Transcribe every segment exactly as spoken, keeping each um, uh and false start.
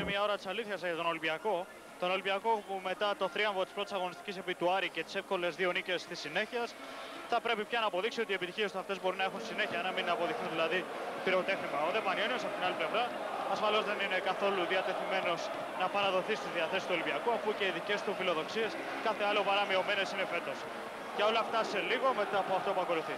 μια ώρα της αλήθειας για τον Ολυμπιακό. Τον Ολυμπιακό που μετά το θρίαμβο της πρώτης αγωνιστικής επί του Άρη και τις εύκολες δύο νίκες της συνέχειας θα πρέπει πια να αποδείξει ότι οι επιτυχίες του αυτές μπορεί να έχουν συνέχεια, να μην αποδειχθούν δηλαδή πυροτέχνημα. Ο Δε Πανιόνιος από την άλλη πλευρά ασφαλώς δεν είναι καθόλου διατεθειμένος να παραδοθεί στις διαθέσεις του Ολυμπιακού, αφού και οι δικές του φιλοδοξίες κάθε άλλο παρά μειωμένες είναι φέτος. Και όλα αυτά σε λίγο μετά από αυτό που ακολουθεί.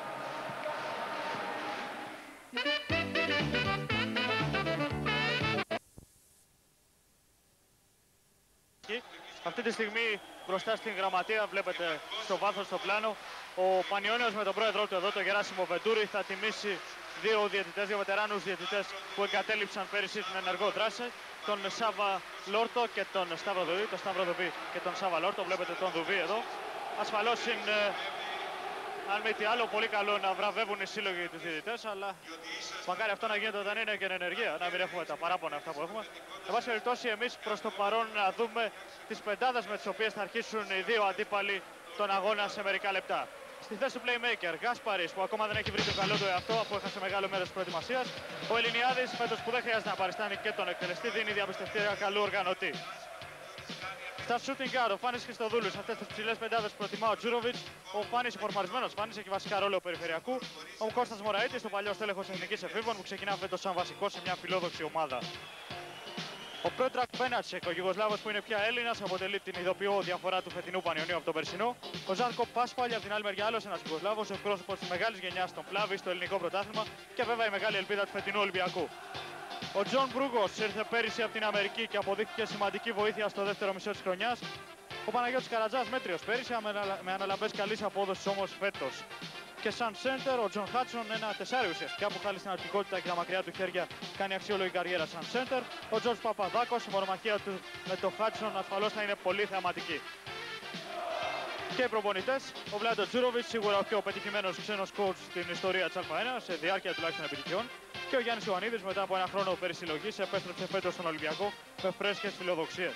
Αυτή τη στιγμή μπροστά στην γραμματεία βλέπετε στο βάθος στο πλάνο ο Πανιόνιος με τον πρόεδρό του εδώ, τον Γεράσιμο Βεντούρη, θα τιμήσει δύο διαιτητές, δύο βετεράνους διαιτητές που εγκατέλειψαν πέρυσι την ενεργό δράση, τον Σάβα Λόρτο και τον Σταύρο Δουβί, τον Σταύρο Δουβί και τον Σάβα Λόρτο. Βλέπετε τον Δουβί εδώ. Ασφαλώς είναι, αν μη τι άλλο, πολύ καλό να βραβεύουν οι σύλλογοι τους διαιτητές, αλλά μακάρι αυτό να γίνεται όταν είναι και εν ενεργεία, να μην έχουμε τα παράπονα αυτά που έχουμε. Εν πάση περιπτώσει, εμείς προς το παρόν να δούμε τις πεντάδες με τις οποίες θα αρχίσουν οι δύο αντίπαλοι τον αγώνα σε μερικά λεπτά. Στη θέση του playmaker, Γκάσπαρης, που ακόμα δεν έχει βρει το καλό του εαυτό αφού έχασε μεγάλο μέρος της προετοιμασίας. Ο Ελληνιάδης, φέτος που δεν χρειάζεται να παριστάνει και τον εκτελεστή, δίνει διαπιστευτήρια καλού οργανωτή. Στα shooting guard, ο Φάνης Χριστοδούλου, σε αυτές τις ψηλές πεντάδες που προτιμά ο Τζούροβιτς. Ο Φάνης φορμαρισμένος, Φάνης έχει βασικά ρόλο περιφερειακού. Ο Κώστας Μωραΐτης, ο παλιός τέλεχος εθνικής εφήβων που ξεκινά φέτος σαν βασικό σε μια φιλόδοξη ομάδα. Ο Πρόντρακ Πένατσεκ, ο Γιουγκοσλάβος που είναι πια Έλληνας, αποτελεί την ειδοποιώ διαφορά του φετινού Πανιωνίου από τον περσινό. Ο Ζάρκο Πάσπαλι, από την άλλη μεριά, άλλος ένας Γιουγκοσλάβος, ο εκπρόσωπος της μεγάλης γενιάς στον Πλάβη στο ελληνικό πρωτάθλημα και βέβαια η μεγάλη ελπίδα του φετινού Ολυμπιακού. Ο Τζον Μπρούγκος ήρθε πέρυσι από την Αμερική και αποδείχθηκε σημαντική βοήθεια στο δεύτερο μισό της χρονιάς. Ο Παναγιώτης Καρατζάς μέτριος πέρυσι, με αναλαμπές καλής απόδοσης όμως φέτος. Και σαν center ο Τζον Χάτσον, ένα τεσσάρι ουσιαστικά που χάρη στην αρτικότητα και τα μακριά του χέρια κάνει αξιόλογη καριέρα σαν center. Ο Τζορτζ Παπαδάκος, η μονομαχία του με τον Χάτσον ασφαλώς θα είναι πολύ θεαματική. Και οι προπονητές, ο Βλάντο Τζούροβιτς, σίγουρα ο πιο πετυχημένος ξένος coach στην ιστορία της Α1, σε διάρκεια τουλάχιστον επιτυχιών. Και ο Γιάννης Ιωαννίδης, μετά από ένα χρόνο περισυλλογής, επέστρεψε φέτος στον Ολυμπιακό με φρέσκες φιλοδοξίες.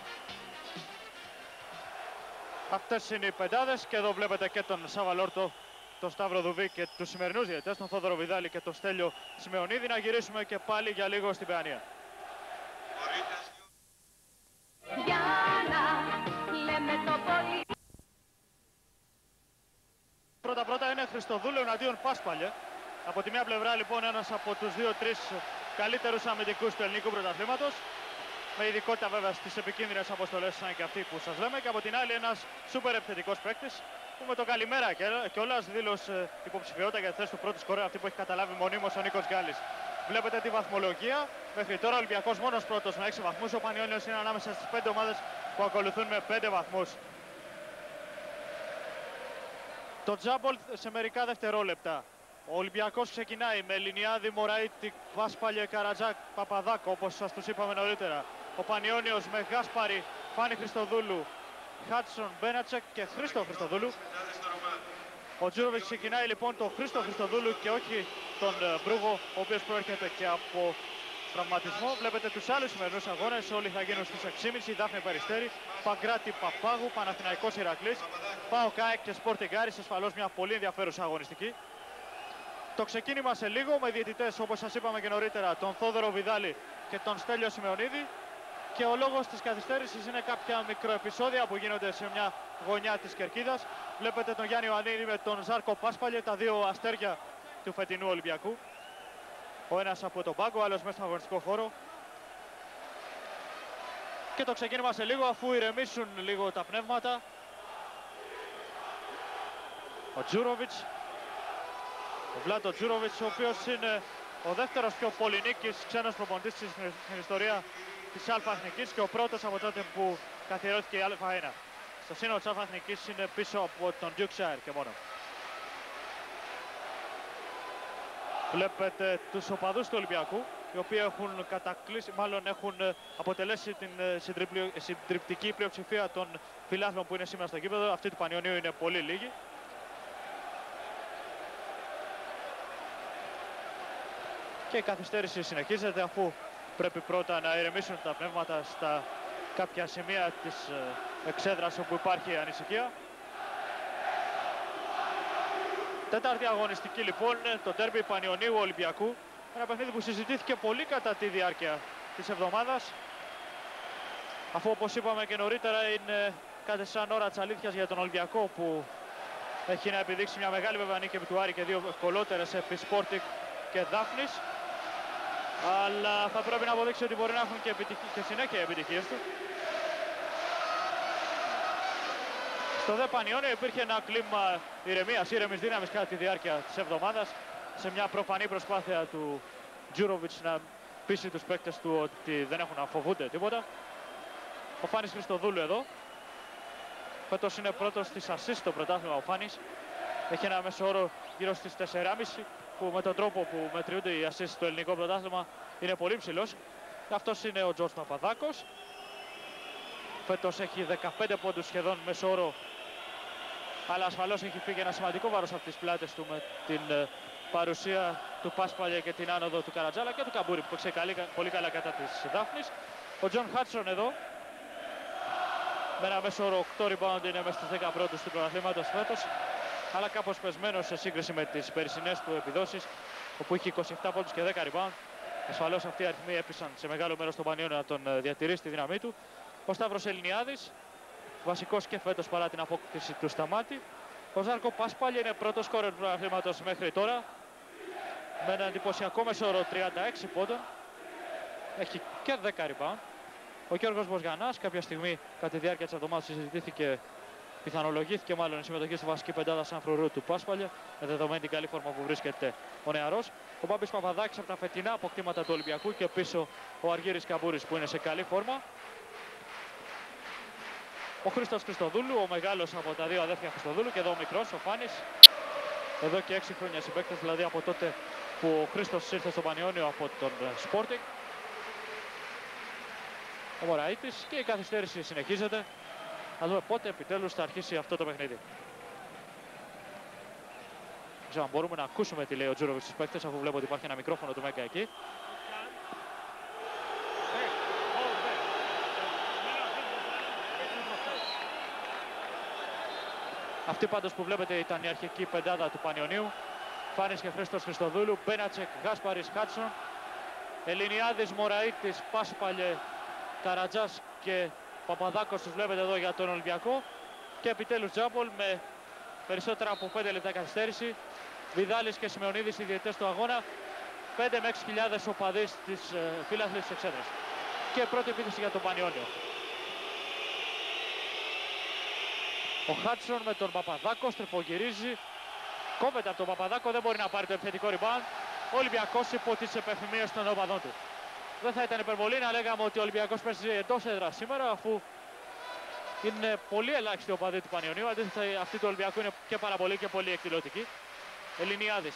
Αυτές είναι οι πεντάδες και εδώ βλέπετε και τον Σάβα Λόρτο, τον Σταύρο Δουβί και τους σημερινούς διαιτητές, τον Θόδωρο Βιδάλη και τον Στέλιο Σιμεωνίδη. Να γυρίσουμε και πάλι για λίγο στην Παιανία. Για να λέμε το πολύ. Πρώτα πρώτα είναι Χριστοδούλου εναντίον Πάσπαλιε. Από τη μία πλευρά λοιπόν ένας από τους δύο-τρεις καλύτερους αμυντικούς του ελληνικού πρωταθλήματος, με ειδικότητα βέβαια στις επικίνδυνες αποστολές σαν και αυτή που σας λέμε, και από την άλλη ένας σούπερ επιθετικός παίκτης που με το καλημέρα κιόλας δήλωσε υποψηφιότητα για τη θέση του πρώτου σκορέρ, αυτή που έχει καταλάβει μονίμως ο Νίκος Γκάλης. Βλέπετε τη βαθμολογία. Μέχρι τώρα ο Ολυμπιακός μόνος πρώτος με έξι βαθμούς. Ο Πανιόνιος είναι ανάμεσα στις πέντε ομάδες που ακολουθούν με πέντε βαθμούς. Το τζάμπολ σε μερικά δευτερόλεπτα. Ο Ολυμπιακός ξεκινάει με Ελληνιάδη, Μωραΐτη, Πάσπαλιε, Καρατζάκ, Παπαδάκο, όπως σας τους είπαμε νωρίτερα. Ο Πανιόνιος με Γκάσπαρη, Φάνη Χριστοδούλου, Χάτσον, Μπένατσεκ και Χρήστο Χριστοδούλου. Ο Τζούροβιτς ξεκινάει λοιπόν τον Χρήστο Χριστοδούλου και όχι τον Μπρούγο, ο οποίος προέρχεται και από τραυματισμό. Βλέπετε τους άλλους σημερινούς αγώνες, όλοι θα γίνουν στις έξι και μισή. Δάφνη Περιστέρη, Παγκράτη Παπάγου, Παναθηναϊκός Ηρακλής, ΠΑΟΚ ΑΕΚ και Sporting Άρης. Ασφαλώς μια πολύ ενδιαφέρουσα αγωνιστική. Το ξεκίνημα σε λίγο με διαιτητές, όπως σας είπαμε και νωρίτερα, τον Θόδωρο Βιδάλη και τον Στέλιο Σιμεωνίδη. Και ο λόγος της καθυστέρησης είναι κάποια μικροεπισόδια που γίνονται σε μια γωνιά της κερκίδας. Βλέπετε τον Γιάννη Ιωαννίδη με τον Ζάρκο Πάσπαλιε, τα δύο αστέρια του φετινού Ολυμπιακού. Ο ένας από τον πάγκο, ο άλλος μέσα στον αγωνιστικό χώρο. Και το ξεκίνημα σε λίγο, αφού ηρεμήσουν λίγο τα πνεύματα. Ο Τζούροβιτς, ο Βλάντο Τζούροβιτς, ο οποίος είναι ο δεύτερος πιο πολυνίκης ξένος προπονητής στην ιστορία της Α' Εθνικής και ο πρώτος από τότε που καθιερώθηκε η Α1. Στο σύνολο της Α' Εθνικής είναι πίσω από τον Ντιουξάερ και μόνο. Βλέπετε τους οπαδούς του Ολυμπιακού, οι οποίοι έχουν κατακλείσει, μάλλον έχουν αποτελέσει την συντριπτική πλειοψηφία των φιλάθλων που είναι σήμερα στο γήπεδο. Αυτή του Πανιωνίου είναι πολύ λίγοι. Και η καθυστέρηση συνεχίζεται, αφού πρέπει πρώτα να ηρεμήσουν τα πνεύματα στα κάποια σημεία της εξέδρας όπου υπάρχει ανησυχία. Τέταρτη αγωνιστική λοιπόν, το ντέρμπι Πανιωνίου Ολυμπιακού. Ένα παιχνίδι που συζητήθηκε πολύ κατά τη διάρκεια της εβδομάδας. αφού όπως είπαμε και νωρίτερα είναι κάτι σαν ώρα της αλήθειας για τον Ολυμπιακό, που έχει να επιδείξει μια μεγάλη βέβαια νίκη επί του Άρη και δύο ευκολότερες επί Sporting και Δάφνης. Αλλά θα πρέπει να αποδείξει ότι μπορεί να έχουν και, επιτυχ... και συνέχεια οι επιτυχίες του. Στο δε Πανιόνιο υπήρχε ένα κλίμα ηρεμίας, ήρεμης δύναμης κατά τη διάρκεια της εβδομάδας, σε μια προφανή προσπάθεια του Τζούροβιτς να πείσει τους παίκτες του ότι δεν έχουν να φοβούνται τίποτα. Ο Φάνης Χριστοδούλου εδώ. Φέτος είναι πρώτος στις assist στο πρωτάθλημα ο Φάνης. Έχει ένα μέσο όρο γύρω στις τέσσερα κόμμα πέντε, που με τον τρόπο που μετριούνται οι assist στο ελληνικό πρωτάθλημα είναι πολύ ψηλός. Αυτός είναι ο Τζορτζ Παπαδάκος. Φέτος έχει δεκαπέντε πόντους σχεδόν μέσο όρο, αλλά ασφαλώς έχει φύγει ένα σημαντικό βάρος από τις πλάτες του με την παρουσία του Πάσπαλια και την άνοδο του Καρατζάλα και του Καμπούρη, που παίξε πολύ καλά κατά της Δάφνης. Ο Τζον Χάτσον εδώ, με ένα μέσο όρο οκτώ rebound, είναι μέσα στους δέκα πρώτους του πρωταθλήματος φέτος, αλλά κάπως πεσμένος σε σύγκριση με τις περσινές του επιδόσεις, όπου είχε είκοσι επτά πόντους και δέκα rebound. Ασφαλώς αυτοί οι αριθμοί έπεισαν σε μεγάλο μέρος στον Πανιόνιο να τον διατηρήσει τη δύναμή του. Ο Σταύρος Ελληνιάδης, βασικός και φέτος παρά την απόκτηση του Σταμάτη. Ο Ζάρκο Πάσπαλι είναι πρώτος σκόρερ του πρωταθλήματος μέχρι τώρα, με ένα εντυπωσιακό μέσο όρο τριάντα έξι πόντων. Έχει και δέκα rebound. Ο Γιώργος Μποζγανάς, κάποια στιγμή κατά τη διάρκεια της εβδομάδας συζητήθηκε, πιθανολογήθηκε μάλλον η συμμετοχή στη βασική πεντάδα σαν φρουρού του Πάσπαλια, με δεδομένη την καλή φόρμα που βρίσκεται ο νεαρός. Ο Μπάμπης Παπαδάκης από τα φετινά αποκτήματα του Ολυμπιακού και πίσω ο Αργύρης Καμπούρης που είναι σε καλή φόρμα. Ο Χρήστος Χριστοδούλου, ο μεγάλος από τα δύο αδέρφια Χριστοδούλου, και εδώ ο μικρός, ο Φάνης. Εδώ και έξι χρόνια συμπαίκτες, δηλαδή από τότε που ο Χρήστος ήρθε στο Πανιόνιο από τον Sporting. Ο Μωραΐτης, και η καθυστέρηση συνεχίζεται. Θα δούμε πότε επιτέλους θα αρχίσει αυτό το παιχνίδι. Δεν ξέρω αν μπορούμε να ακούσουμε τι λέει ο Τζούροβιτς στους παίκτες, αφού βλέπω ότι υπάρχει ένα μικρόφωνο του Μέγκα εκεί. Αυτή πάντως που βλέπετε ήταν η αρχική πεντάδα του Πανιωνίου. Φάνης και Χρήστος Χριστοδούλου, Μπένατσεκ, Γάσπαρης, Χάτσον, Ελληνιάδης, Μωραΐτης, Πάσπαλιε, Καρατζάς και Παπαδάκος τους βλέπετε εδώ για τον Ολυμπιακό. Και επιτέλους Τζάμπολ με περισσότερα από πέντε λεπτά καθυστέρηση. Βιδάλης και Σιμεωνίδης οι διαιτητές του αγώνα. πέντε με έξι χιλιάδες οπαδοί στις ε, φύλαθλες της Εξέδρας. Και πρώτη επίθεση για τον Πανιόνιο. Ο Χάτσον με τον Παπαδάκο στρεφογυρίζει. Κόβεται από τον Παπαδάκο, δεν μπορεί να πάρει το επιθετικό rebound. Ο Ολυμπιακός υπό τις επεφημίες των οπαδών του. Δεν θα ήταν υπερβολή να λέγαμε ότι ο Ολυμπιακός παίζει εντός έδρας σήμερα, αφού είναι πολύ ελάχιστοι οπαδοί του Πανιωνίου. Αντίθετα, αυτοί του Ολυμπιακού είναι και πάρα πολύ και πολύ εκδηλωτικοί. Ελληνιάδης.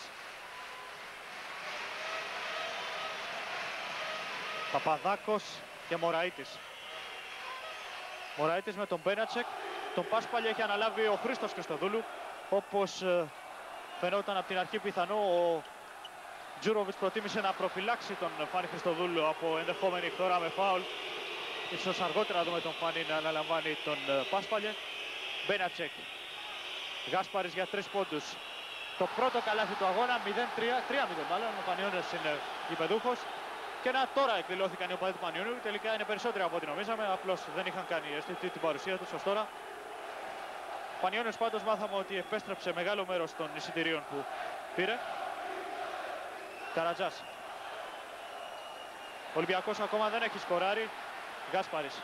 Παπαδάκος και Μωραΐτης. Μωραΐτης με τον Μπένατσεκ. Τον Πάσπαλια έχει αναλάβει ο Χρήστος Χριστοδούλου. Όπως ε, φαινόταν από την αρχή πιθανό, ο Τζούροβιτς προτίμησε να προφυλάξει τον Φάνη Χριστοδούλου από ενδεχόμενη φθορά με φάουλ. Ίσως αργότερα να δούμε τον Φάνη να αναλαμβάνει τον ε, Πάσπαλια. Μπένατσεκ. Γάσπαρης για τρεις πόντους. Το πρώτο καλάθι του αγώνα, μηδέν τρία, τρία μηδέν μάλλον, ο Πανιώνιος είναι γηπεδούχος. Και να τώρα εκδηλώθηκαν οι οπαδοί του Πανιωνίου. Τελικά είναι περισσότεροι από ό,τι νομίζαμε, απλώς δεν είχαν κάνει αισθητή την παρουσία τους ως τώρα. Ο Πανιώνιος πάντως μάθαμε ότι επέστρεψε μεγάλο μέρος των εισιτηρίων που πήρε. Καρατζάς. Ο Ολυμπιακός ακόμα δεν έχει σκοράρει. Γάσπαρης.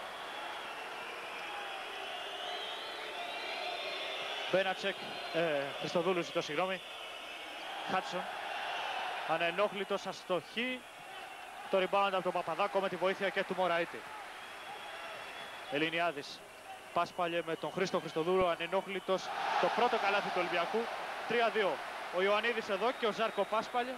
Μπένατσεκ, ε, Χριστοδούλου ζητώ συγγνώμη. Χάτσον. Ανενόχλητος, αστοχή. Το rebound από τον Παπαδάκο με τη βοήθεια και του Μωραΐτη. Ελληνιάδης. Πάσπαλιε με τον Χρήστο Χριστοδούλου, ανενόχλητος. Το πρώτο καλάθι του Ολυμπιακού. τρία δύο. Ο Ιωαννίδης εδώ και ο Ζάρκο Πάσπαλιε,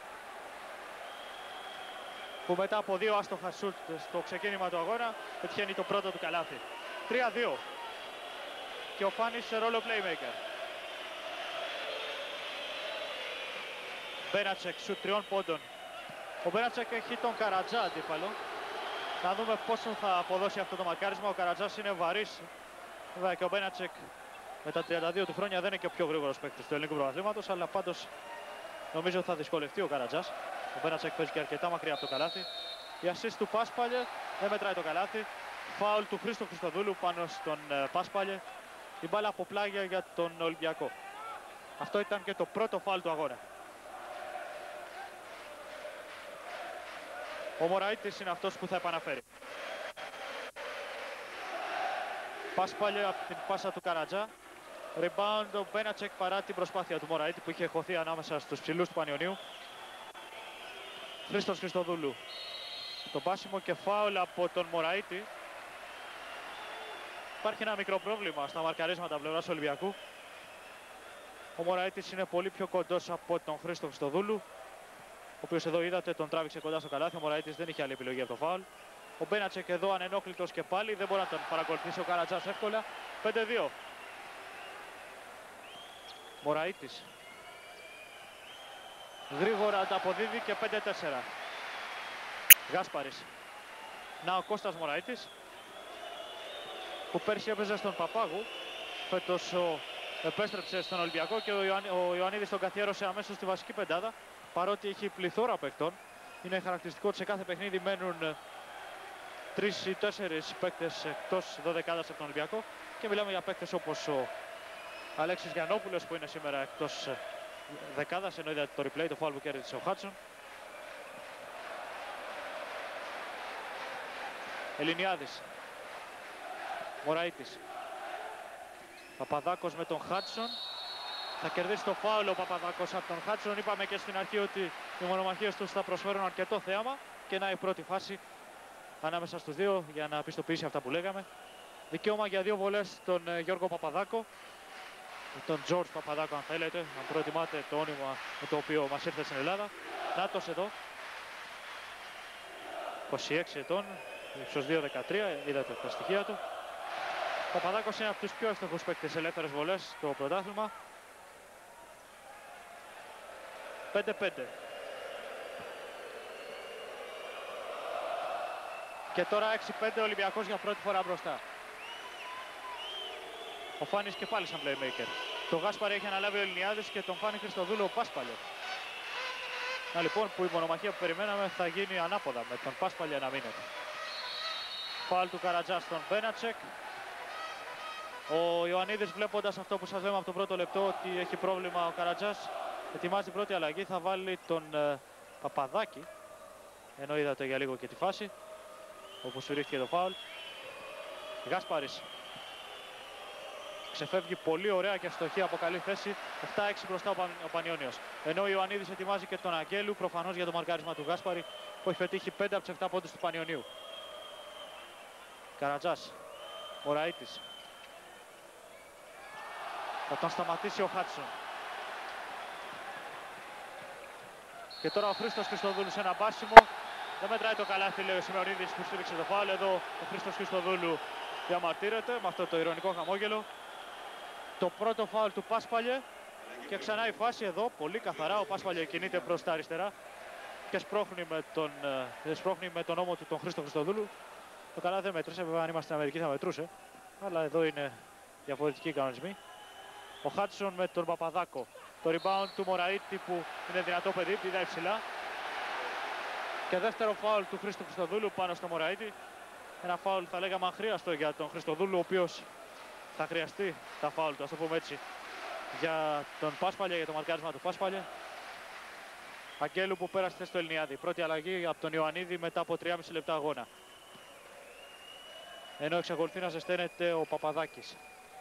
που μετά από δύο άστοχα σουτ στο ξεκίνημα του αγώνα πετυχαίνει το πρώτο του καλάθι. τρία δύο. Και ο Φάνης σε ρόλο playmaker. Μπένατσεκ, σουτ τριών πόντων. Ο Μπένατσεκ έχει τον Καρατζά αντίπαλο. Να δούμε πόσο θα αποδώσει αυτό το μαρκάρισμα. Ο Καρατζάς είναι βαρύς. Βέβαια και ο Μπένατσεκ με τα τριάντα δύο του χρόνια δεν είναι και ο πιο γρήγορος παίκτης του ελληνικού πρωταθλήματος, αλλά πάντως νομίζω θα δυσκολευτεί ο Καρατζάς. Ο Μπένατσεκ παίζει και αρκετά μακριά από το καλάθι. Η assist του Πάσπαλιε, δεν μετράει το καλάθι. Φάουλ του Χρήστο Χριστοδούλου πάνω στον ε, Πάσπαλιε. Η μπάλα από πλάγια για τον Ολυμπιακό. Αυτό ήταν και το πρώτο φάουλ του αγώνα. Ο Μωραΐτης είναι αυτός που θα επαναφέρει. Πάσπαλιε από την πάσα του Καρατζά. Rebound ο Μπένατσεκ παρά την προσπάθεια του Μωραΐτη που είχε χωθεί ανάμεσα στους ψηλούς του Πανιωνίου. Χρήστος Χριστοδούλου. Το πάσιμο και φάουλ από τον Μωραΐτη. Υπάρχει ένα μικρό πρόβλημα στα μαρκαρίσματα πλευράς Ολυμπιακού. Ο Μωραΐτης είναι πολύ πιο κοντός από τον Χρήστο Χριστοδούλου, ο οποίος εδώ είδατε τον τράβηξε κοντά στο καλάθι. Ο Μωραΐτης δεν είχε άλλη επιλογή από το φάουλ. Ο Μπένατσεκ εδώ ανενόχλητος και πάλι, δεν μπορεί να τον παρακολουθήσει ο Καρατζάς εύκολα. πέντε δύο. Μωραΐτης. Γρήγορα ανταποδίδει και πέντε τέσσερα. Γάσπαρης. Να ο Κώστας Μωραΐτης, που πέρσι έπαιζε στον Παπάγου, φέτος ο... επέστρεψε στον Ολυμπιακό και ο, Ιωαννί... ο Ιωαννίδης τον καθιέρωσε αμέσως στη βασική πεντάδα, παρότι έχει πληθώρα παικτών. Είναι χαρακτηριστικό ότι σε κάθε παιχνίδι μένουν τρεις ή τέσσερις παίκτες εκτός δωδεκάδας από τον Ολυμπιακό και μιλάμε για παίκτες όπως ο Αλέξης Γιαννόπουλος που είναι σήμερα εκτός δεκάδας, ενώ είδατε το replay, το φάουλ που κέρδισε ο Χάτσον. Ελληνιάδης. Μωραΐτης. Παπαδάκος με τον Χάτσον. Θα κερδίσει το φάουλ ο Παπαδάκος από τον Χάτσον. Είπαμε και στην αρχή ότι οι μονομαχίες τους θα προσφέρουν αρκετό θέαμα. Και να η πρώτη φάση ανάμεσα στους δύο για να πιστοποιήσει αυτά που λέγαμε. Δικαίωμα για δύο βολές στον ε, Γιώργο Παπαδάκο. Τον Τζορτζ Παπαδάκο αν θέλετε, αν προτιμάτε το όνομα με το οποίο μας ήρθε στην Ελλάδα. Νάτος εδώ. είκοσι έξι ετών, ύψος δύο δεκατρία, είδατε τα στοιχεία του. Ο Παπαδάκος είναι από τους πιο εύστοχους παίκτες σε ελεύθερες βολές στο πρωτάθλημα. πέντε πέντε. Και τώρα έξι πέντε ο Ολυμπιακός για πρώτη φορά μπροστά. Ο Φάνης και πάλι σαν playmaker. Το Γάσπαρη έχει αναλάβει ο Ελληνιάδης και τον Φάνη Χριστοδούλου ο Πάσπαλιε. Να λοιπόν που η μονομαχία που περιμέναμε θα γίνει ανάποδα με τον Πάσπαλιε να μείνεται. Φάουλ του Καρατζά στον Μπένατσεκ. Ο Ιωαννίδης, βλέποντας αυτό που σας λέμε από το πρώτο λεπτό ότι έχει πρόβλημα ο Καρατζάς, ετοιμάζει την πρώτη αλλαγή, θα βάλει τον ε, Παπαδάκη, ενώ είδατε για λίγο και τη φάση όπου σφυρίχθηκε το φάουλ. Γάσπαρης ξεφεύγει πολύ ωραία και ευστοχή από καλή θέση. επτά έξι μπροστά ο, Παν, ο Πανιώνιος. Ενώ ο Ιωαννίδης ετοιμάζει και τον Αγγέλου, προφανώς για το μαρκάρισμα του Γάσπαρη που έχει πετύχει πέντε από τους επτά πόντους του Πανιωνίου. Καρατζάς. Μωραΐτης. Θα τον σταματήσει ο Χάτσον. Και τώρα ο Χρήστος Χριστοδούλου σε ένα μπάσιμο. Δεν μετράει το καλάθι, λέει ο Σημεωνίδης που στήριξε το φάουλ. Εδώ ο Χρήστος Χριστοδούλου διαμαρτύρεται με αυτό το ηρωνικό χαμόγελο. Το πρώτο φάουλ του Πάσπαλιε. Και ξανά η φάση εδώ, πολύ καθαρά. Ο Πάσπαλιε κινείται προς τα αριστερά και σπρώχνει με τον, ε, σπρώχνει με τον ώμο του τον Χρήστο Χριστοδούλου. Το καλά δεν μετρούσε, βέβαια αν είμαστε στην Αμερική θα μετρούσε. Αλλά εδώ είναι διαφορετικοί κανονισμοί. Ο Χάτσον με τον Παπαδάκο. Το rebound του Μωραΐτη που είναι δυνατό παιδί, πηδάει ψηλά. Και δεύτερο φάουλ του Χρήστου Χριστοδούλου πάνω στο Μωραΐτη. Ένα φάουλ θα λέγαμε αχρίαστο για τον Χριστοδούλου, ο οποίος θα χρειαστεί τα φάουλ του, ας το πούμε έτσι, για τον Πάσπαλιε, για το μαρκάρισμα του Πάσπαλιε. Αγγέλου που πέρασε θέση στο Ελληνιάδη. Πρώτη αλλαγή από τον Ιωαννίδη μετά από τριάμισι λεπτά αγώνα. Ενώ εξακολουθεί να ζεσταίνεται ο Παπαδάκης.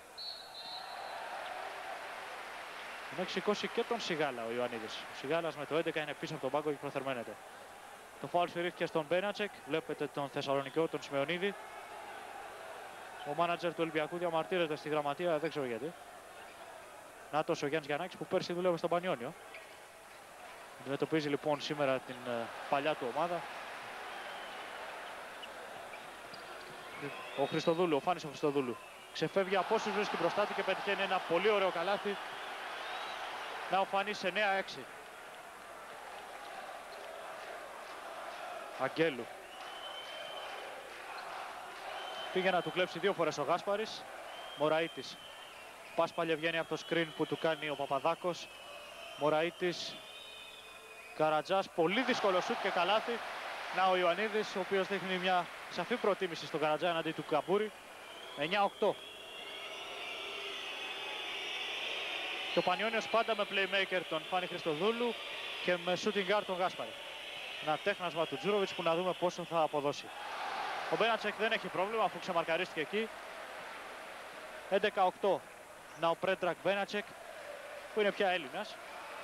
Ενώ έχει σηκώσει και τον Σιγάλα ο Ιωαννίδης. Ο Σιγάλας με το έντεκα είναι πίσω από τον πάγκο και προθερμαίνεται. Το φάουλ σφυρίχθηκε στον Μπένατσεκ. Βλέπετε τον Θεσσαλονικιό, τον Σημεωνίδη. Ο μάνατζερ του Ολυμπιακού διαμαρτύρεται στη γραμματεία, δεν ξέρω γιατί. Νάτος ο Γιάννης Γιαννάκης που πέρσι δούλευε στον Πανιώνιο. Αντιμετωπίζει λοιπόν σήμερα την uh, παλιά του ομάδα. Ο Χριστοδούλου, ο Φάνης ο Χριστοδούλου. Ξεφεύγει από όσους βρίσκει μπροστά του και πετυχαίνει ένα πολύ ωραίο καλάθι. Να ο Φάνης εννέα έξι. Αγγέλου. Πήγε να του κλέψει δύο φορές ο Γάσπαρης. Μωραΐτης. Πάσπαλιε βγαίνει από το screen που του κάνει ο Παπαδάκος. Μωραΐτης. Καρατζάς. Πολύ δύσκολο σουτ και καλάθι. Να ο Ιωαννίδης, ο οποίος δείχνει μια σαφή προτίμηση στον Καρατζά εναντί του Καμπούρη. εννιά οκτώ. Και ο Πανιώνιος πάντα με playmaker τον Φάνη Χριστοδούλου και με shooting guard τον Γάσπαρη. Ένα τέχνασμα του Τζούροβιτς που να δούμε πόσο θα αποδώσει. Ο Μπένατσεκ δεν έχει πρόβλημα αφού ξεμαρκαρίστηκε εκεί. έντεκα οκτώ. Να ο Πρέντρακ Μπένατσεκ που είναι πια Έλληνας.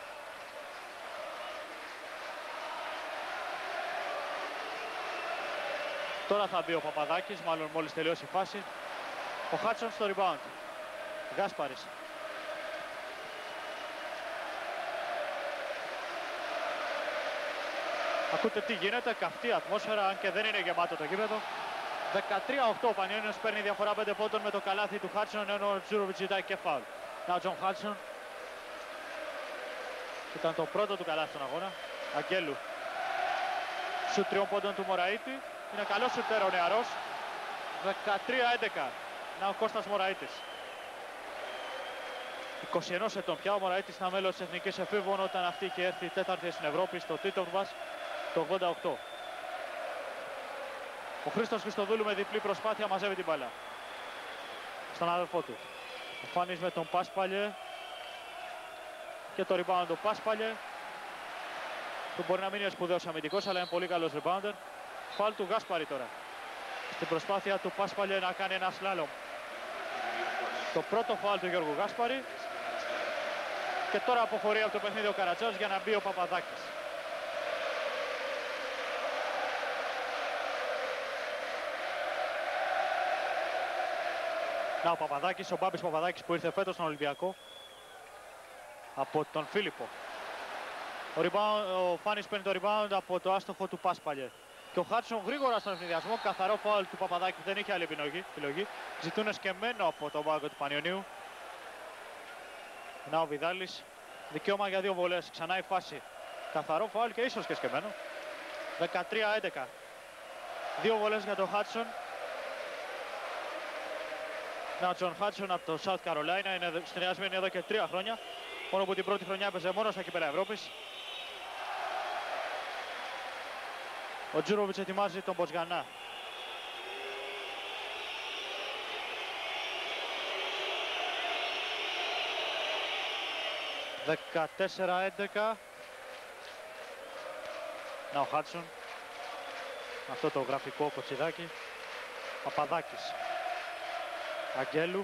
Τώρα θα μπει ο Παπαδάκης, μάλλον μόλις τελειώσει η φάση. Ο Χάτσον στο rebound. Γάσπαρης. Ακούτε τι γίνεται, καυτή ατμόσφαιρα, αν και δεν είναι γεμάτο το γήπεδο. δεκατρία οκτώ, ο Πανιώνιος παίρνει διαφορά πέντε πόντων με το καλάθι του Χάτσον, ενώ ο Τζούροβιτς ζητάει και φάουλ. Να ο Τζον Χάτσον. Ήταν το πρώτο του καλάθι στον αγώνα. Αγγέλου. Σουτ τριών πόντων του Μωραΐτη. Είναι καλός σουτέρ ο νεαρός. δεκατρία έντεκα. Να ο Κώστας Μωραΐτης. είκοσι ένα ετών πια. Ο Μωραΐτης ήταν μέλος της Εθνικής Εφήβων όταν αυτή είχε έρθει τέταρτη στην Ευρώπη στο Τίτορβας το ογδόντα οκτώ. Ο Χρήστος Χριστοδούλου με διπλή προσπάθεια μαζεύει την μπάλα στον αδελφό του. Ο Φάνης με τον Πάσπαλιε και το rebound του Πάσπαλιε, που μπορεί να μην είναι σπουδαίος αμυντικός αλλά είναι πολύ καλός rebounder. Φάουλ του Γάσπαρη τώρα στην προσπάθεια του Πάσπαλιε να κάνει ένα σλάλομ. Το πρώτο φάουλ του Γιώργου Γάσπαρη και τώρα αποχωρεί από το παιχνίδι ο Καρατζάς για να μπει ο Παπαδάκης. Να ο Παπαδάκης, ο Μπάμπης Παπαδάκης που ήρθε φέτος στον Ολυμπιακό από τον Φίλιππο. Ο, rebound, ο Φάνης παίρνει το rebound από το άστοχο του Πάσπαλιε. Και ο Χάτσον γρήγορα στον ευνηδιασμό, καθαρό φάουλ του Παπαδάκη, δεν είχε άλλη επιλογή. Ζητούν εσκεμμένο από τον πάγκο του Πανιωνίου. Να ο Βιδάλης, δικαίωμα για δύο βολές, ξανά η φάση. Καθαρό φάουλ και ίσως και εσκεμμένο. δεκατρία έντεκα. Δύο βολές για τον Χάτσον. Να ο Τζον Χάτσον από το South Carolina, είναι συνεργασμένοι εδώ και τρία χρόνια. Μόνο που την πρώτη χρονιά έπαιζε μόνο στα κύπελλα Ευρώπης. Ο Τζούροβιτς ετοιμάζει τον Μποτσγανά. δεκατέσσερα έντεκα. Να ο Χάτσον. Αυτό το γραφικό κοτσιδάκι. Παπαδάκης. Αγγέλου.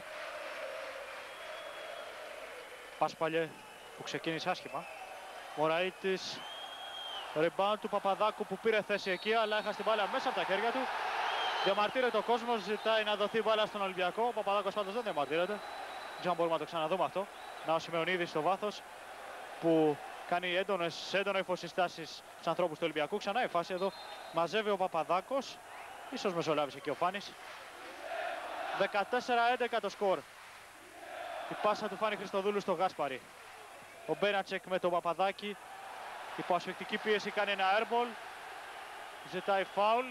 Πάσπαλιε που ξεκίνησε άσχημα. Μωραΐτης. Rebound του Παπαδάκου που πήρε θέση εκεί, αλλά έχασε την μπάλα μέσα από τα χέρια του. Διαμαρτύρεται ο κόσμος, ζητάει να δοθεί μπάλα στον Ολυμπιακό. Ο Παπαδάκος πάντως δεν διαμαρτύρεται. Δεν ξέρω αν μπορούμε να το ξαναδούμε αυτό. Να ο Σιμεωνίδης στο βάθος που κάνει έντονες, έντονα υφοσυστάσεις στους ανθρώπους του Ολυμπιακού. Ξανά η φάση εδώ. Μαζεύει ο Παπαδάκος. Ίσως μεσολάβησε και ο Φάνης. δεκατέσσερα έντεκα το σκορ. Η πάσα του Φάνη Χριστοδούλου στο Γάσπαρη. Ο Μπένατσεκ με τον Παπαδάκη. Υπό ασφυκτική πίεση κάνει ένα airball. Ζητάει φάουλ.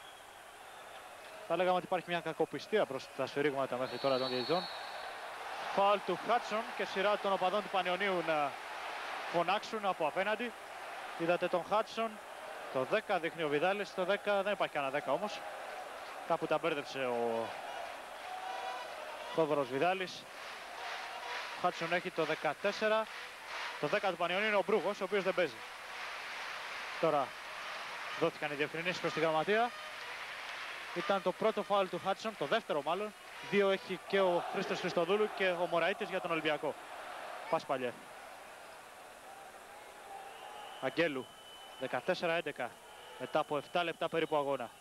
Θα λέγαμε ότι υπάρχει μια κακοπιστία προς τα σφυρίγματα μέχρι τώρα των διαιτητών. Φάουλ του Χάτσον και σειρά των οπαδών του Πανιωνίου να φωνάξουν από απέναντι. Είδατε τον Χάτσον. Το δέκα δείχνει ο Βιδάλης. Το δέκα δεν υπάρχει κανένα δέκα όμως. Κάπου τα μπέρδεψε ο Θόδωρος Βιδάλης. Ο Χάτσον έχει το δεκατέσσερα. Το δέκα του Πανιωνίου είναι ο Μπρούγος, ο οποίος δεν παίζει. Τώρα δόθηκαν οι διευκρινήσεις προς τη γραμματεία. Ήταν το πρώτο φάουλ του Χάτσον, το δεύτερο μάλλον. Δύο έχει και ο Χρήστος Χριστοδούλου και ο Μωραΐτης για τον Ολυμπιακό. Πάσπαλιε. Αγγέλου. δεκατέσσερα έντεκα. Μετά από επτά λεπτά περίπου αγώνα.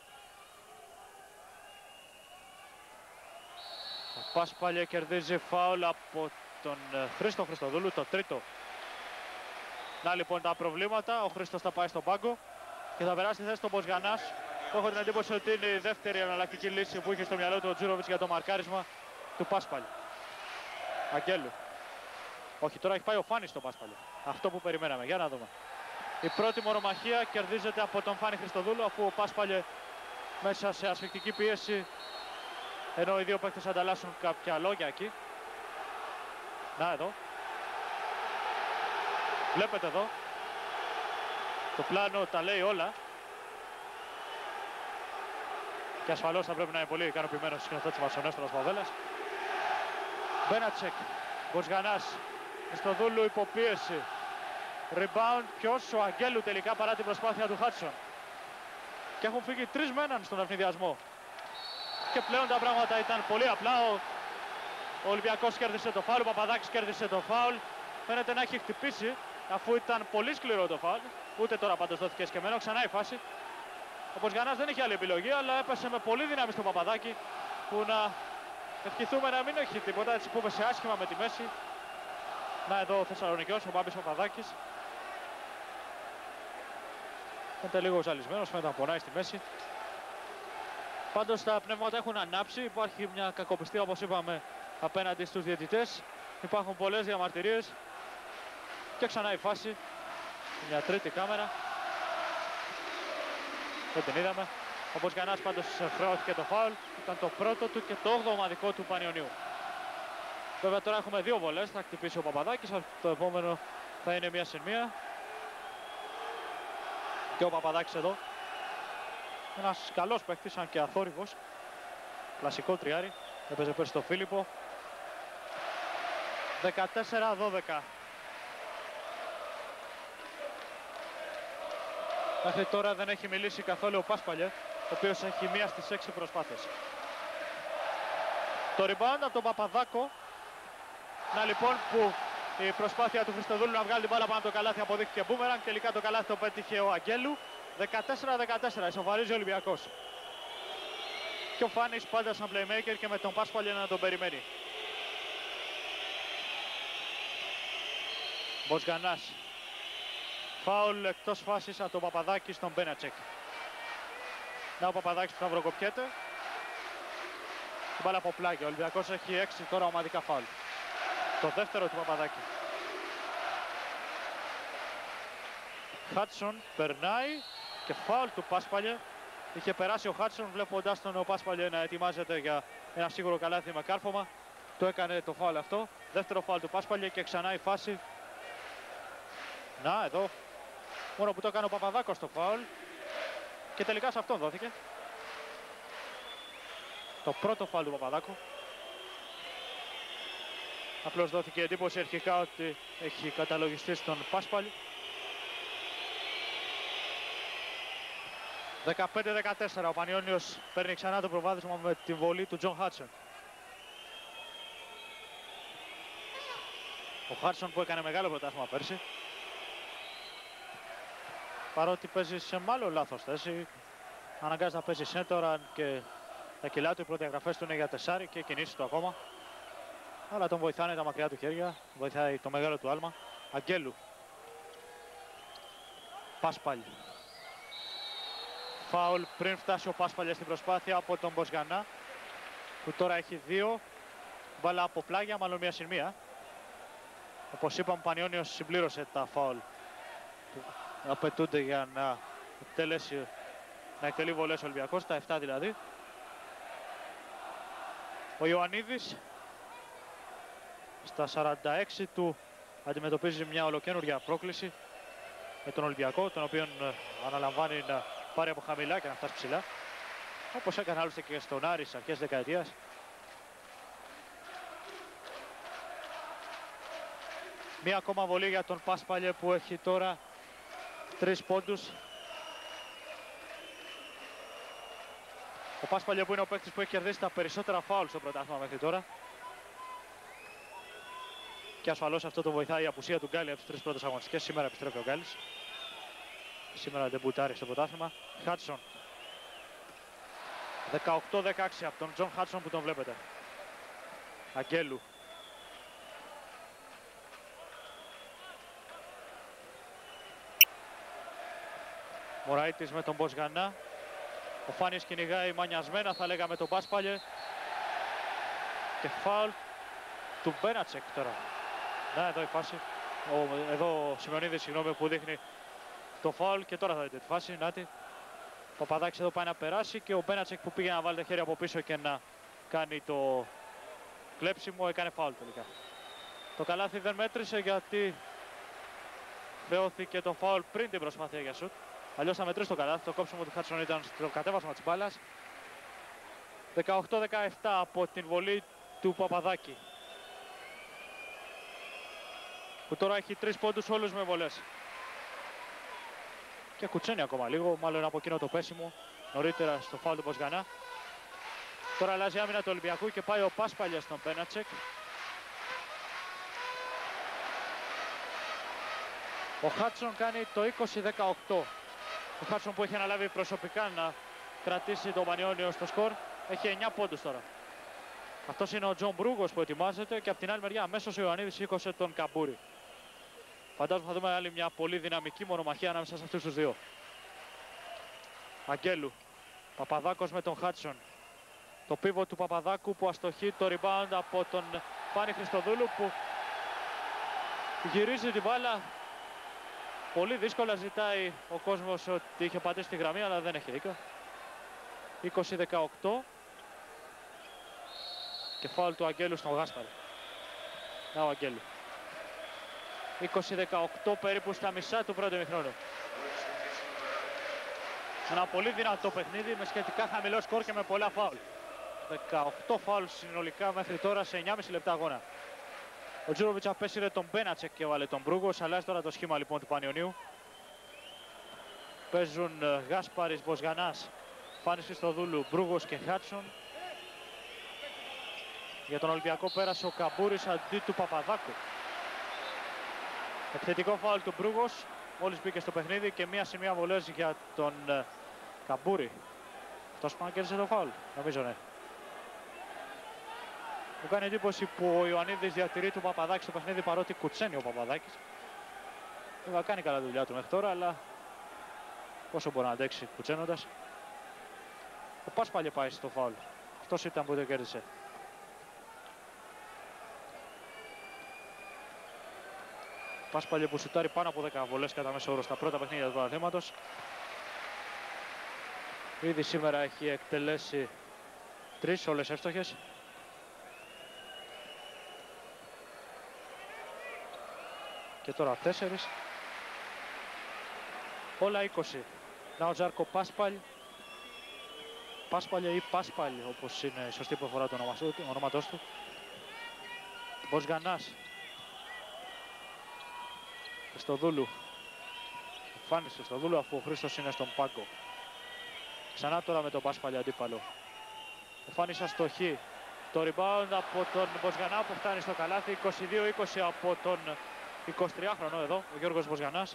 Ο Πάσπαλιε κερδίζει φάουλ από τον Χρήστο Χριστοδούλου, το τρίτο. Να λοιπόν τα προβλήματα, ο Χρήστος θα πάει στον πάγκο και θα περάσει τη θέση στον Μποτσγανάς. Έχω την εντύπωση ότι είναι η δεύτερη εναλλακτική λύση που είχε στο μυαλό του ο Τζούροβιτς για το μαρκάρισμα του Πάσπαλη. Αγγέλου. Όχι, τώρα έχει πάει ο Φάνης στον Πάσπαλη. Αυτό που περιμέναμε. Για να δούμε. Η πρώτη μονομαχία κερδίζεται από τον Φάνη Χριστοδούλου, αφού ο Πάσπαλη μέσα σε ασφυκτική πίεση, ενώ οι δύο παίκτες ανταλλάσσουν κάποια λόγια εκεί. Να εδώ. Βλέπετε εδώ. Το πλάνο τα λέει όλα. Και ασφαλώς θα πρέπει να είναι πολύ ικανοποιημένος ο σκηνοθέτης μας ο Νέστορας Παβέλας. Μπένατσεκ, Μποσγανάς, Χριστοδούλου υποπίεση. Rebound ποιος, ο Αγγέλου τελικά παρά την προσπάθεια του Χάτσον. Και έχουν φύγει τρεις με έναν στον ευνηδιασμό. Και πλέον τα πράγματα ήταν πολύ απλά. Ο, ο Ολυμπιακός κέρδισε το φάουλ, ο Παπαδάκης κέρδισε το φάουλ. Φαίνεται να έχει χτυπήσει, αφού ήταν πολύ σκληρό το φάουλ. Ούτε τώρα πάντως δόθηκε σκεμμένο, ξανά η φάση. Ο Μποσγανάς δεν είχε άλλη επιλογή, αλλά έπεσε με πολύ δύναμη στο Παπαδάκη, που να ευχηθούμε να μην έχει τίποτα, έτσι που έπεσε άσχημα με τη μέση. Να εδώ ο Θεσσαλονικιός, ο Μπάμπης Παπαδάκης. Φαίνεται λίγο ζαλισμένος, φαίνεται να πονάει στη μέση. Πάντως τα πνεύματα έχουν ανάψει, υπάρχει μια κακοπιστία όπως είπαμε απέναντι στους διαιτητές. Υπάρχουν πολλές διαμαρτυρίες και ξανά η φάση, μια τρίτη κάμερα. Δεν την είδαμε. Ο Μποσγανάς πάντως χρεώθηκε το φάουλ, ήταν το πρώτο του και το όγδοο ομαδικό του Πανιωνίου. Βέβαια τώρα έχουμε δύο βολές, θα χτυπήσει ο Παπαδάκης, το επόμενο θα είναι μία συν μία. Και ο Παπαδάκης εδώ, ένας καλός παίκτης, αν και αθόρυβος, κλασικό τριάρι, έπαιζε πέρσι στο Φίλιππο. δεκατέσσερα δώδεκα. Μέχρι τώρα δεν έχει μιλήσει καθόλου ο Πάσπαλιε, ο οποίος έχει μία στις έξι προσπάθειες. Το rebound από τον Παπαδάκο. Να λοιπόν που η προσπάθεια του Χριστοδούλου να βγάλει την μπάλα πάνω από το καλάθι αποδείχθηκε μπούμερανγκ. Τελικά το καλάθι το πέτυχε ο Αγγέλου. δεκατέσσερα δεκατέσσερα, ισοφαρίζει ο Ολυμπιακός. Και ο Φάνης πάντα σαν playmaker και με τον Πάσπαλιε να τον περιμένει. Μποσγανάς. Φάουλ εκτός φάσης από τον Παπαδάκη στον Μπένατσεκ. Να ο Παπαδάκης που θα βροκοπιέται. Την μπάλα από πλάγια. Ο Ολυμπιακός έχει έξι τώρα ομαδικά φάουλ. Το δεύτερο του Παπαδάκη. Χάτσον περνάει και φάουλ του Πάσπαλιε. Είχε περάσει ο Χάτσον βλέποντας τον ο Πάσπαλιε να ετοιμάζεται για ένα σίγουρο καλάθι με κάρφωμα. Το έκανε το φάουλ αυτό. Δεύτερο φάουλ του Πάσπαλιε και ξανά η φάση. Να εδώ. Μόνο που το έκανε ο Παπαδάκος το φάουλ. Και τελικά σε αυτόν δόθηκε. Το πρώτο φάουλ του Παπαδάκου. Απλώς δόθηκε εντύπωση αρχικά ότι έχει καταλογιστεί στον Πάσπαλι. δεκαπέντε δεκατέσσερα. Ο Πανιώνιος παίρνει ξανά το προβάδισμα με την βολή του Τζον Χάτσον. Ο Χάτσον που έκανε μεγάλο πρωτάθλημα πέρσι. Παρότι παίζει σε μάλλον λάθος θέση. Αναγκάζει να παίζει σέντορα και τα κιλά του, οι προδιαγραφές του είναι για τεσσάρι και οι κινήσεις του ακόμα. Αλλά τον βοηθάνε τα μακριά του χέρια, βοηθάει το μεγάλο του άλμα. Αγγέλου. Πάσπαλ. Φάουλ πριν φτάσει ο Πάσπαλ στην προσπάθεια από τον Μποσγανά, που τώρα έχει δύο. Μπάλα από πλάγια, μάλλον μία συν μία. Όπως είπαμε, ο Πανιώνιος συμπλήρωσε τα φάουλ που απαιτούνται για να εκτελέσει, να εκτελεί βολές ο Ολυμπιακός, τα επτά δηλαδή. Ο Ιωαννίδης στα σαράντα έξι του αντιμετωπίζει μια ολοκαίνουργια πρόκληση με τον Ολυμπιακό, τον οποίο αναλαμβάνει να πάρει από χαμηλά και να φτάσει ψηλά, όπως έκανε άλλωστε και στον Άρη στις αρχές δεκαετίας. Μία ακόμα βολή για τον Πάσπαλιε που έχει τώρα τρεις πόντους. Ο Πάσπαλιε που είναι ο παίκτης που έχει κερδίσει τα περισσότερα φάουλ στο πρωτάθλημα μέχρι τώρα. Και ασφαλώς αυτό το βοηθάει η απουσία του Γκάλι από τις τρεις πρώτες αγωνιστικές. Σήμερα επιστρέφει ο Γκάλης. Σήμερα ντεμπουτάρει στο πρωτάθλημα. Χάτσον. δεκαοκτώ δεκαέξι από τον Τζον Χάτσον που τον βλέπετε. Αγγέλου. Μωραΐτης με τον Μποσγανά. Ο Φάνης κυνηγάει μανιασμένα, θα λέγαμε, τον Πάσπαλιε. Και φάουλ του Μπένατσεκ τώρα. Να, εδώ η φάση. Ο, εδώ ο Σιμεωνίδης, συγγνώμη, που δείχνει το φάουλ και τώρα θα δείτε τη φάση. Νάτι. Ο Παπαδάκης εδώ πάει να περάσει και ο Μπένατσεκ που πήγε να βάλει τα χέρια από πίσω και να κάνει το κλέψιμο έκανε φάουλ τελικά. Το καλάθι δεν μέτρησε γιατί χρεώθηκε το φάουλ πριν την προσπάθεια για σουτ. Αλλιώς θα μετρήσει το καλάθι. Το κόψιμο του Χάτσον ήταν στο κατέβασμα της μπάλας. δεκαοκτώ δεκαεπτά από την βολή του Παπαδάκη, που τώρα έχει τρεις πόντους όλους με βολές. Και κουτσένει ακόμα λίγο, μάλλον από εκείνο το πέσιμο νωρίτερα στο φάουλ του Μποσγανά. Τώρα αλλάζει άμυνα του Ολυμπιακού και πάει ο Πάσπαλιας στον Πένατσεκ. Ο Χάτσον κάνει το είκοσι δεκαοκτώ. Ο Χάτσον που έχει αναλάβει προσωπικά να κρατήσει τον Πανιόνιο στο σκορ έχει εννιά πόντους τώρα. Αυτός είναι ο Τζον Μπρούγκος που ετοιμάζεται και από την άλλη μεριά αμέσως ο Ιωαννίδης σήκωσε τον Καμπούρη. Φαντάζομαι θα δούμε άλλη μια πολύ δυναμική μονομαχία ανάμεσα σε αυτούς τους δύο. Αγγέλου, Παπαδάκος με τον Χάτσον. Το πίβο του Παπαδάκου που αστοχεί το rebound από τον Φάνη Χριστοδούλου που γυρίζει την μπάλα. Πολύ δύσκολα, ζητάει ο κόσμος ότι είχε πατήσει τη γραμμή, αλλά δεν έχει δίκιο. είκοσι δεκαοκτώ. Και φάουλ του Αγγέλου στον Γάσπαρη. Να ο Αγγέλου. είκοσι δεκαοκτώ περίπου στα μισά του πρώτου ημιχρόνου. Ένα πολύ δυνατό παιχνίδι με σχετικά χαμηλό σκορ και με πολλά φάουλ. δεκαοκτώ φάουλ συνολικά μέχρι τώρα σε εννιά και μισό λεπτά αγώνα. Ο Τζούροβιτς απέσυρε τον Μπένατσεκ και έβαλε τον Μπρούγκος. Αλλάζει τώρα το σχήμα λοιπόν του Πανιωνίου. Παίζουν uh, Γάσπαρης, Μποσγανάς, Φάνης Χριστοδούλου, Μπρούγκος και Χάτσον. Για τον Ολυμπιακό πέρασε ο Καμπούρης αντί του Παπαδάκου. Επιθετικό φάουλ του Μπρούγκος. Μόλις μπήκε στο παιχνίδι και μία σημεία βολές για τον uh, Καμπούρη. Αυτός που κέρδισε το φάουλ, νομίζω ναι. Μου κάνει εντύπωση που ο Ιωαννίδης διατηρεί του Παπαδάκη στο παιχνίδι παρότι κουτσένει ο Παπαδάκης. Δεν θα κάνει καλά δουλειά του μέχρι τώρα, αλλά πόσο μπορεί να αντέξει κουτσένοντας. Ο Πάσπαλιε πάει στο φάουλ. Αυτός ήταν που το κέρδισε. Πάσπαλιε που σουτάρει πάνω από δέκα βολές κατά μέσο όρο στα πρώτα παιχνίδια του πρωταθλήματος. Ήδη σήμερα έχει εκτελέσει τρεις, όλες εύστοχες. Και τώρα τέσσερις. Όλα είκοσι. Να ο Τζάρκο Πάσπαλ. Πάσπαλια ή Πάσπαλ, όπως είναι η σωστή προφορά του ονόματός του. Μποσγανάς. Χριστοδούλου. Φάνης Χριστοδούλου, αφού ο Χρήστος είναι στον πάγκο. Ξανά τώρα με τον Πάσπαλ αντίπαλο. Ο Φάνης αστοχή. Το rebound από τον Μποσγανά που φτάνει στο καλάθι. είκοσι δύο είκοσι από τον εικοσιτριάχρονο εδώ, ο Γιώργος Μποσγανάς.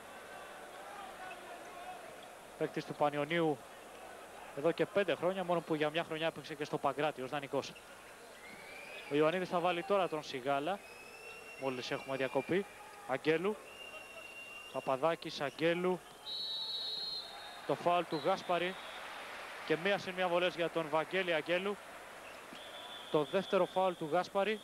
Παίκτης του Πανιωνίου εδώ και πέντε χρόνια, μόνο που για μια χρονιά έπαιξε και στο Παγκράτη ως δανεικός. Ο Ιωαννίδης θα βάλει τώρα τον Σιγάλα, μόλις έχουμε διακοπή. Αγγέλου, Παπαδάκης, Αγγέλου. Το φάουλ του Γάσπαρη και μία συν μία βολές για τον Βαγγέλη Αγγέλου. Το δεύτερο φάουλ του Γάσπαρη.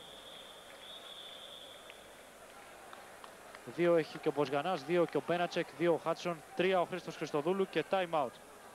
Δύο έχει και ο Μποσγανάς, δύο και ο Μπένατσεκ, δύο ο Χάτσον, τρία ο Χρήστος Χριστοδούλου και time out.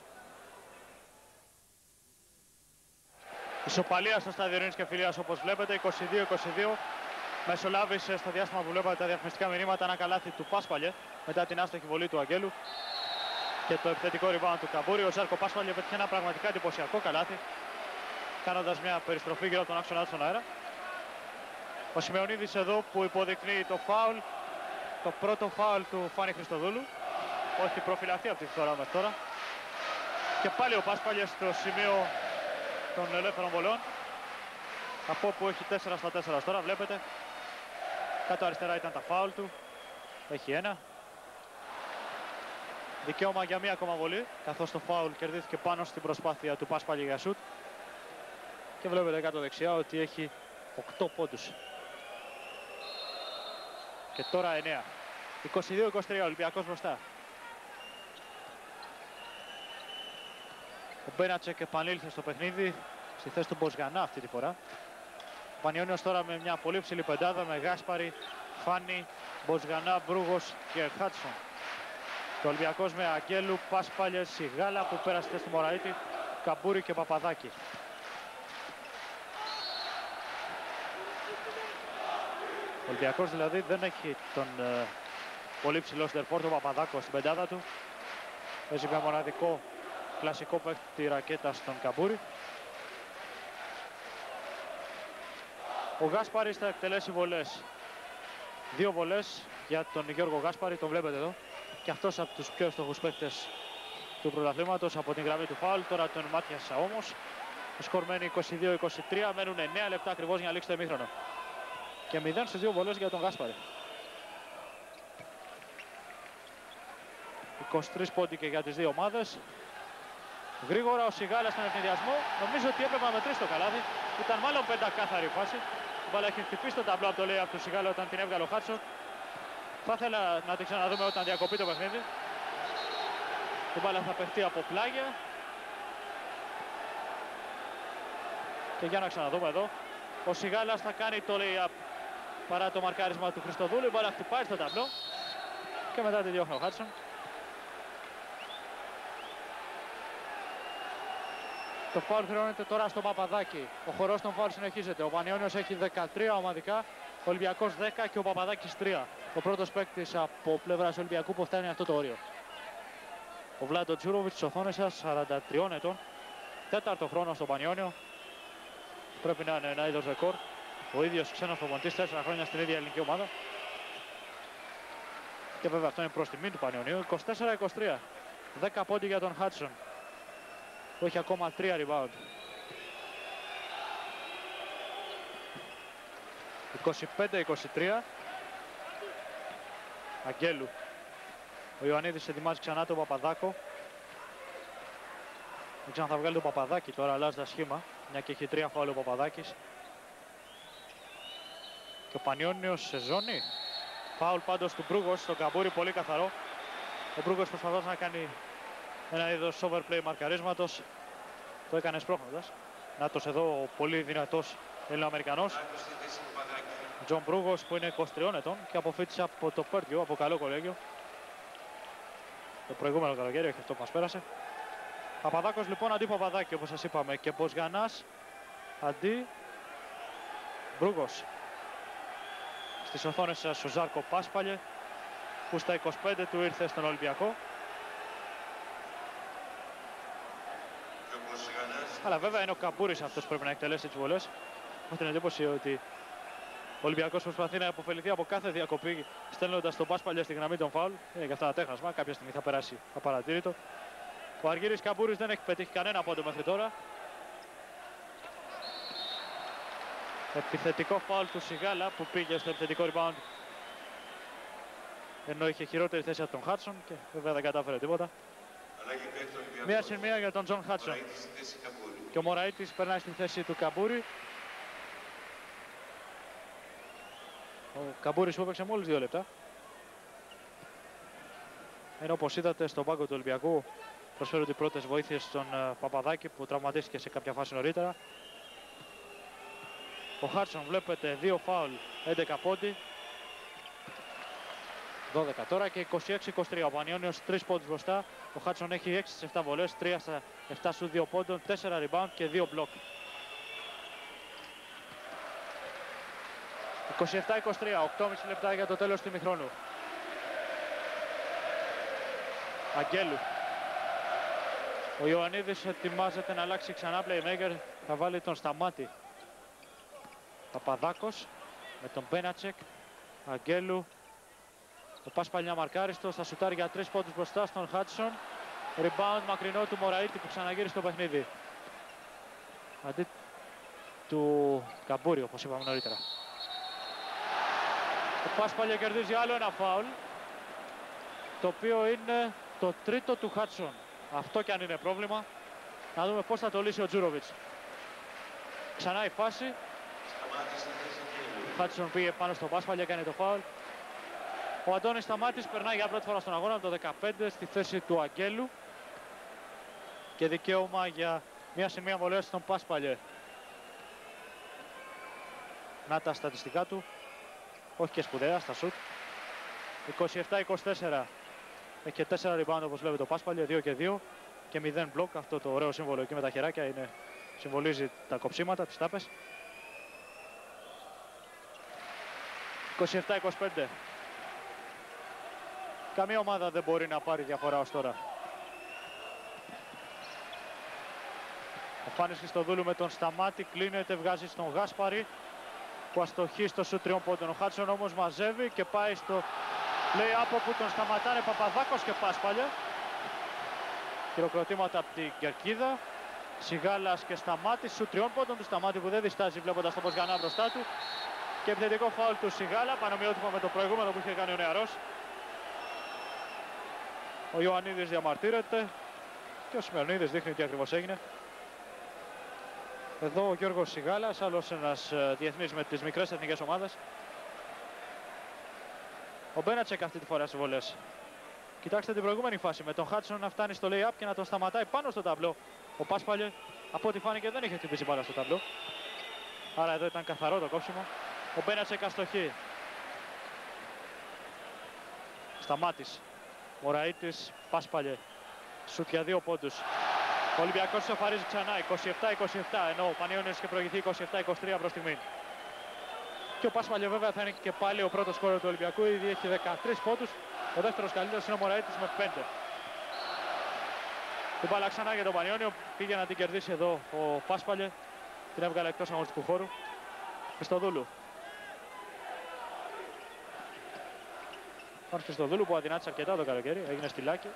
Ισοπαλία στο στάδιο Ειρήνης και Φιλίας όπως βλέπετε, είκοσι δύο είκοσι δύο. Μεσολάβησε στο διάστημα που βλέπετε τα διαφημιστικά μηνύματα ένα καλάθι του Πάσπαλιε μετά την άστοχη βολή του Αγγέλου και το επιθετικό rebound του Καμπούρη. Ο Ζάρκο Πάσπαλιε πέτυχε ένα πραγματικά εντυπωσιακό καλάθι, κάνοντας μια περιστροφή γύρω από τον άξονα του στον αέρα. Ο Σιμεωνίδης εδώ που υποδεικνύει το φάουλ. Το πρώτο φάουλ του Φάνη Χριστοδούλου. Όχι προφυλαχθεί αυτή τη φορά μέχρι τώρα. Και πάλι ο Πάσπαλιες στο σημείο των ελεύθερων βολών. Από όπου έχει τέσσερα στα τέσσερα τώρα, βλέπετε. Κάτω αριστερά ήταν τα φάουλ του. Έχει ένα. Δικαίωμα για μία ακόμα βολή, καθώς το φάουλ κερδίθηκε πάνω στην προσπάθεια του Πάσπαλιε για σουτ. Και βλέπετε κάτω δεξιά ότι έχει οκτώ πόντους. Και τώρα εννέα. είκοσι δύο είκοσι τρία, Ολυμπιακός μπροστά. Ο Μπένατσεκ επανήλθε στο παιχνίδι, στη θέση του Μποσγανά αυτή τη φορά. Ο Πανιώνιος τώρα με μια πολύ ψηλή πεντάδα με Γάσπαρη, Φάνη, Μποσγανά, Μπρούγος και Χάτσον. Και ο Ολυμπιακός με Αγγέλου, Πάσπαλιε, Σιγάλα που πέρασε στη Μωραήτη, Καμπούρη και Παπαδάκη. Ο Ολυμπιακός δηλαδή δεν έχει τον ε, πολύ ψηλό στερφόρ, τον Παπαδάκο στην πεντάδα του. Παίζει με μοναδικό κλασικό παίκτη ρακέτα στον Καμπούρη. Ο Γάσπαρης θα εκτελέσει βολές. Δύο βολές για τον Γιώργο Γάσπαρη, τον βλέπετε εδώ. Και αυτός από τους πιο στοχούς παίκτες του πρωταθλήματος από την γραμμή του φάουλ. Τώρα τον μάτιασα όμως. Ο σκορ μένει είκοσι δύο είκοσι τρία, μένουν εννέα λεπτά ακριβώς για να λήξει το ημίχρονο. Και μηδέν στις δύο βολές για τον Γάσπαρη. είκοσι τρεις πόντοι και για τις δύο ομάδες. Γρήγορα ο Σιγάλας στον ευνηδιασμό. Νομίζω ότι έπρεπε να μετρήσει το καλάθι. Ήταν μάλλον πεντακάθαρη φάση. Η μπάλα έχει χτυπήσει το ταμπλό από το λέει από τον Σιγάλα όταν την έβγαλε ο Χάτσον. Θα ήθελα να την ξαναδούμε όταν διακοπεί το παιχνίδι. Η μπάλα θα παιχτεί από πλάγια. Και για να ξαναδούμε εδώ. Ο Σιγάλας θα κάνει το lay-up παρά το μαρκάρισμα του Χριστοδούλου. Η μπάλα χτυπάει στο ταμπλό. Και μετά τη διώχνει ο Χάτσον. Το φάουλ χρεώνεται τώρα στο Παπαδάκη. Ο χορός των φάουλ συνεχίζεται. Ο Πανιώνιος έχει δεκατρία ομαδικά, ο Ολυμπιακός δέκα και ο Παπαδάκης τρία. Ο πρώτος παίκτης από πλευράς Ολυμπιακού που φτάνει αυτό το όριο. Ο Βλάντο Τζούροβιτς στις οθόνες σας, σαράντα τριών ετών. Τέταρτο χρόνο στο Πανιώνιο. Πρέπει να είναι ένα είδος ρεκόρ. Ο ίδιος ξένος προπονητής, τέσσερα χρόνια στην ίδια ελληνική ομάδα. Και βέβαια αυτό είναι προς τιμή του Πανιωνίου. είκοσι τέσσερα είκοσι τρία. δέκα πόντι για τον Χάτσον, που έχει ακόμα τρία rebound. είκοσι πέντε είκοσι τρία. Αγγέλου. Ο Ιωαννίδης ετοιμάζει ξανά τον Παπαδάκο. Δεν ξέρω αν θα βγάλει τον Παπαδάκη τώρα, αλλάζοντας σχήμα, μια και έχει τρία φάουλ ο Παπαδάκης. Και ο Πανιώνιος σε ζώνη. Φάουλ πάντως του Μπρούγκος στον Καμπούρη, πολύ καθαρό. Ο Μπρούγκος προσπαθώντας να κάνει ένα είδος overplay μαρκαρίσματος. Το έκανε σπρώχνοντας. Νάτος εδώ ο πολύ δυνατός Ελληνοαμερικανός. Τζον Μπρούγκος που είναι είκοσι τριών ετών και αποφύτησε από το Πέρτιο, από καλό κολέγιο. Το προηγούμενο καλοκαίρι, όχι αυτό που μας πέρασε. Παπαδάκος λοιπόν αντί Παπαδάκη όπως σας είπαμε και Μποζγανάς αντί Μπρούγκος. Στις οθόνες σας ο Ζάρκο Πάσπαλιε που στα είκοσι πέντε του ήρθε στον Ολυμπιακό. Αλλά βέβαια είναι ο Καμπούρης αυτός που πρέπει να εκτελέσει τις βολές. Έχω την εντύπωση ότι ο Ολυμπιακός προσπαθεί να αποφεληθεί από κάθε διακοπή στέλνοντας τον Πάσπαλια στη γραμμή των φάουλ. Είναι και αυτά ένα τέχνασμα, κάποια στιγμή θα περάσει απαρατήρητο. Ο Αργύρης Καμπούρης δεν έχει πετύχει κανένα πόντο μέχρι τώρα. Επιθετικό φάουλ του Σιγάλα που πήγε στο επιθετικό rebound ενώ είχε χειρότερη θέση από τον Χάτσον και βέβαια δεν κατάφερε τίποτα. Μία συν μία για τον Τζον Χάτσον. Και ο Μωραΐτης περνάει στη θέση του Καμπούρη. Ο Καμπούρης που έπαιξε μόλις δύο λεπτά. Ενώ όπως είδατε στον πάγκο του Ολυμπιακού προσφέρονται οι πρώτες βοήθειες στον Παπαδάκη που τραυματίστηκε σε κάποια φάση νωρίτερα. Ο Χάτσον βλέπετε δύο φάουλ, έντεκα πόντι. δώδεκα τώρα και είκοσι έξι είκοσι τρία. Ο Πανιώνιος τρεις πόντους μπροστά. Ο Χάτσον έχει έξι στις επτά βολές, τρία στα επτά σου δύο πόντων, τέσσερα rebound και δύο μπλοκ. είκοσι επτά είκοσι τρία, οκτώ και μισό λεπτά για το τέλος του ημιχρόνου. Αγγέλου. Ο Ιωαννίδης ετοιμάζεται να αλλάξει ξανά playmaker, θα βάλει τον Σταμάτη. Παπαδάκος με τον Μπένατσεκ. Αγγέλου. Ο Πάσπαλια μαρκάριστος, θα σουτάρει για τρεις πόντους μπροστά στον Χάτσον. Rebound μακρινό του Μωραΐτη που ξαναγύρισε στο παιχνίδι. Αντί του Καμπούρη όπως είπαμε νωρίτερα. Ο Πάσπαλια κερδίζει άλλο ένα φάουλ, το οποίο είναι το τρίτο του Χάτσον. Αυτό κι αν είναι πρόβλημα. Να δούμε πώς θα το λύσει ο Τζούροβιτς. Ξανά η φάση. Ο Χάτσον πήγε πάνω στο Πάσπαλια, έκανε το φάουλ. Ο Αντώνης Σταμάτης περνάει για πρώτη φορά στον αγώνα το δεκαπέντε στη θέση του Αγγέλου. Και δικαίωμα για μία σημεία βολέα στον Πάσπαλιε. Να τα στατιστικά του. Όχι και σπουδαία στα σουτ. είκοσι επτά είκοσι τέσσερα. Έχει και τέσσερα rebound όπως βλέπετε το Πάσπαλιε, δύο και δύο. Και μηδέν μπλοκ. Αυτό το ωραίο σύμβολο εκεί με τα χεράκια είναι, συμβολίζει τα κοψίματα, τις τάπες. είκοσι επτά είκοσι πέντε. Καμία ομάδα δεν μπορεί να πάρει διαφορά ως τώρα. Ο Φάνης Χριστοδούλου με τον Σταμάτη κλείνεται, βγάζει στον Γάσπαρη. που αστοχεί στο σουτ τριών πόντων. Ο Χάτσον όμως μαζεύει και πάει στο lay-up όπου τον σταματάνε Παπαδάκος και Πάσπαλια. Χειροκροτήματα από την κερκίδα. Σιγάλας και Σταμάτης, σουτ τριών πόντων του Σταμάτη που δεν διστάζει βλέποντας τον Μποσγανά μπροστά του. Και επιθετικό φάουλ του Σιγάλα, πανομοιότυπο με το προηγούμενο που είχε κάνει ο νεαρός. Ο Ιωαννίδης διαμαρτύρεται και ο Σιμεωνίδης δείχνει τι ακριβώς έγινε. Εδώ ο Γιώργος Σιγάλας, άλλος ένας διεθνής με τις μικρές εθνικές ομάδες. Ο Μπένατσεκ αυτή τη φορά στις βολές. Κοιτάξτε την προηγούμενη φάση με τον Χάτσον να φτάνει στο lay-up και να τον σταματάει πάνω στο ταμπλό. Ο Πάσπαλιε, από ό,τι φάνηκε, δεν είχε χτυπήσει μπάλα στο ταμπλό. Άρα εδώ ήταν καθαρό το κόψιμο. Ο Μπένατσεκ αστοχή. Σταμάτης. Μωραΐτης, Πάσπαλιε. Σουτ για δύο πόντους. Ο Ολυμπιακός ισοφαρίζει ξανά είκοσι επτά είκοσι επτά, ενώ ο Πανιώνιος είχε προηγηθεί είκοσι επτά είκοσι τρία προς στιγμή. Και ο Πάσπαλιε βέβαια θα είναι και πάλι ο πρώτος σκόρερ του Ολυμπιακού, ήδη έχει δεκατρείς πόντους. Ο δεύτερος καλύτερος είναι ο Μωραΐτης με πέντε. Την μπάλα ξανά για τον Πανιώνιο, πήγε να την κερδίσει εδώ ο Πάσπαλιε. Την έβγαλε εκτός αγωνιστικού χώρου. Χριστοδούλου. Τον Χριστοδούλου που αδυνάτησε αρκετά το καλοκαίρι, έγινε στυλάκι.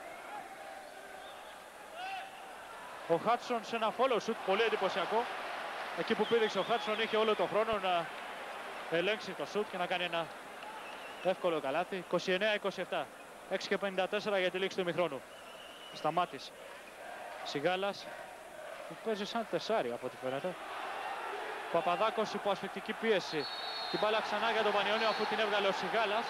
Ο Χάτσον σε ένα follow shoot, πολύ εντυπωσιακό. Εκεί που πήδηξε ο Χάτσον είχε όλο τον χρόνο να ελέγξει το shoot και να κάνει ένα εύκολο καλάθι. είκοσι εννέα είκοσι επτά, έξι και πενήντα τέσσερα για τη λήξη του ημιχρόνου. Σταμάτης. Σιγάλας που παίζει σαν τεσάρι από ό,τι φαίνεται. Παπαδάκος υπό ασφυκτική πίεση. Την μπάλα ξανά για τον Πανιώνιο αφού την έβγαλε ο Σιγάλας.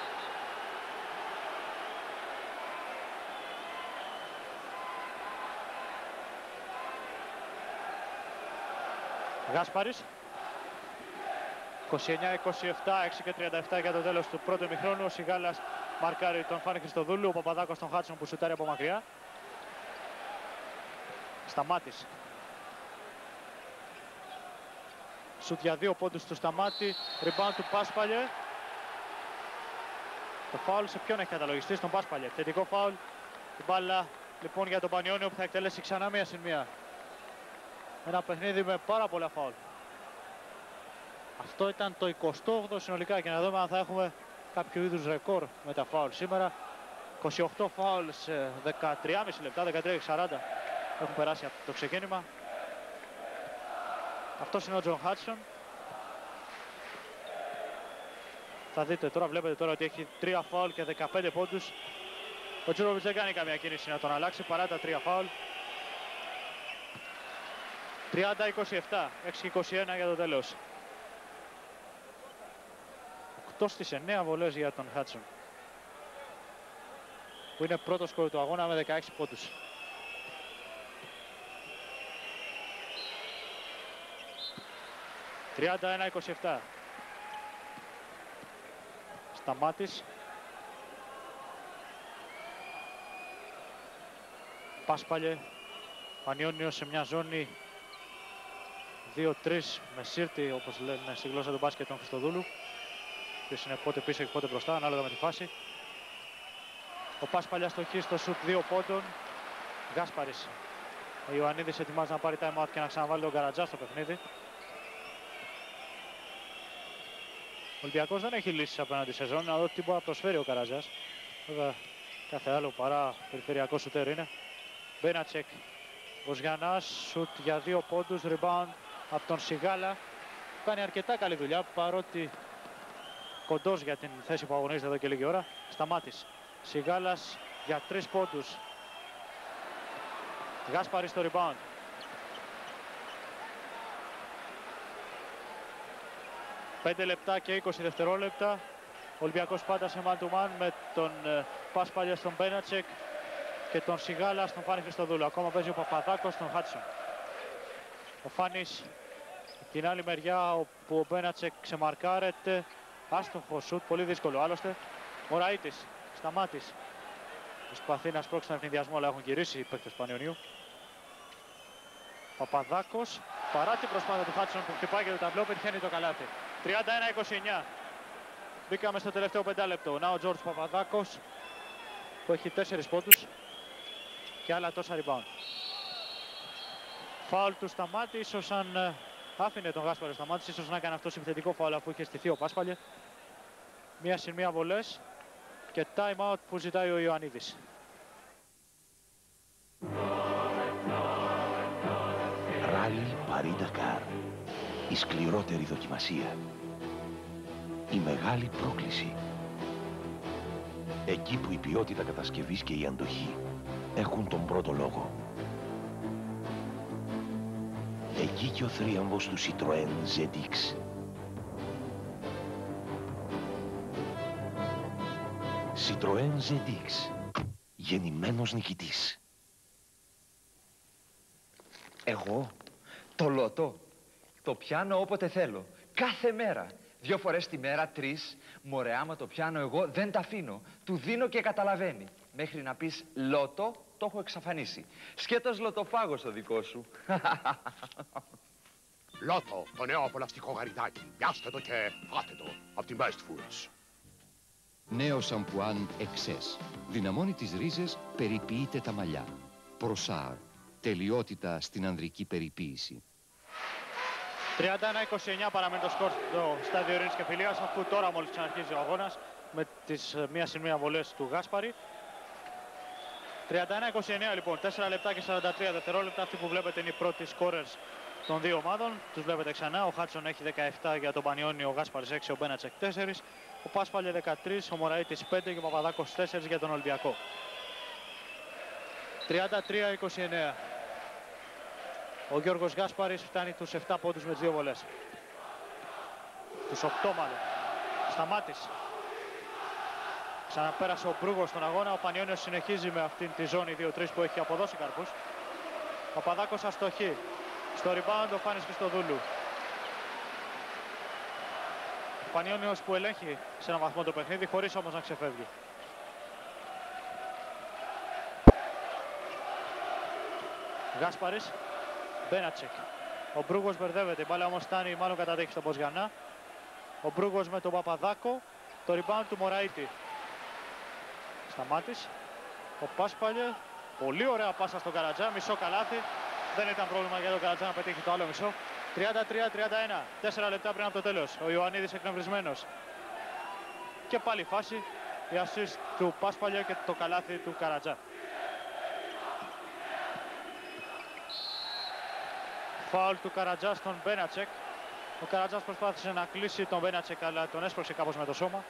Γάσπαρης. είκοσι εννέα είκοσι επτά, έξι και τριάντα επτά για το τέλος του πρώτου ημιχρόνου. Ο Σιγάλας μαρκάρει τον Φάνη Χριστοδούλου, ο Παπαδάκος τον Χάτσον που σουτάρει από μακριά. Σταμάτης. Σουτ για δύο πόντους του Σταμάτη, rebound του Πάσπαλιε. Το φάουλ σε ποιον έχει καταλογιστεί, στον Πάσπαλιε. Θετικό φάουλ. Την μπάλα λοιπόν για τον Πανιώνιο που θα εκτελέσει ξανά μία συν μία. Ένα παιχνίδι με πάρα πολλά φάουλ. Αυτό ήταν το εικοστό όγδοο συνολικά και να δούμε αν θα έχουμε κάποιο είδους ρεκόρ με τα φάουλ σήμερα. είκοσι οκτώ φάουλ σε δεκατρία και μισό λεπτά, δεκατρία και σαράντα έχουν περάσει από το ξεκίνημα. Αυτός είναι ο Τζον Χάτσον. Θα δείτε τώρα, βλέπετε τώρα ότι έχει τρία φάουλ και δεκαπέντε πόντους. Ο Τζούροβιτς δεν κάνει καμία κίνηση να τον αλλάξει παρά τα τρία φάουλ. τριάντα είκοσι επτά, έξι και είκοσι ένα για το τέλος. οκτώ στις εννέα βολές για τον Χάτσον, που είναι πρώτος σκορ του αγώνα με δεκαέξι πόντους. τριάντα ένα είκοσι επτά. Σταμάτης. Πάσπαλιε. Πανιώνιος σε μια ζώνη δύο τρία με σύρτη, όπως λένε στη γλώσσα του μπάσκετ, τον Χριστοδούλου. Ποιος είναι πότε πίσω και πότε μπροστά, ανάλογα με τη φάση. Ο Πάσπαλια στοχή στο σουτ δύο πόντων. Γάσπαρης. Ο Ιωαννίδης ετοιμάζει να πάρει time out και να ξαναβάλει τον Καρατζά στο παιχνίδι. Ο Ολυμπιακός δεν έχει λύσεις απέναντι σε ζώνη, να δω τι μπορεί να προσφέρει ο Καρατζάς. Βέβαια κάθε άλλο παρά περιφερειακό σουτέρ είναι. Μπένατσεκ. Βοζιανάς, σουτ για δύο πόντους, rebound από τον Σιγάλα. Κάνει αρκετά καλή δουλειά, παρότι κοντός για την θέση που αγωνίζεται εδώ και λίγη ώρα. Σταμάτης. Σιγάλας για τρεις πόντους. Γάσπαρη στο rebound. πέντε λεπτά και είκοσι δευτερόλεπτα. Ο Ολυμπιακός πάντα σε man to man με τον uh, Πάσπαλια στον Μπένατσεκ και τον Σιγάλα στον Φάνη Χριστοδούλου. Ακόμα παίζει ο Παπαδάκος στον Χάτσον. Ο Φάνης την άλλη μεριά όπου ο Μπένατσεκ ξεμαρκάρεται. Άστοχο σουτ, πολύ δύσκολο άλλωστε. Μωραΐτης, Σταμάτης. Προσπαθεί να σπρώξει τον ευνηδιασμό, αλλά έχουν γυρίσει οι παίκτες του Πανιωνίου. Παπαδάκος, παρά την προσπάθεια του Χάτσον που χτυπάει και το ταμπλό, πετυχαίνει το καλάθι. τριάντα ένα είκοσι εννέα. Μπήκαμε στο τελευταίο πεντάλεπτο. Να ο Τζόρτζ Παπαδάκος που έχει τέσσερις πόντους και άλλα τόσα rebound. Φάουλ του Σταμάτη, ίσως αν άφηνε τον Γάσπαρη στα μάτια, ίσως να έκανε αυτό επιθετικό φάουλ αφού είχε στηθεί ο Πάσπαλιε. Μία συν μία βολές και time out που ζητάει ο Ιωαννίδης. Ράλι Παρί-Ντακάρ. Η σκληρότερη δοκιμασία. Η μεγάλη πρόκληση. Εκεί που η ποιότητα κατασκευής και η αντοχή έχουν τον πρώτο λόγο. Εκεί και ο θρίαμβος του Citroën ζετ εξ. Citroën ζετ εξ. Γεννημένος νικητής. Εγώ το λότο το πιάνω όποτε θέλω. Κάθε μέρα. Δύο φορές τη μέρα, τρεις. Μωρέ, άμα το πιάνω εγώ δεν τα αφήνω. Του δίνω και καταλαβαίνει. Μέχρι να πεις λότο, το έχω εξαφανίσει. Σκέτος λοτοφάγος ο δικό σου. Λότο, το νέο απολαυστικό γαριδάκι. Πιάστε το και φάτε το από την Best Foods. Νέο σαμπουάν εξές. Δυναμώνει τις ρίζες, περιποιείται τα μαλλιά. Προσάρ. Τελειότητα στην ανδρική περιποίηση. τριάντα ένα είκοσι εννιά παραμένει το σκορ στο στάδιο Ειρήνης και Φιλίας, αφού τώρα μόλις ξαναρχίζει ο αγώνας με τις μία συν μία βολές του Γάσπαρη. τριάντα ένα είκοσι εννιά λοιπόν, τέσσερα λεπτά και σαράντα τρία δευτερόλεπτα. Αυτοί που βλέπετε είναι οι πρώτοι σκόρερς των δύο ομάδων. Τους βλέπετε ξανά. Ο Χάτσον έχει δεκαεπτά για τον Πανιόνιο, ο Γάσπαρης έξι, ο Μπένατσεκ τέσσερα, ο Πάσπαλιε δεκατρία, ο Μωραΐτης πέντε και ο Παπαδάκος τέσσερα για τον Ολυμπιακό. τριάντα τρία είκοσι εννιά. Ο Γιώργος Γάσπαρης φτάνει τους επτά πόντους με τις δύο βολές. Τους οκτώ μάλλον. Σταμάτης. Ξαναπέρασε ο Μπρούγος στον αγώνα. Ο Πανιόνιος συνεχίζει με αυτήν τη ζώνη δύο τρία που έχει αποδώσει καρπούς. Ο Παπαδάκος αστοχή. Στο rebound ο Φάνης Χριστοδούλου. Ο Πανιόνιος που ελέγχει σε έναν βαθμό το παιχνίδι, χωρίς όμως να ξεφεύγει. Γάσπαρης. Μπένατσεκ. Ο Μπρούγος μπερδεύεται. Η μπάλα όμως φτάνει, μάλλον καταδέχει στον Μποζιανά. Ο Μπρούγος με τον Παπαδάκο. Το rebound του Μωραΐτη. Σταμάτης. Ο Πάσπαλιε. Πολύ ωραία πάσα στον Καρατζά. Μισό καλάθι. Δεν ήταν πρόβλημα για τον Καρατζά να πετύχει το άλλο μισό. τριάντα τρία τριάντα ένα. τέσσερα λεπτά πριν από το τέλος. Ο Ιωαννίδης εκνευρισμένος. Και πάλι φάση. Η assist του Πάσπαλιε και το καλάθι του Καρατζά. Φάουλ του Καρατζά στον Μπένατσεκ. Ο Καρατζάς προσπάθησε να κλείσει τον Μπένατσεκ, αλλά τον έσπρωξε κάπως με το σώμα.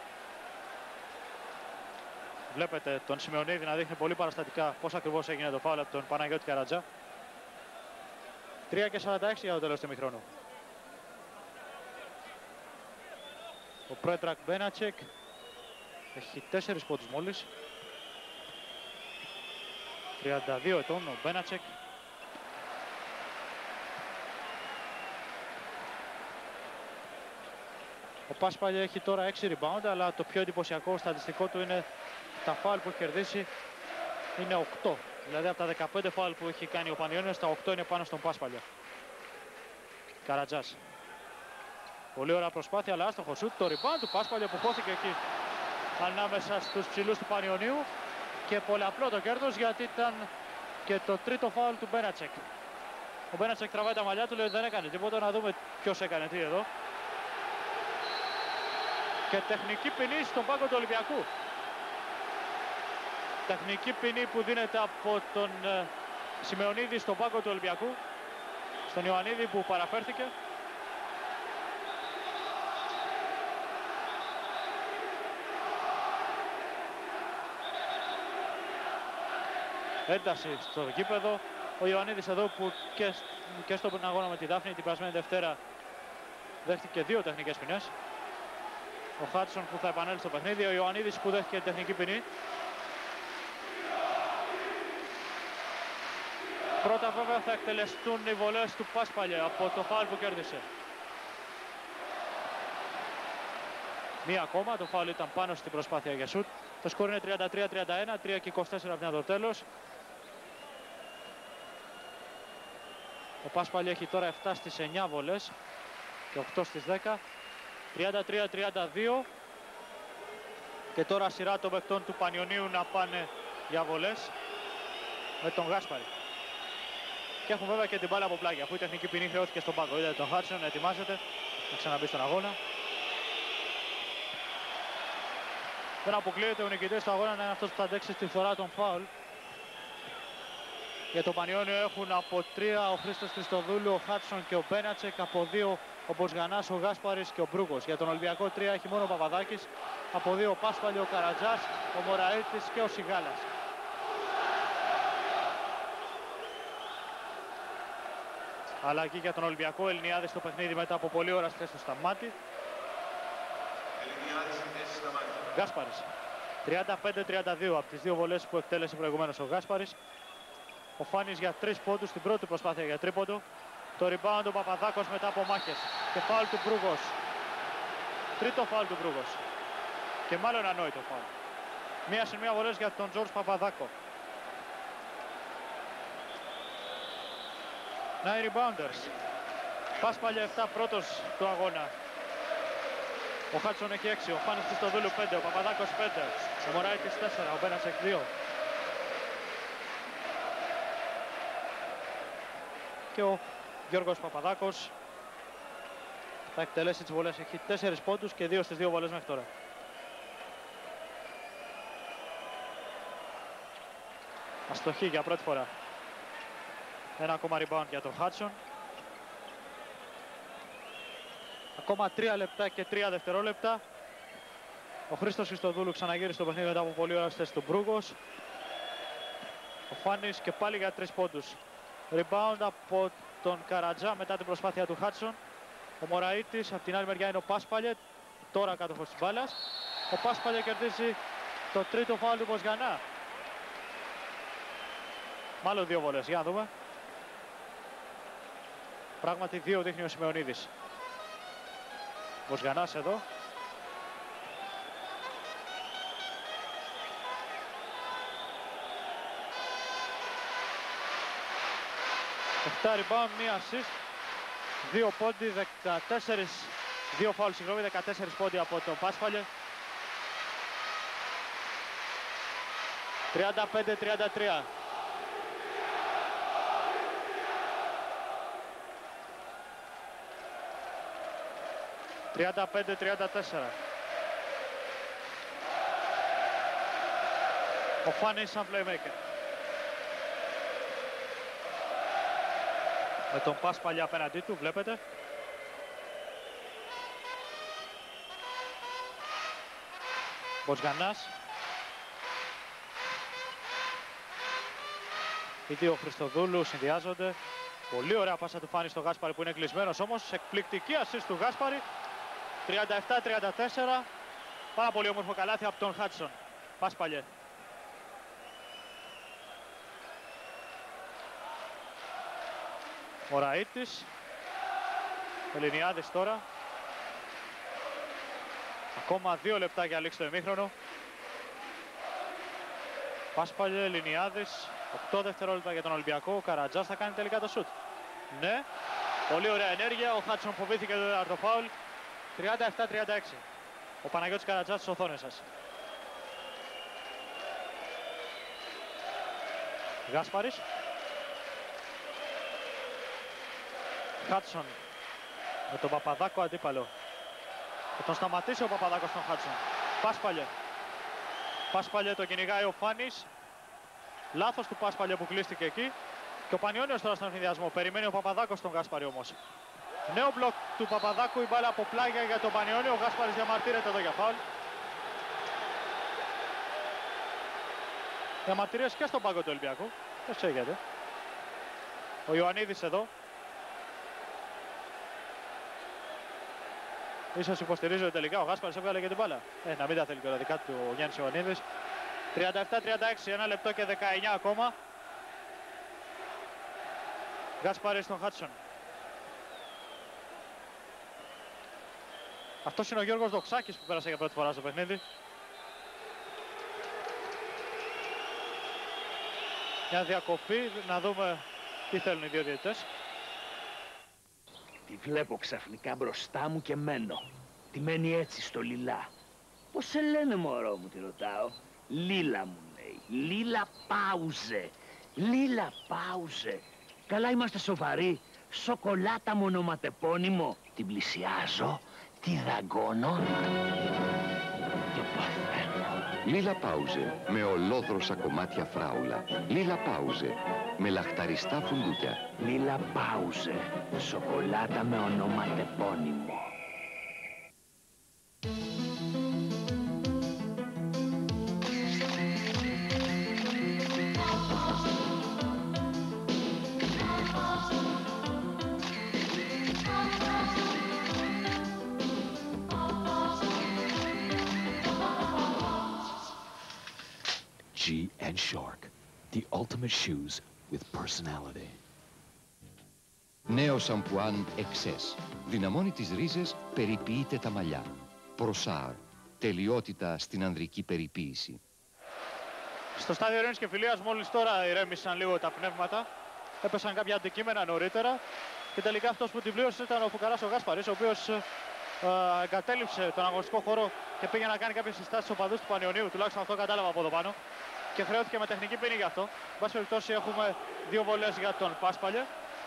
Βλέπετε τον Σιμεωνίδη να δείχνει πολύ παραστατικά πώς ακριβώς έγινε το φάουλ από τον Παναγιώτη Καρατζά. τρία και σαράντα έξι για το τέλος του ημιχρόνου. Ο Πρέτρακ Μπένατσεκ έχει τέσσερις πόντους μόλις. τριάντα δύο ετών ο Μπένατσεκ. Ο Πάσπαλιε έχει τώρα έξι rebound, αλλά το πιο εντυπωσιακό στατιστικό του είναι τα φάουλ που έχει κερδίσει είναι οκτώ. Δηλαδή από τα δεκαπέντε φάουλ που έχει κάνει ο Πανιόνιος, τα οκτώ είναι πάνω στον Πάσπαλιε. Καρατζάς. Πολύ ωραία προσπάθεια, αλλά άστοχο σουτ. Το rebound του Πάσπαλιε που χώθηκε εκεί ανάμεσα στους ψηλούς του Πανιωνίου και πολλαπλό το κέρδος, γιατί ήταν και το τρίτο φάουλ του Μπένατσεκ. Ο Μπένατσεκ τραβάει τα μαλλιά του, λέει δεν έκανε τίποτα, να δούμε ποιος έκανε τι εδώ. Και τεχνική ποινή στον πάγκο του Ολυμπιακού. Τεχνική ποινή που δίνεται από τον ε, Σιμεωνίδη στον πάγκο του Ολυμπιακού. Στον Ιωαννίδη που παραφέρθηκε. Ένταση στο γήπεδο. Ο Ιωαννίδης εδώ που και, και στον αγώνα με τη Δάφνη την περασμένη Δευτέρα δέχτηκε δύο τεχνικές ποινές. Ο Χάτσον που θα επανέλθει στο παιχνίδι, ο Ιωαννίδης που δέχτηκε τεχνική ποινή. Πρώτα βέβαια θα εκτελεστούν οι βολές του Πάσπαλιε από το φάουλ που κέρδισε. Μία ακόμα, το φάουλ ήταν πάνω στην προσπάθεια για σουτ. Το σκορ είναι τριάντα τρία τριάντα ένα, τρία και είκοσι τέσσερα πριν το τέλος. Ο Πάσπαλιε έχει τώρα επτά στις εννιά βολές και οκτώ στις δέκα. τριάντα τρία τριάντα δύο. Και τώρα σειρά των παικτών του Πανιωνίου να πάνε για βολές με τον Γάσπαρη. Και έχουν βέβαια και την μπάλα από πλάγια, αφού η τεχνική ποινή χρεώθηκε στον πάγκο. Είδατε τον Χάτσον, ετοιμάζεται να ξαναμπεί στον αγώνα. Δεν αποκλείεται ο νικητής του αγώνα να είναι αυτός που θα αντέξει στη φθορά των φάουλ. Για το Πανιόνιο έχουν από τρία ο Χρήστος Χριστοδούλου, ο Χάτσον και ο Μπένατσεκ. Από δύο ο Μποσγανάς, ο Γάσπαρης και ο Μπρούγκος. Για τον Ολυμπιακό τρία έχει μόνο ο Παπαδάκης. Από δύο ο Πάσπαλη, ο Καρατζάς, ο Μωραΐτης και ο Σιγάλας. Αλλαγή για τον Ολυμπιακό, Ελληνιάδης στο παιχνίδι μετά από πολλή ώρα στη θέση του Σταμάτη. Γάσπαρης. τριάντα πέντε τριάντα δύο από τις δύο βολές που εκτέλεσε προηγουμένως ο Γάσπαρης. Ο Φάνης για τρεις πόντους στην πρώτη προσπάθεια για τρίποντο. Το rebound ο Παπαδάκος μετά από μάχες. Και φάουλ του Μπρούγκος. Τρίτο φάουλ του Μπρούγκος. Και μάλλον ανόητο φάουλ. Μία συν μία βολές για τον Τζορτζ Παπαδάκο. Nine rebounders. Πάσπαλια επτά πρώτος του αγώνα. Ο Χάτσον έχει έξι, ο Φάνης Χριστοδούλου πέντε, ο Παπαδάκος πέντε, ο Μωράιτης τέσσερα, ο Μπένατσεκ δύο. Και ο Γιώργος Παπαδάκος θα εκτελέσει τις βολές, έχει τέσσερις πόντους και δύο στις δύο βολές μέχρι τώρα. Αστοχή για πρώτη φορά. Ένα ακόμα rebound για τον Χάτσον. Ακόμα τρία λεπτά και τρία δευτερόλεπτα. Ο Χρήστος Χριστοδούλου ξαναγύρισε στο παιχνίδι μετά από πολλή ώρα στη θέση του Μπρούγκος. Ο Φάνης και πάλι για τρεις πόντους. Rebound από τον Καρατζά μετά την προσπάθεια του Χάτσον. Ο Μωραΐτης, από την άλλη μεριά είναι ο Πάσπαλιε, τώρα κάτοχος της μπάλας. Ο Πάσπαλιε κερδίζει το τρίτο φάουλ του Μποσγανά. Μάλλον δύο βολές, για να δούμε. Πράγματι δύο δείχνει ο Σημεωνίδης. Μποσγανάς εδώ. εφτά rebound, μία assist. δύο πόντι, δεκατέσσερα, δύο φάουλ, συγγνώμη, δεκατέσσερα πόντι από τον Πάσπαλιε. τριάντα πέντε τριάντα τρία. τριάντα πέντε τριάντα τέσσερα. Ο Φάνης σαν playmaker. Με τον Πάσπαλια απέναντί του, βλέπετε. Μποσγανάς. Οι δύο Χριστοδούλου συνδυάζονται. Πολύ ωραία πάσα του Φάνη στο Γάσπαρη που είναι κλεισμένος όμως. Εκπληκτική assist του Γάσπαρη. τριάντα επτά τριάντα τέσσερα. Πάρα πολύ όμορφο καλάθι από τον Χάτσον. Πάσπαλιε. Ο Ραΐτης. Ελληνιάδης τώρα. Ακόμα δύο λεπτά για λήξη το ημίχρονο. Πάσπαλιε, Ελληνιάδης. οκτώ δευτερόλεπτα για τον Ολυμπιακό. Ο Καρατζάς θα κάνει τελικά το σουτ. Ναι. Πολύ ωραία ενέργεια. Ο Χάτσον φοβήθηκε το τέταρτο φάουλ. τριάντα επτά τριάντα έξι. Ο Παναγιώτης Καρατζάς στις οθόνες σας. Γάσπαρης. Χάτσον με τον Παπαδάκο αντίπαλο. Θα τον σταματήσει ο Παπαδάκος τον Χάτσον. Πάσπαλιε. Πάσπαλιε το κυνηγάει ο Φάνης. Λάθος του Πάσπαλιε που κλείστηκε εκεί. Και ο Πανιόνιος τώρα στον ευνηδιασμό. Περιμένει ο Παπαδάκος τον Γάσπαρη όμως. Νέο μπλοκ του Παπαδάκου, η μπάλα από πλάγια για τον Πανιόνιο. Ο Γάσπαρης διαμαρτύρεται εδώ για φάουλ. Διαμαρτυρίες και στον πάγκο του Ολυμπιακού. Δεν ξέρετε. Ο Ιωαννίδης εδώ. Ίσως υποστηρίζονται τελικά. Ο Γάσπαρης έβγαλε και την μπάλα. Ε, να μην τα θέλει και τα δικά του ο Γιάννης Ιωαννίδης. τριάντα επτά τριάντα έξι, ένα λεπτό και δεκαεννιά ακόμα. Γάσπαρης στον Χάτσον. Αυτός είναι ο Γιώργος Δοξάκης που πέρασε για πρώτη φορά στο παιχνίδι. Μια διακοπή, να δούμε τι θέλουν οι δύο διαιτητές. Τη βλέπω ξαφνικά μπροστά μου και μένω. Τη μένει έτσι στο λιλά. Πώς σε λένε μωρό μου, τη ρωτάω. Λίλα μου λέει. Λίλα Πάουζε. Λίλα Πάουζε. Καλά είμαστε σοβαροί. Σοκολάτα μονοματεπώνυμο. Την πλησιάζω, τη δαγκώνω και παθαίνω. Λίλα Πάουζε με ολόδροσα κομμάτια φράουλα. Λίλα Πάουζε με λαχταριστά φουντούκια. Λίλα Πάουζε, σοκολάτα με ονοματεπώνυμο. G and Shark, the ultimate shoes with personality. Νέο σαμπουάν Εξές. Δυναμώνει τις ρίζες, περιποιείται τα μαλλιά. Προσάρ. Τελειότητα στην ανδρική περιποίηση. Στο στάδιο ειρήνης και φιλίας μόλις τώρα ηρέμησαν λίγο τα πνεύματα. Έπεσαν κάποια αντικείμενα νωρίτερα. Και τελικά αυτός που την πλήρωσε ήταν ο Φουκαράς ο Γάσπαρης, ο οποίος ε, εγκατέλειψε τον αγωνιστικό χώρο και πήγε να κάνει κάποιες συστάσεις στους οπαδούς του Πανιωνίου. Τουλάχιστον αυτό κατάλαβα από εδώ πάνω. Και χρεώθηκε με τεχνική ποινή γι' αυτό. Εν πάση περιπτώσει έχουμε δύο βολές για τον Πάσπαλιε.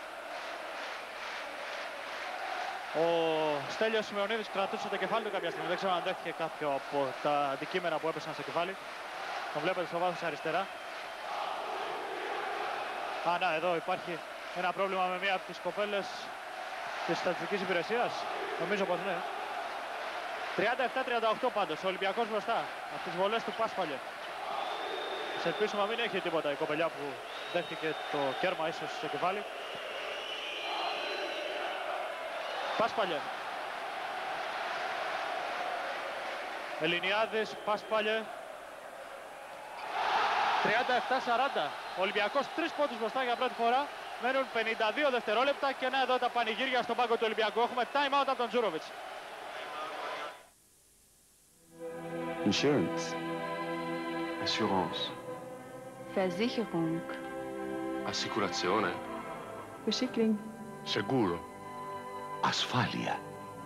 Ο Στέλιος Σημεωνίδης κρατούσε το κεφάλι του κάποια στιγμή. Δεν ξέρω αν δέχτηκε κάποιο από τα αντικείμενα που έπεσαν στο κεφάλι. Τον βλέπετε στο βάθος αριστερά. Α, να, εδώ υπάρχει ένα πρόβλημα με μία από τις κοπέλες της στατιστικής υπηρεσίας. Νομίζω πως ναι. τριάντα επτά τριάντα οκτώ πάντως, ο Ολυμπιακός μπροστά από τις βολές του Πάσπαλιε. Σε ελπίσουμε να μην έχει τίποτα η κοπελιά που δέχτηκε το κέρμα ίσως στο κεφάλι. Πάσπαλιε. Ελληνιάδης, Πάσπαλιε. τριάντα επτά σαράντα. Ο Ολυμπιακός τρεις πόντους μπροστά για πρώτη φορά. Μένουν πενήντα δύο δευτερόλεπτα και να εδώ τα πανηγύρια στον πάγκο του Ολυμπιακού. Έχουμε time out από τον Τζούροβιτς. Insurance. Assurance. Versicherung. Assicurazione. Beschikking. Seguro. Ασφάλεια.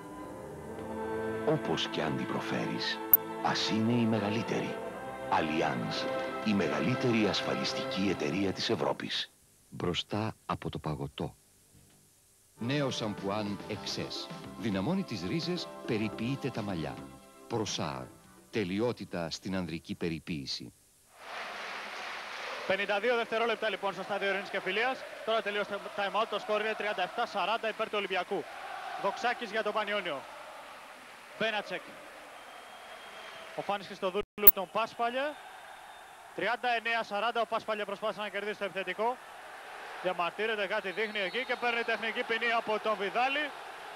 Όπως και αν την προφέρεις, ας είναι η μεγαλύτερη. Allianz, η μεγαλύτερη ασφαλιστική εταιρεία της Ευρώπης. Μπροστά από το παγωτό. Νέο σαμπουάν Εξές. Δυναμώνει τις ρίζες, περιποιείται τα μαλλιά. Προσάρ. Τελειότητα στην ανδρική περιποίηση. πενήντα δύο δευτερόλεπτα λοιπόν στο στάδιο ειρήνης και φιλίας. Τώρα τελείωσε το time out, το σκορ είναι τριάντα επτά σαράντα υπέρ του Ολυμπιακού. Δοξάκης για τον Πανιόνιο. Μπένατσεκ. Ο Φάνης Χριστοδούλου τον Πάσπαλιε. τριάντα εννέα σαράντα, ο Πάσπαλιε προσπάθησε να κερδίσει το επιθετικό. Διαμαρτύρεται, κάτι δείχνει εκεί και παίρνει τεχνική ποινή από τον Βιδάλη.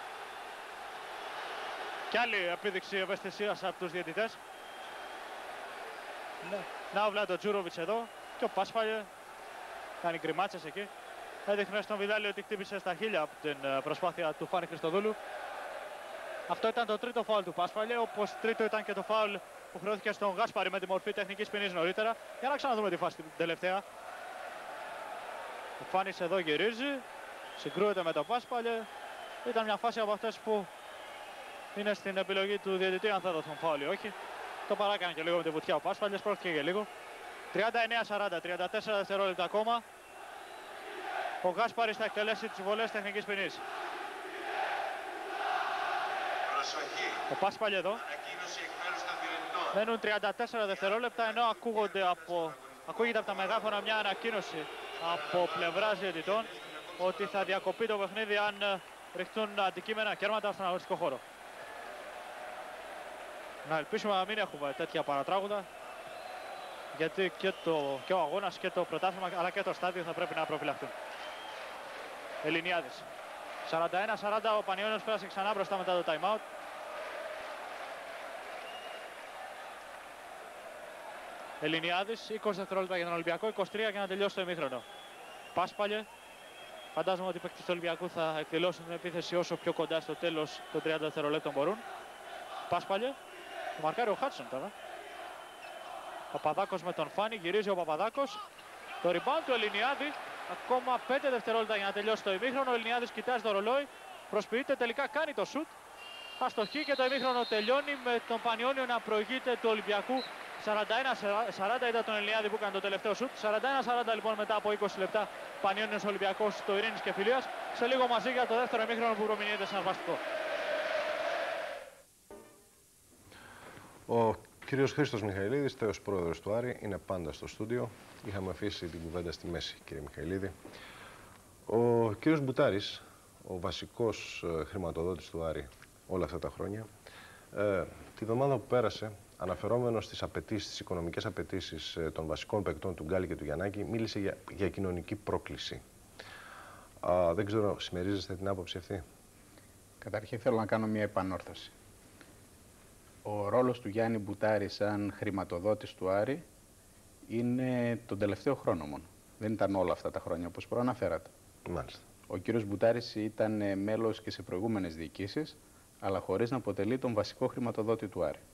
Κι άλλη επίδειξη ευαισθησίας από τους διαιτητές. Ναι. Να ο Βλάντο Τζούροβιτς εδώ και ο Πάσπαλιε κάνει γκριμάτσες εκεί. Έδειχνε στον Βιδάλη ότι χτύπησε στα χείλια από την προσπάθεια του Φάνη Χριστοδούλου. Αυτό ήταν το τρίτο φάουλ του Πάσπαλιε, όπως τρίτο ήταν και το φάουλ που χρεώθηκε στον Γάσπαρη με τη μορφή τεχνικής ποινής νωρίτερα. Για να ξαναδούμε τη φάση την τελευταία. Ο Φάνης εδώ γυρίζει, συγκρούεται με τον Πάσπαλιε. Ήταν μια φάση από αυτές που είναι στην επιλογή του διαιτητή αν θα δοθούν φάουλ ή όχι. Το παράκανε και λίγο με τη βουτιά ο Πάσπαλιε, πρόκειται και λίγο. τριάντα εννέα σαράντα, τριάντα τέσσερα δευτερόλεπτα ακόμα. Ο Γάσπαρης θα εκτελέσει τις βολές τεχνικής ποινής. Ο Πάσπαλιε εδώ. Μένουν τριάντα τέσσερα δευτερόλεπτα ενώ ακούγονται από, ακούγεται από τα μεγάφωνα μια ανακοίνωση από πλευράς διαιτητών ότι θα διακοπεί το παιχνίδι αν ρηχτούν αντικείμενα κέρματα στον αγωνιστικό χώρο. Να ελπίσουμε να μην έχουμε τέτοια παρατράγουδα, γιατί και, το, και ο αγώνας και το πρωτάθλημα αλλά και το στάδιο θα πρέπει να προφυλαχτούν. Ελληνιάδης. σαράντα ένα σαράντα, ο Πανιώνιος πέρασε ξανά μπροστά μετά το time out. Ελληνιάδης, είκοσι δευτερόλεπτα για τον Ολυμπιακό, είκοσι τρία για να τελειώσει το ημίχρονο. Πάσπαλιε. Φαντάζομαι ότι οι παίκτες του Ολυμπιακού θα εκδηλώσουν την επίθεση όσο πιο κοντά στο τέλος των τριάντα δευτερολέπτων μπορούν. Πάσπαλιε. Το μαρκάρει ο Χάτσον τώρα. Ο Παπαδάκος με τον Φάνη, γυρίζει ο Παπαδάκος. Το rebound του Ελληνιάδη. Ακόμα πέντε δευτερόλεπτα για να τελειώσει το ημίχρονο. Ο Ελληνιάδης κοιτάζει το ρολόι. Προσποιείται, τελικά κάνει το σουτ. Αστοχή και το ημίχρονο τελειώνει με τον Πανιόνιο να προηγείται του Ολυμπιακού σαράντα ένα σαράντα ήταν τον Ελιάδη που έκανε το τελευταίο σουτ. σαράντα ένα σαράντα λοιπόν μετά από είκοσι λεπτά. Πανιώνιος Ολυμπιακός στο Ειρήνης και Φιλίας. Σε λίγο μαζί για το δεύτερο ημίχρονο που προμηνύεται συναρπαστικό. Ο κύριος Χρήστος Μιχαηλίδης, τέος πρόεδρος του Άρη, είναι πάντα στο στούντιο. Είχαμε αφήσει την κουβέντα στη μέση, κύριε Μιχαηλίδη. Ο κύριος Μπουτάρης, ο βασικός ε, χρηματοδότης του Άρη όλα αυτά τα χρόνια, ε, τη βδομάδα που πέρασε, αναφερόμενος στις απαιτήσεις, στις οικονομικές απαιτήσεις ε, των βασικών παικτών του Γκάλι και του Γιαννάκη, μίλησε για, για κοινωνική πρόκληση. Α, δεν ξέρω, συμμερίζεστε την άποψη αυτή? Καταρχήν θέλω να κάνω μια επανόρθωση. Ο ρόλος του Γιάννη Μπουτάρη σαν χρηματοδότης του Άρη είναι τον τελευταίο χρόνο μόνο. Δεν ήταν όλα αυτά τα χρόνια όπως προαναφέρατε. Μάλιστα. Ο κύριος Μπουτάρης ήταν μέλος και σε προηγούμενες διοικήσεις, αλλά χωρίς να αποτελεί τον βασικό χρηματοδότη του Άρη.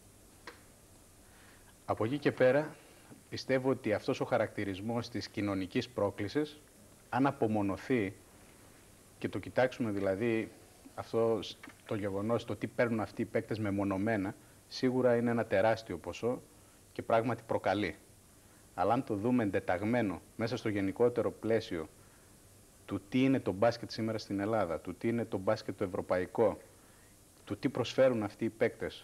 Από εκεί και πέρα, πιστεύω ότι αυτός ο χαρακτηρισμός της κοινωνικής πρόκλησης, αν απομονωθεί και το κοιτάξουμε δηλαδή αυτό το γεγονός, το τι παίρνουν αυτοί οι παίκτες μεμονωμένα, σίγουρα είναι ένα τεράστιο ποσό και πράγματι προκαλεί. Αλλά αν το δούμε εντεταγμένο μέσα στο γενικότερο πλαίσιο του τι είναι το μπάσκετ σήμερα στην Ελλάδα, του τι είναι το μπάσκετ το ευρωπαϊκό, του τι προσφέρουν αυτοί οι παίκτες,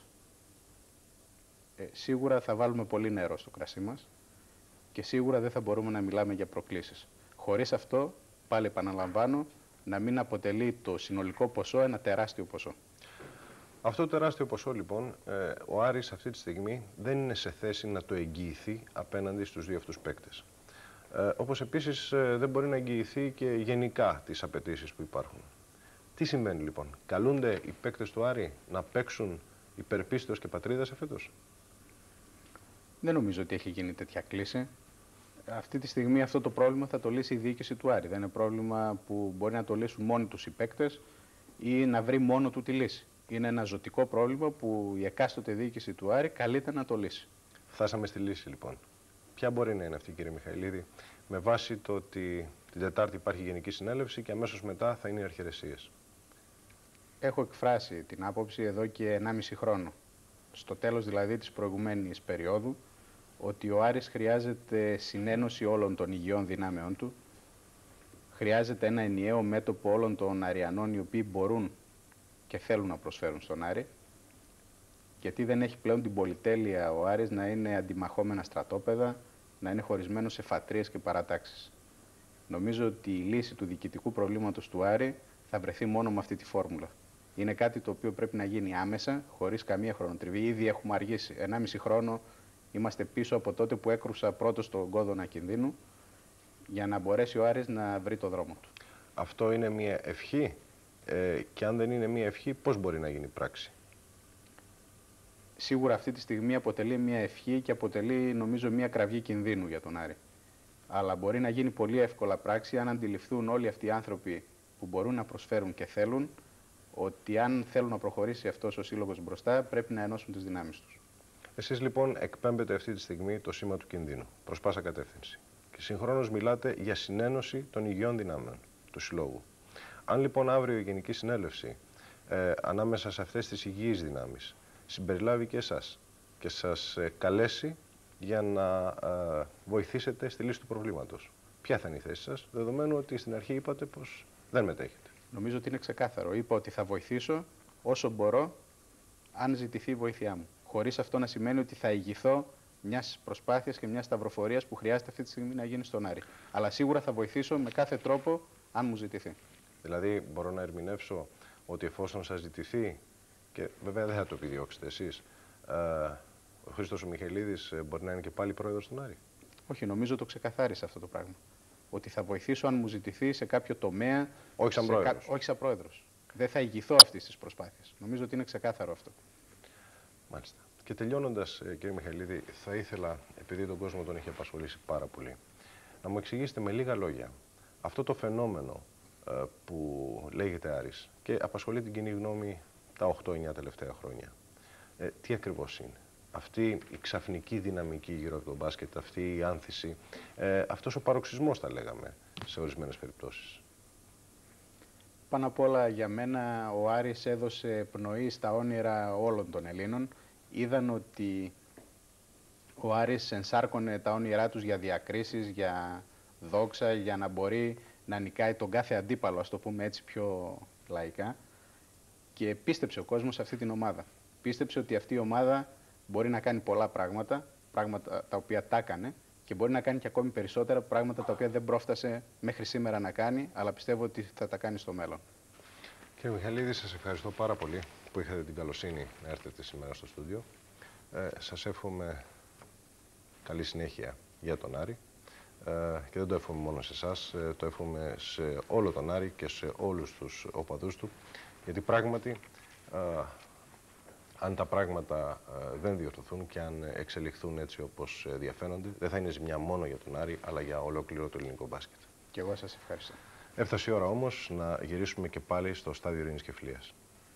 ε, σίγουρα θα βάλουμε πολύ νερό στο κρασί μας και σίγουρα δεν θα μπορούμε να μιλάμε για προκλήσεις. Χωρίς αυτό, πάλι επαναλαμβάνω, να μην αποτελεί το συνολικό ποσό ένα τεράστιο ποσό. Αυτό το τεράστιο ποσό, λοιπόν, ε, ο Άρης αυτή τη στιγμή δεν είναι σε θέση να το εγγυηθεί απέναντι στους δύο αυτούς παίκτες. Ε, όπως επίσης ε, δεν μπορεί να εγγυηθεί και γενικά τις απαιτήσεις που υπάρχουν. Τι συμβαίνει, λοιπόν? Καλούνται οι παίκτες του Άρη να παίξουν υπερπίστεως και πατρίδας εφέτος? Δεν νομίζω ότι έχει γίνει τέτοια κλίση. Αυτή τη στιγμή αυτό το πρόβλημα θα το λύσει η διοίκηση του Άρη. Δεν είναι πρόβλημα που μπορεί να το λύσουν μόνοι τους οι παίκτες ή να βρει μόνο του τη λύση. Είναι ένα ζωτικό πρόβλημα που η εκάστοτε διοίκηση του Άρη καλείται να το λύσει. Φτάσαμε στη λύση, λοιπόν. Ποια μπορεί να είναι αυτή, κύριε Μιχαηλίδη, με βάση το ότι την Τετάρτη υπάρχει Γενική Συνέλευση και αμέσως μετά θα είναι οι αρχιερεσίες? Έχω εκφράσει την άποψη εδώ και ενάμιση χρόνο, στο τέλος δηλαδή της προηγουμένης περίοδου, ότι ο Άρης χρειάζεται συνένωση όλων των υγιών δυνάμεων του, χρειάζεται ένα ενιαίο μέτωπο όλων των Αριανών οι οποίοι μπορούν και θέλουν να προσφέρουν στον Άρη, γιατί δεν έχει πλέον την πολυτέλεια ο Άρης να είναι αντιμαχόμενα στρατόπεδα, να είναι χωρισμένο σε φατρίες και παρατάξεις. Νομίζω ότι η λύση του διοικητικού προβλήματος του Άρη θα βρεθεί μόνο με αυτή τη φόρμουλα. Είναι κάτι το οποίο πρέπει να γίνει άμεσα, χωρίς καμία χρονοτριβή. Ήδη έχουμε αργήσει. Ενάμιση χρόνο είμαστε πίσω από τότε που έκρουσα πρώτος τον κόδωνα κινδύνου για να μπορέσει ο Άρης να βρει το δρόμο του. Αυτό είναι μια ευχή ε, και αν δεν είναι μια ευχή, πώς μπορεί να γίνει πράξη? Σίγουρα αυτή τη στιγμή αποτελεί μια ευχή και αποτελεί νομίζω μια κραυγή κινδύνου για τον Άρη. Αλλά μπορεί να γίνει πολύ εύκολα πράξη αν αντιληφθούν όλοι αυτοί οι άνθρωποι που μπορούν να προσφέρουν και θέλουν ότι αν θέλουν να προχωρήσει αυτός ο σύλλογος μπροστά πρέπει να ενώσουν τις δυνάμεις τους. Εσείς λοιπόν εκπέμπετε αυτή τη στιγμή το σήμα του κινδύνου προς πάσα κατεύθυνση και συγχρόνως μιλάτε για συνένωση των υγιών δυνάμεων του συλλόγου. Αν λοιπόν αύριο η Γενική Συνέλευση ε, ανάμεσα σε αυτές τις υγιείς δυνάμεις συμπεριλάβει και εσάς και σας ε, καλέσει για να ε, βοηθήσετε στη λύση του προβλήματος, ποια θα είναι η θέση σας, δεδομένου ότι στην αρχή είπατε πως δεν μετέχετε? Νομίζω ότι είναι ξεκάθαρο. Είπα ότι θα βοηθήσω όσο μπορώ αν ζητηθεί η βοήθειά μου. Χωρίς αυτό να σημαίνει ότι θα ηγηθώ μιας προσπάθειας και μιας σταυροφορίας που χρειάζεται αυτή τη στιγμή να γίνει στον Άρη. Αλλά σίγουρα θα βοηθήσω με κάθε τρόπο αν μου ζητηθεί. Δηλαδή, μπορώ να ερμηνεύσω ότι εφόσον σας ζητηθεί, και βέβαια δεν θα το επιδιώξετε εσείς, ε, ο Χρήστος ο Μιχαηλίδης ε, μπορεί να είναι και πάλι πρόεδρος του Άρη? Όχι, νομίζω το ξεκαθάρισα αυτό το πράγμα. Ότι θα βοηθήσω αν μου ζητηθεί σε κάποιο τομέα. Όχι σαν πρόεδρος. Κα... Όχι σαν πρόεδρος. Δεν θα ηγηθώ αυτής της προσπάθειας. Νομίζω ότι είναι ξεκάθαρο αυτό. Μάλιστα. Και τελειώνοντας, κύριε Μιχαηλίδη, θα ήθελα, επειδή τον κόσμο τον έχει απασχολήσει πάρα πολύ, να μου εξηγήσετε με λίγα λόγια αυτό το φαινόμενο ε, που λέγεται Άρης και απασχολεί την κοινή γνώμη τα οκτώ εννιά τελευταία χρόνια. Ε, τι ακριβώς είναι αυτή η ξαφνική δυναμική γύρω από τον μπάσκετ, αυτή η άνθηση, ε, αυτός ο παροξισμός, θα λέγαμε, σε ορισμένες περιπτώσεις? Πάνω απ' όλα για μένα ο Άρης έδωσε πνοή στα όνειρα όλων των Ελλήνων. Είδαν ότι Ο Άρης ενσάρκωνε τα όνειρά τους για διακρίσεις, για δόξα, για να μπορεί να νικάει τον κάθε αντίπαλο, ας το πούμε έτσι πιο λαϊκά. Και πίστεψε ο κόσμος σε αυτή την ομάδα. Πίστεψε ότι αυτή η ομάδα μπορεί να κάνει πολλά πράγματα, πράγματα τα οποία τα έκανε, και μπορεί να κάνει και ακόμη περισσότερα πράγματα τα οποία δεν πρόφτασε μέχρι σήμερα να κάνει, αλλά πιστεύω ότι θα τα κάνει στο μέλλον. Κύριε Μιχαηλίδη, σας ευχαριστώ πάρα πολύ που είχατε την καλοσύνη να έρθετε σήμερα στο στούντιο. Ε, σας εύχομαι καλή συνέχεια για τον Άρη. Ε, και δεν το εύχομαι μόνο σε εσάς, ε, το εύχομαι σε όλο τον Άρη και σε όλους τους οπαδούς του, γιατί πράγματι ε, αν τα πράγματα ε, δεν διορθωθούν και αν εξελιχθούν έτσι όπως ε, διαφαίνονται, δεν θα είναι ζημιά μόνο για τον Άρη, αλλά για ολόκληρο το ελληνικό μπάσκετ. Και εγώ σας ευχαριστώ. Έφτασε η ώρα όμως να γυρίσουμε και πάλι στο στάδιο Ειρήνης και Φιλίας.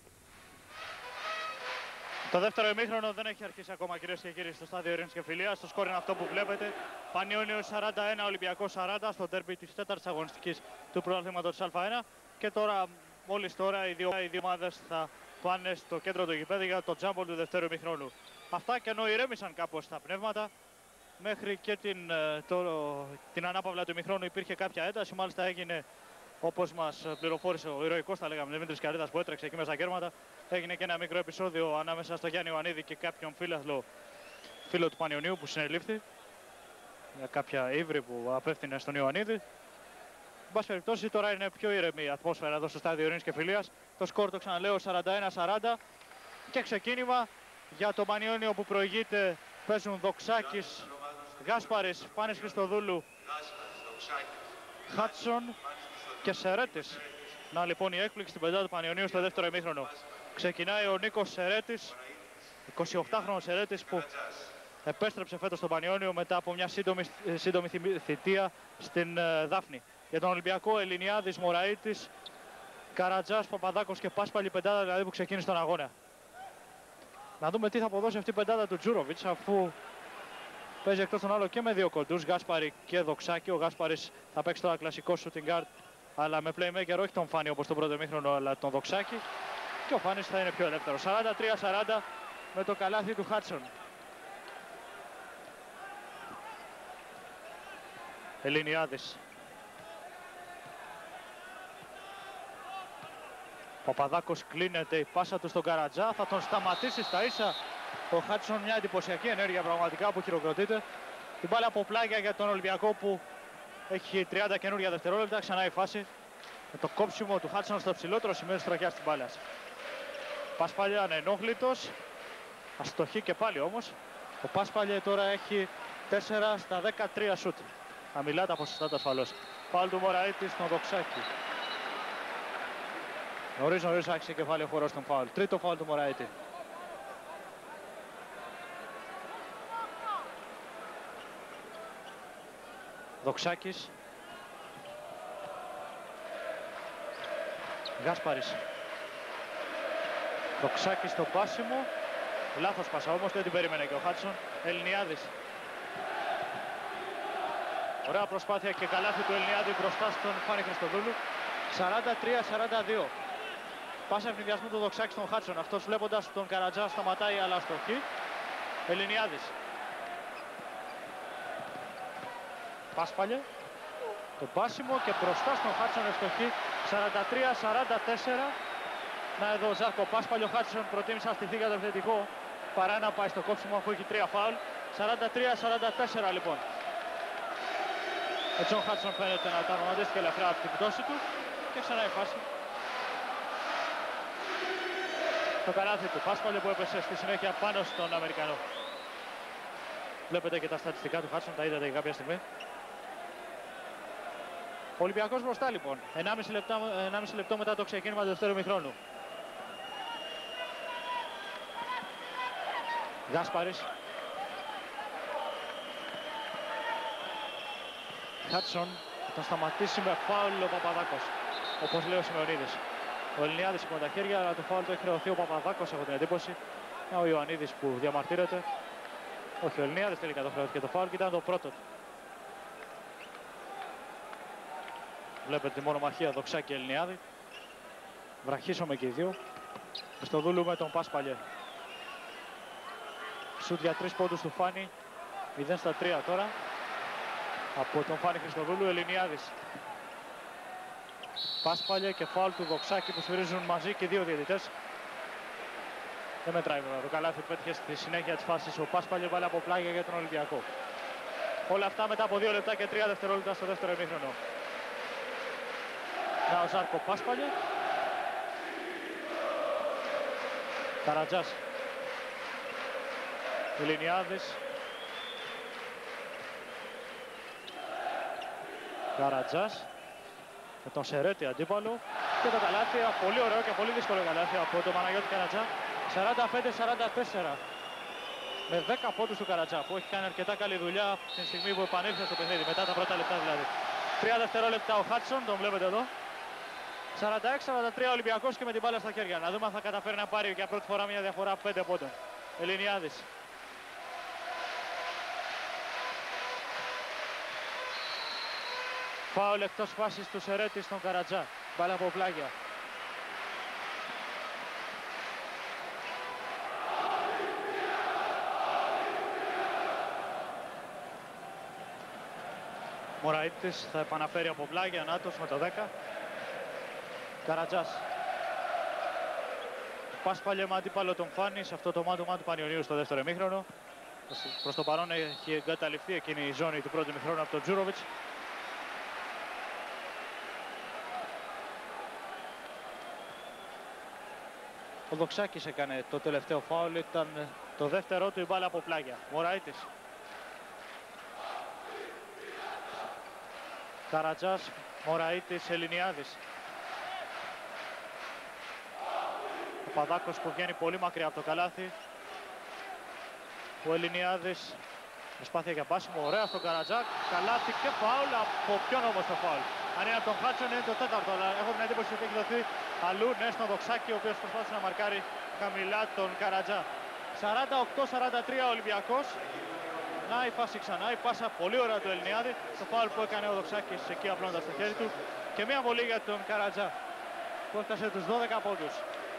Το δεύτερο ημίχρονο δεν έχει αρχίσει ακόμα, κυρίες και κύριοι, στο στάδιο Ειρήνης και Φιλίας. Το σκορ είναι αυτό που βλέπετε. Πανιώνιος σαράντα ένα, Ολυμπιακός σαράντα, στο ντέρμπι της τέταρτης αγωνιστικής του πρωταθλήματος της Α1. Και τώρα, μόλις τώρα, οι δύο, οι δύο ομάδες θα πάνε στο κέντρο του γηπέδου για το τζάμπολ του δεύτερου ημιχρόνου. Αυτά, και ενώ ηρέμησαν κάπως τα πνεύματα, μέχρι και την, το, την ανάπαυλα του ημιχρόνου υπήρχε κάποια ένταση. Μάλιστα έγινε, όπως μας πληροφόρησε ο ηρωικός, θα λέγαμε, Δημήτρης Καρίδας, που έτρεξε εκεί μέσα στα κέρματα, έγινε και ένα μικρό επεισόδιο ανάμεσα στο Γιάννη Ιωαννίδη και κάποιον φίλαθλο, φίλο του Πανιωνίου, που συνελήφθη για κάποια ύβρι που απέφθινε στον Ιωαννίδη. Εν πάση περιπτώσει, τώρα είναι πιο ήρεμη η ατμόσφαιρα εδώ στο στάδιο Ειρήνης και Φιλίας. Το σκορ, το ξαναλέω, σαράντα ένα σαράντα. Και ξεκίνημα για το Πανιώνιο που προηγείται. Παίζουν Δοξάκης, Γάσπαρης, Φάνης Χριστοδούλου, Χάτσον και Σερέτης. Να λοιπόν η έκπληξη στην πεντάδα του Πανιωνίου στο δεύτερο ημίχρονο. Ξεκινάει ο Νίκος Σερέτης, εικοσιοκτάχρονος Σερέτης, που επέστρεψε φέτος στο Πανιώνιο μετά από μια σύντομη, σύντομη θητεία στην uh, Δάφνη. Για τον Ολυμπιακό, Ελληνιάδης, Μωραΐτης, Καρατζάς, Παπαδάκος και Πάσπαλη, πεντάδα δηλαδή που ξεκίνησε τον αγώνα. Να δούμε τι θα αποδώσει αυτή η πεντάδα του Τζούροβιτς, αφού παίζει εκτός των άλλων και με δύο κοντούς, Γάσπαρη και Δοξάκη. Ο Γάσπαρης θα παίξει τώρα κλασικό shooting guard, αλλά με playmaker, όχι τον Φάνη όπως τον πρώτο ημίχρονο, αλλά τον Δοξάκη. Και ο Φάνης θα είναι πιο ελεύθερος. σαράντα τρία σαράντα με το καλάθι του Χάτσον. Ελληνιάδης. Παπαδάκος κλείνεται, η πάσα του στον Καρατζά, θα τον σταματήσει στα ίσα ο Χάτσον. Μια εντυπωσιακή ενέργεια πραγματικά που χειροκροτείται. Την μπάλα από πλάγια για τον Ολυμπιακό που έχει τριάντα καινούργια δευτερόλεπτα. Ξανά η φάση με το κόψιμο του Χάτσον στο ψηλότερο σημείο της τροχιάς της μπάλας. Πάσπαλια ανενόχλητος, αστοχή και πάλι όμως. Ο Πάσπαλια τώρα έχει τέσσερα στα δεκατρία σουτ. Χαμηλά τα ποσοστά του ασφαλώς. Φάουλ του Μωραΐτη στον Δοξάκη. Νωρίς νωρίς άρχισε κεφάλαιο χορός στον φάουλ. Τρίτο φάουλ του Μωραΐτη. Δοξάκης. Γάσπαρης. Δοξάκης στο πάσιμο. Λάθος πάσα όμως, δεν την περίμενε και ο Χάτσον. Ελληνιάδης. Ωραία προσπάθεια και καλάθι του Ελληνιάδη μπροστά στον Φάνη Χριστοδούλου. σαράντα τρία σαράντα δύο. Πάσα ευνηδιασμού του Δοξάκη στον Χάτσον. Αυτός βλέποντας τον Καρατζά σταματάει, αλλά αστοχή. Ελληνιάδης. Πάσπαλε. Το πάσιμο και μπροστά στον Χάτσον ευστοχή. σαράντα τρία σαράντα τέσσερα. Να εδώ ο Ζάρκο Πάσπαλε. Ο Χάτσον προτίμησε να στηθεί για το επιθετικό παρά να πάει στο κόψιμο, αφού έχει τρία φάουλ. σαράντα τρία σαράντα τέσσερα λοιπόν. Ο Τζον Χάτσον φαίνεται να τραυματίστηκε ελαφρά από την πτώση του και ξανά η φάση. Το καλάθι του Πάσπαλε που έπεσε στη συνέχεια πάνω στον Αμερικανό. Βλέπετε και τα στατιστικά του Χάτσον, τα είδατε για κάποια στιγμή. Ο Ολυμπιακός μπροστά λοιπόν, ενάμιση λεπτό, ενάμιση λεπτό μετά το ξεκίνημα του δεύτερου ημιχρόνου. Γάσπαρης. Χάτσον, θα τον σταματήσει με φάουλ ο Παπαδάκος, όπως λέει ο Σημεωνίδης. Ο Ελληνιάδης υπό τα χέρια, αλλά το φάουλ το έχει χρεωθεί ο Παπαδάκος, έχω την εντύπωση. Ο Ιωαννίδης που διαμαρτύρεται. Όχι, ο Ελληνιάδης τελικά το χρεώθηκε το φάουλ και ήταν το πρώτο του. Βλέπετε τη μονομαχία Δοξάκη Ελληνιάδη. Βραχίσαμε και οι δύο. Στο δούλου με τον Πάσπαλε. Σουτ για τρεις πόντους του Φάνη. μηδέν στα τρία τώρα από τον Φάνη Χριστοδούλου. Ελληνιάδης. Πάσπαλιε και φάουλ του Δοξάκη που σφυρίζουν μαζί και οι δύο διαιτητές. Δεν μετράει βέβαια. Το καλάθι πέτυχε στη συνέχεια της φάσης ο Πάσπαλιε, βάλε από πλάγια για τον Ολυμπιακό. Όλα αυτά μετά από δύο λεπτά και τρία δευτερόλεπτα στο δεύτερο ημίχρονο. Να ο Ζάρκο Πάσπαλιε. Καρατζάς. Ελληνιάδης. Καρατζάς. Με τον Σερέτη αντίπαλο. Και το καλάθι, πολύ ωραίο και πολύ δύσκολο καλάθι από τον Παναγιώτη Καρατζά. σαράντα πέντε σαράντα τέσσερα. Με δέκα πόντους του Καρατζά που έχει κάνει αρκετά καλή δουλειά την στιγμή που επανήλθε στο παιχνίδι, μετά τα πρώτα λεπτά δηλαδή. Τρία δευτερόλεπτα ο Χάτσον, τον βλέπετε εδώ. σαράντα έξι σαράντα τρία Ολυμπιακός και με την μπάλα στα χέρια. Να δούμε αν θα καταφέρει να πάρει για πρώτη φορά μια διαφορά πέντε πόντων. Ελληνιάδης. Φάουλ εκτός φάσης του Σερέτη στον Καρατζά. Μπάλα από πλάγια. Μωραΐτης θα επαναφέρει από πλάγια, Νάτος με το δέκα. Καρατζάς. Πάσπαλιε με αντίπαλο τον Φάνη σε αυτό το μάτωμα του Πανιωνίου στο δεύτερο ημίχρονο. Προς το παρόν έχει εγκαταλειφθεί εκείνη η ζώνη του πρώτου ημίχρονου από τον Τζούροβιτς. Ο Δοξάκης έκανε το τελευταίο φάουλ, ήταν το δεύτερό του η μπάλα από πλάγια. Μωραΐτης. Καρατζάς, Μωραΐτης, Ελληνιάδης. Ο Παδάκος που βγαίνει πολύ μακριά από το καλάθι. Ο Ελληνιάδης, προσπάθεια για πάσιμο, ωραία στον Καρατζά. Καλάθι και φάουλ, από ποιον όμως το φάουλ? Αν είναι από τον Χάτσον είναι το τέταρτο, αλλά έχω την εντύπωση ότι έχει δοθεί αλλού, ναι, στον Δοξάκη, ο οποίος προσπάθησε να μαρκάρει χαμηλά τον Καρατζά. σαράντα οκτώ σαράντα τρία Ολυμπιακός. Να η φάση ξανά, η πάσα πολύ ωραία του Ελληνιάδη. Το φάουλ που έκανε ο Δοξάκης εκεί απλώντας το χέρι του. Και μία βολή για τον Καρατζά που έφτασε τους δώδεκα πόντους.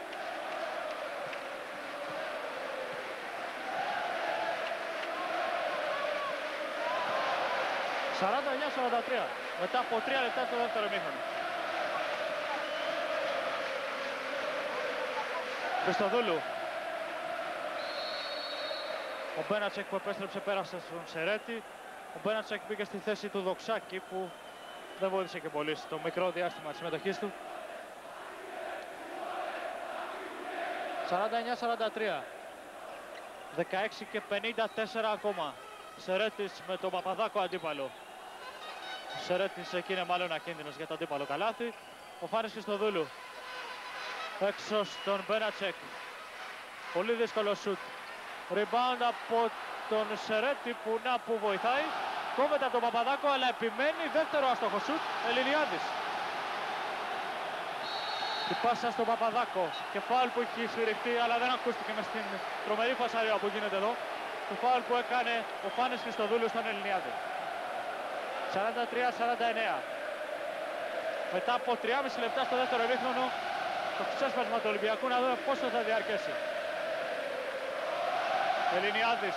σαράντα εννιά σαράντα τρία μετά από τρία λεπτά στο δεύτερο ημίχρονο. Χριστοδούλου. Ο Μπένατσεκ που επέστρεψε πέρασε στον Σερέτη. Ο Μπένατσεκ μπήκε στη θέση του Δοξάκη που δεν βοήθησε και πολύ στο μικρό διάστημα της συμμετοχής του. σαράντα εννιά σαράντα τρία. δεκαέξι και πενήντα τέσσερα ακόμα. Σερέτης με τον Παπαδάκο αντίπαλο. Ο Σερέτης εκεί είναι μάλλον ακίνδυνος για το αντίπαλο καλάθι. Ο Φάνης Χριστοδούλου. Έξω στον Μπένατσεκ. Πολύ δύσκολο σουτ. Rebound από τον Σερέτη που να που βοηθάει. Κόβεται από τον Παπαδάκο αλλά επιμένει. Δεύτερο άστοχο σουτ. Ελληνιάδης. Η πάσα στον Παπαδάκο. Και φάουλ που έχει σφυριχτεί αλλά δεν ακούστηκε μες στην τρομερή φασαρία που γίνεται εδώ. Το φάουλ που έκανε ο Φάνης Χριστοδούλου στον Ελληνιάδη. σαράντα τρία σαράντα εννέα. Μετά από τριάμισι λεπτά στο δεύτερο ημίχρονο το ξέσπασμα του Ολυμπιακού, να δούμε πόσο θα διαρκέσει. Ελληνιάδης.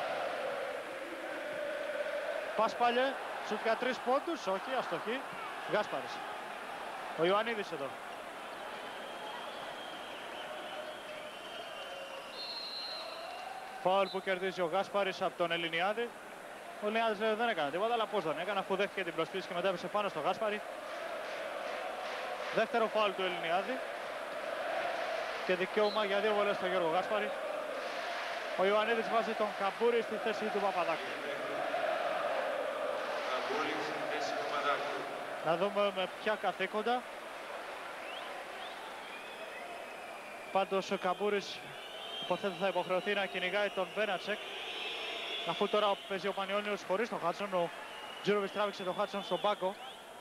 Πάσπαλιε, σουτ για τρεις πόντους, όχι, αστοχή. Γκάσπαρης. Ο Ιωαννίδης εδώ. Φάουλ που κερδίζει ο Γκάσπαρης από τον Ελληνιάδη. Ο Ελληνιάδης δεν έκανε τίποτα, αλλά πώς δεν έκανε, αφού δέχτηκε την προσφύση και μετέβησε πάνω στο Γκάσπαρη. Δεύτερο φάουλ του Ελληνιάδη. Και δικαίωμα για δύο βολές στον Γιώργο Γκάσπαρη. Ο Ιωαννίδης βάζει τον Καμπούρη στη θέση του Παπαδάκου. Να δούμε με ποια καθήκοντα. Πάντως ο Καμπούρης υποθέτω θα υποχρεωθεί να κυνηγάει τον Μπένατσεκ. Αφού τώρα παίζει ο Πανιώνιος χωρίς τον Χάτσον, ο Τζούροβιτς τράβηξε τον Χάτσον στον πάγκο.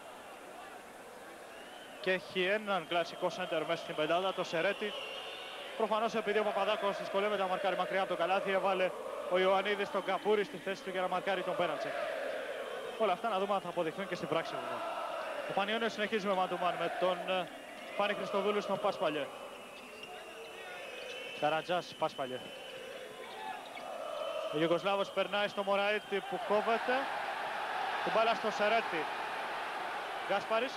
Και έχει έναν κλασικό σέντερ μέσα στην πεντάδα, το Σερέτη. Προφανώς επειδή ο Παπαδάκος δυσκολεύεται να μαρκάρει μακριά από το καλάθι, έβαλε ο Ιωαννίδης τον Καμπούρη στη θέση του για να μαρκάρει τον Μπένατσεκ. Όλα αυτά να δούμε αν θα αποδειχθούν και στην πράξη βέβαια. Ο Πανιώνιος συνεχίζει με μαντουμάν με τον Φάνη Χριστοδούλου στον Πάσπαλιε. Καρατζάς, Πάσπαλιε. Ο Ιουγκοσλάβος περνάει στο Μωραΐτη που κόβεται. Την μπάλα στο Σερέτη. Γκάσπαρης.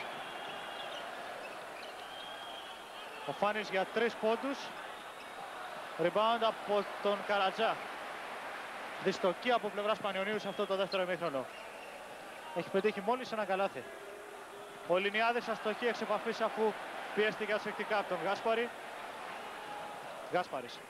Ο Φάνης για τρεις πόντους. Rebound από τον Καρατζά. Δυστοκία από πλευράς Πανιωνίου σε αυτό το δεύτερο ημίχρονο. Έχει πετύχει μόλις ένα καλάθι. Ο Λινιάδης αστοχή εξ επαφής αφού πιέστηκε ασφικτικά από τον Γκάσπαρη. Γκάσπαρης.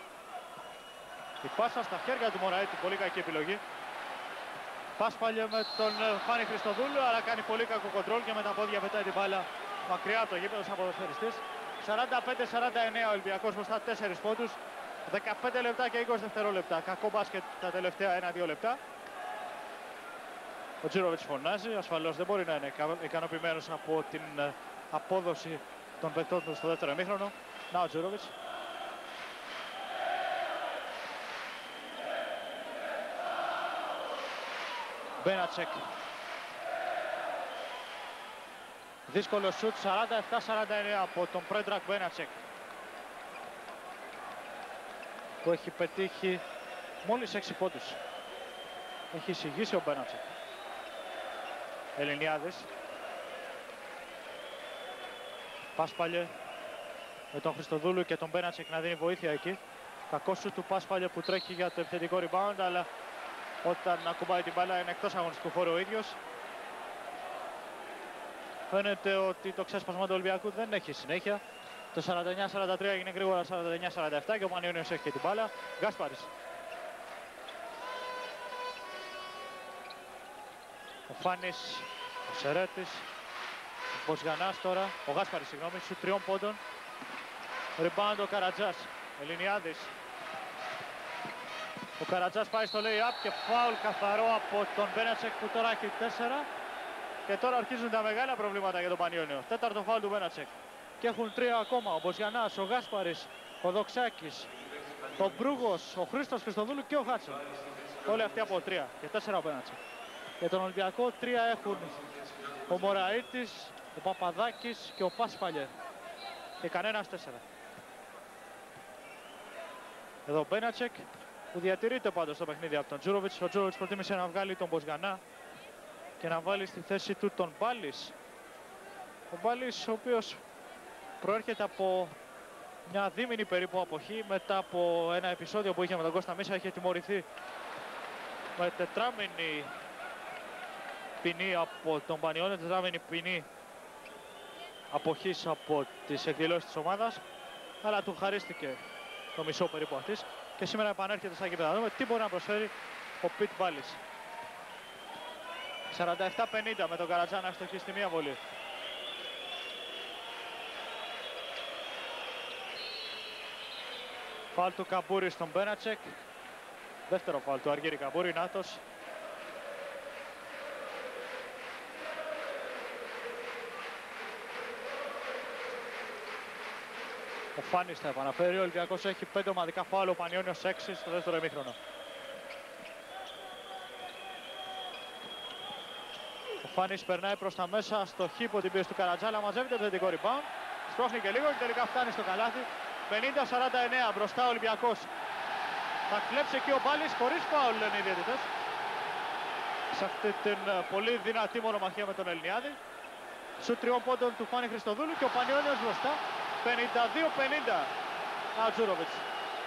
Η πάσα στα χέρια του Μωραΐτη, πολύ κακή επιλογή. Πάσπαλε με τον Φάνη Χριστοδούλου, αλλά κάνει πολύ κακό κοντρόλ και με τα πόδια πετάει την μπάλα μακριά από το γήπεδο σαν ποδοσφαιριστής. σαράντα πέντε σαράντα εννέα ο Ολυμπιακός μπροστά τέσσερις πόντους. δεκαπέντε λεπτά και είκοσι δευτερόλεπτα. Κακό μπάσκετ τα τελευταία ένα δύο λεπτά. Ο Τζίροβιτς φωνάζει, ασφαλώς δεν μπορεί να είναι ικανοποιημένος από την απόδοση των παικτών του στο δεύτερο ημίχρονο. Να ο Τζίροβιτς. Μπένατσεκ. Δύσκολο σουτ, σαράντα επτά σαράντα εννέα από τον Πρέντρακ Μπένατσεκ, που έχει πετύχει μόλις έξι πόντους. Έχει εισηγήσει ο Μπένατσεκ. Ελληνιάδης. Πάσπαλιε με τον Χριστοδούλου και τον Μπένατσεκ να δίνει βοήθεια εκεί. Κακό σουτ του Πάσπαλιε που τρέχει για το επιθετικό rebound, αλλά όταν ακουμπάει την μπάλα είναι εκτός αγωνιστικού χώρου ο ίδιος. Φαίνεται ότι το ξέσπασμα του Ολυμπιακού δεν έχει συνέχεια. Το σαράντα εννέα σαράντα τρία έγινε γρήγορα σαράντα εννέα σαράντα επτά και ο Πανιώνιος έχει και την μπάλα. Γκάσπαρης. Ο Φάνης, ο Σερέτης, ο Μποσγιανάς τώρα, ο Γκάσπαρης, συγγνώμη, σου τριών πόντων. Rebound ο Καρατζάς, Ελληνιάδης. Ο Καρατζάς πάει στο lay-up και φάουλ καθαρό από τον Μπένατσεκ που τώρα έχει τέσσερα. Και τώρα αρχίζουν τα μεγάλα προβλήματα για τον Πανιώνιο. Τέταρτο φάουλ του Μπένατσεκ. Και έχουν τρία ακόμα. Ο Μποσγιανάς, ο Γκάσπαρης, ο Δοξάκης, ο Μπρούγος, ο Χρήστος Χριστοδούλου και ο Χάτσον. Όλοι αυτοί από τρία. Και τέσσερα ο Μπένατσεκ. Για τον Ολυμπιακό τρία έχουν ο Μωραΐτης, ο Παπαδάκης και ο Πάσπαλιε. Και κανένας τέσσερα. Εδώ ο Μπένατσεκ που διατηρείται πάντως στο παιχνίδι από τον Τζούροβιτς. Ο Τζούροβιτς προτίμησε να βγάλει τον Μποσγιανά και να βάλει στη θέση του τον Μπάλις. Ο Μπάλις ο οποίος προέρχεται από μια δίμηνη περίπου αποχή μετά από ένα επεισόδιο που είχε με τον Κώστα Μίσα. Είχε τιμωρηθεί με τετράμινη ποινή από τον Πανιώνιο, τετράμινη ποινή αποχής από τις εκδηλώσεις της ομάδας, αλλά του χαρίστηκε το μισό περίπου αυτής και σήμερα επανέρχεται στα γήπεδα. Να δούμε τι μπορεί να προσφέρει ο Πιτ Μπάλις. σαράντα επτά πενήντα με τον Καρατζά να αστοχεί στη μία βολή. Φάουλ του Καμπούρη στον Μπένατσεκ. Δεύτερο φάουλ του Αργύρη Καμπούρη, Νάτος. Ο Φάνης θα επαναφέρει, ο Ολυμπιακός έχει πέντε ομαδικά φάουλ, ο Πανιώνιος έξι στο δεύτερο ημίχρονο. Ο Φάνης περνάει προς τα μέσα, στο χύπο την πίεση του Καρατζάλα, μαζεύεται το θετικό rebound. Σπρώχνει και λίγο και τελικά φτάνει στο καλάθι. πενήντα σαράντα εννέα μπροστά ο Ολυμπιακός. Θα κλέψει εκεί ο Μπάλις χωρίς φάουλ, λένε οι διαιτητές. Σε αυτή την πολύ δυνατή μονομαχία με τον Ελληνιάδη. Σου τριών πόντων του Φάνη Χριστοδούλου και ο Πανιώνιος μπροστά. πενήντα δύο πενήντα. Α, Τζούροβιτς.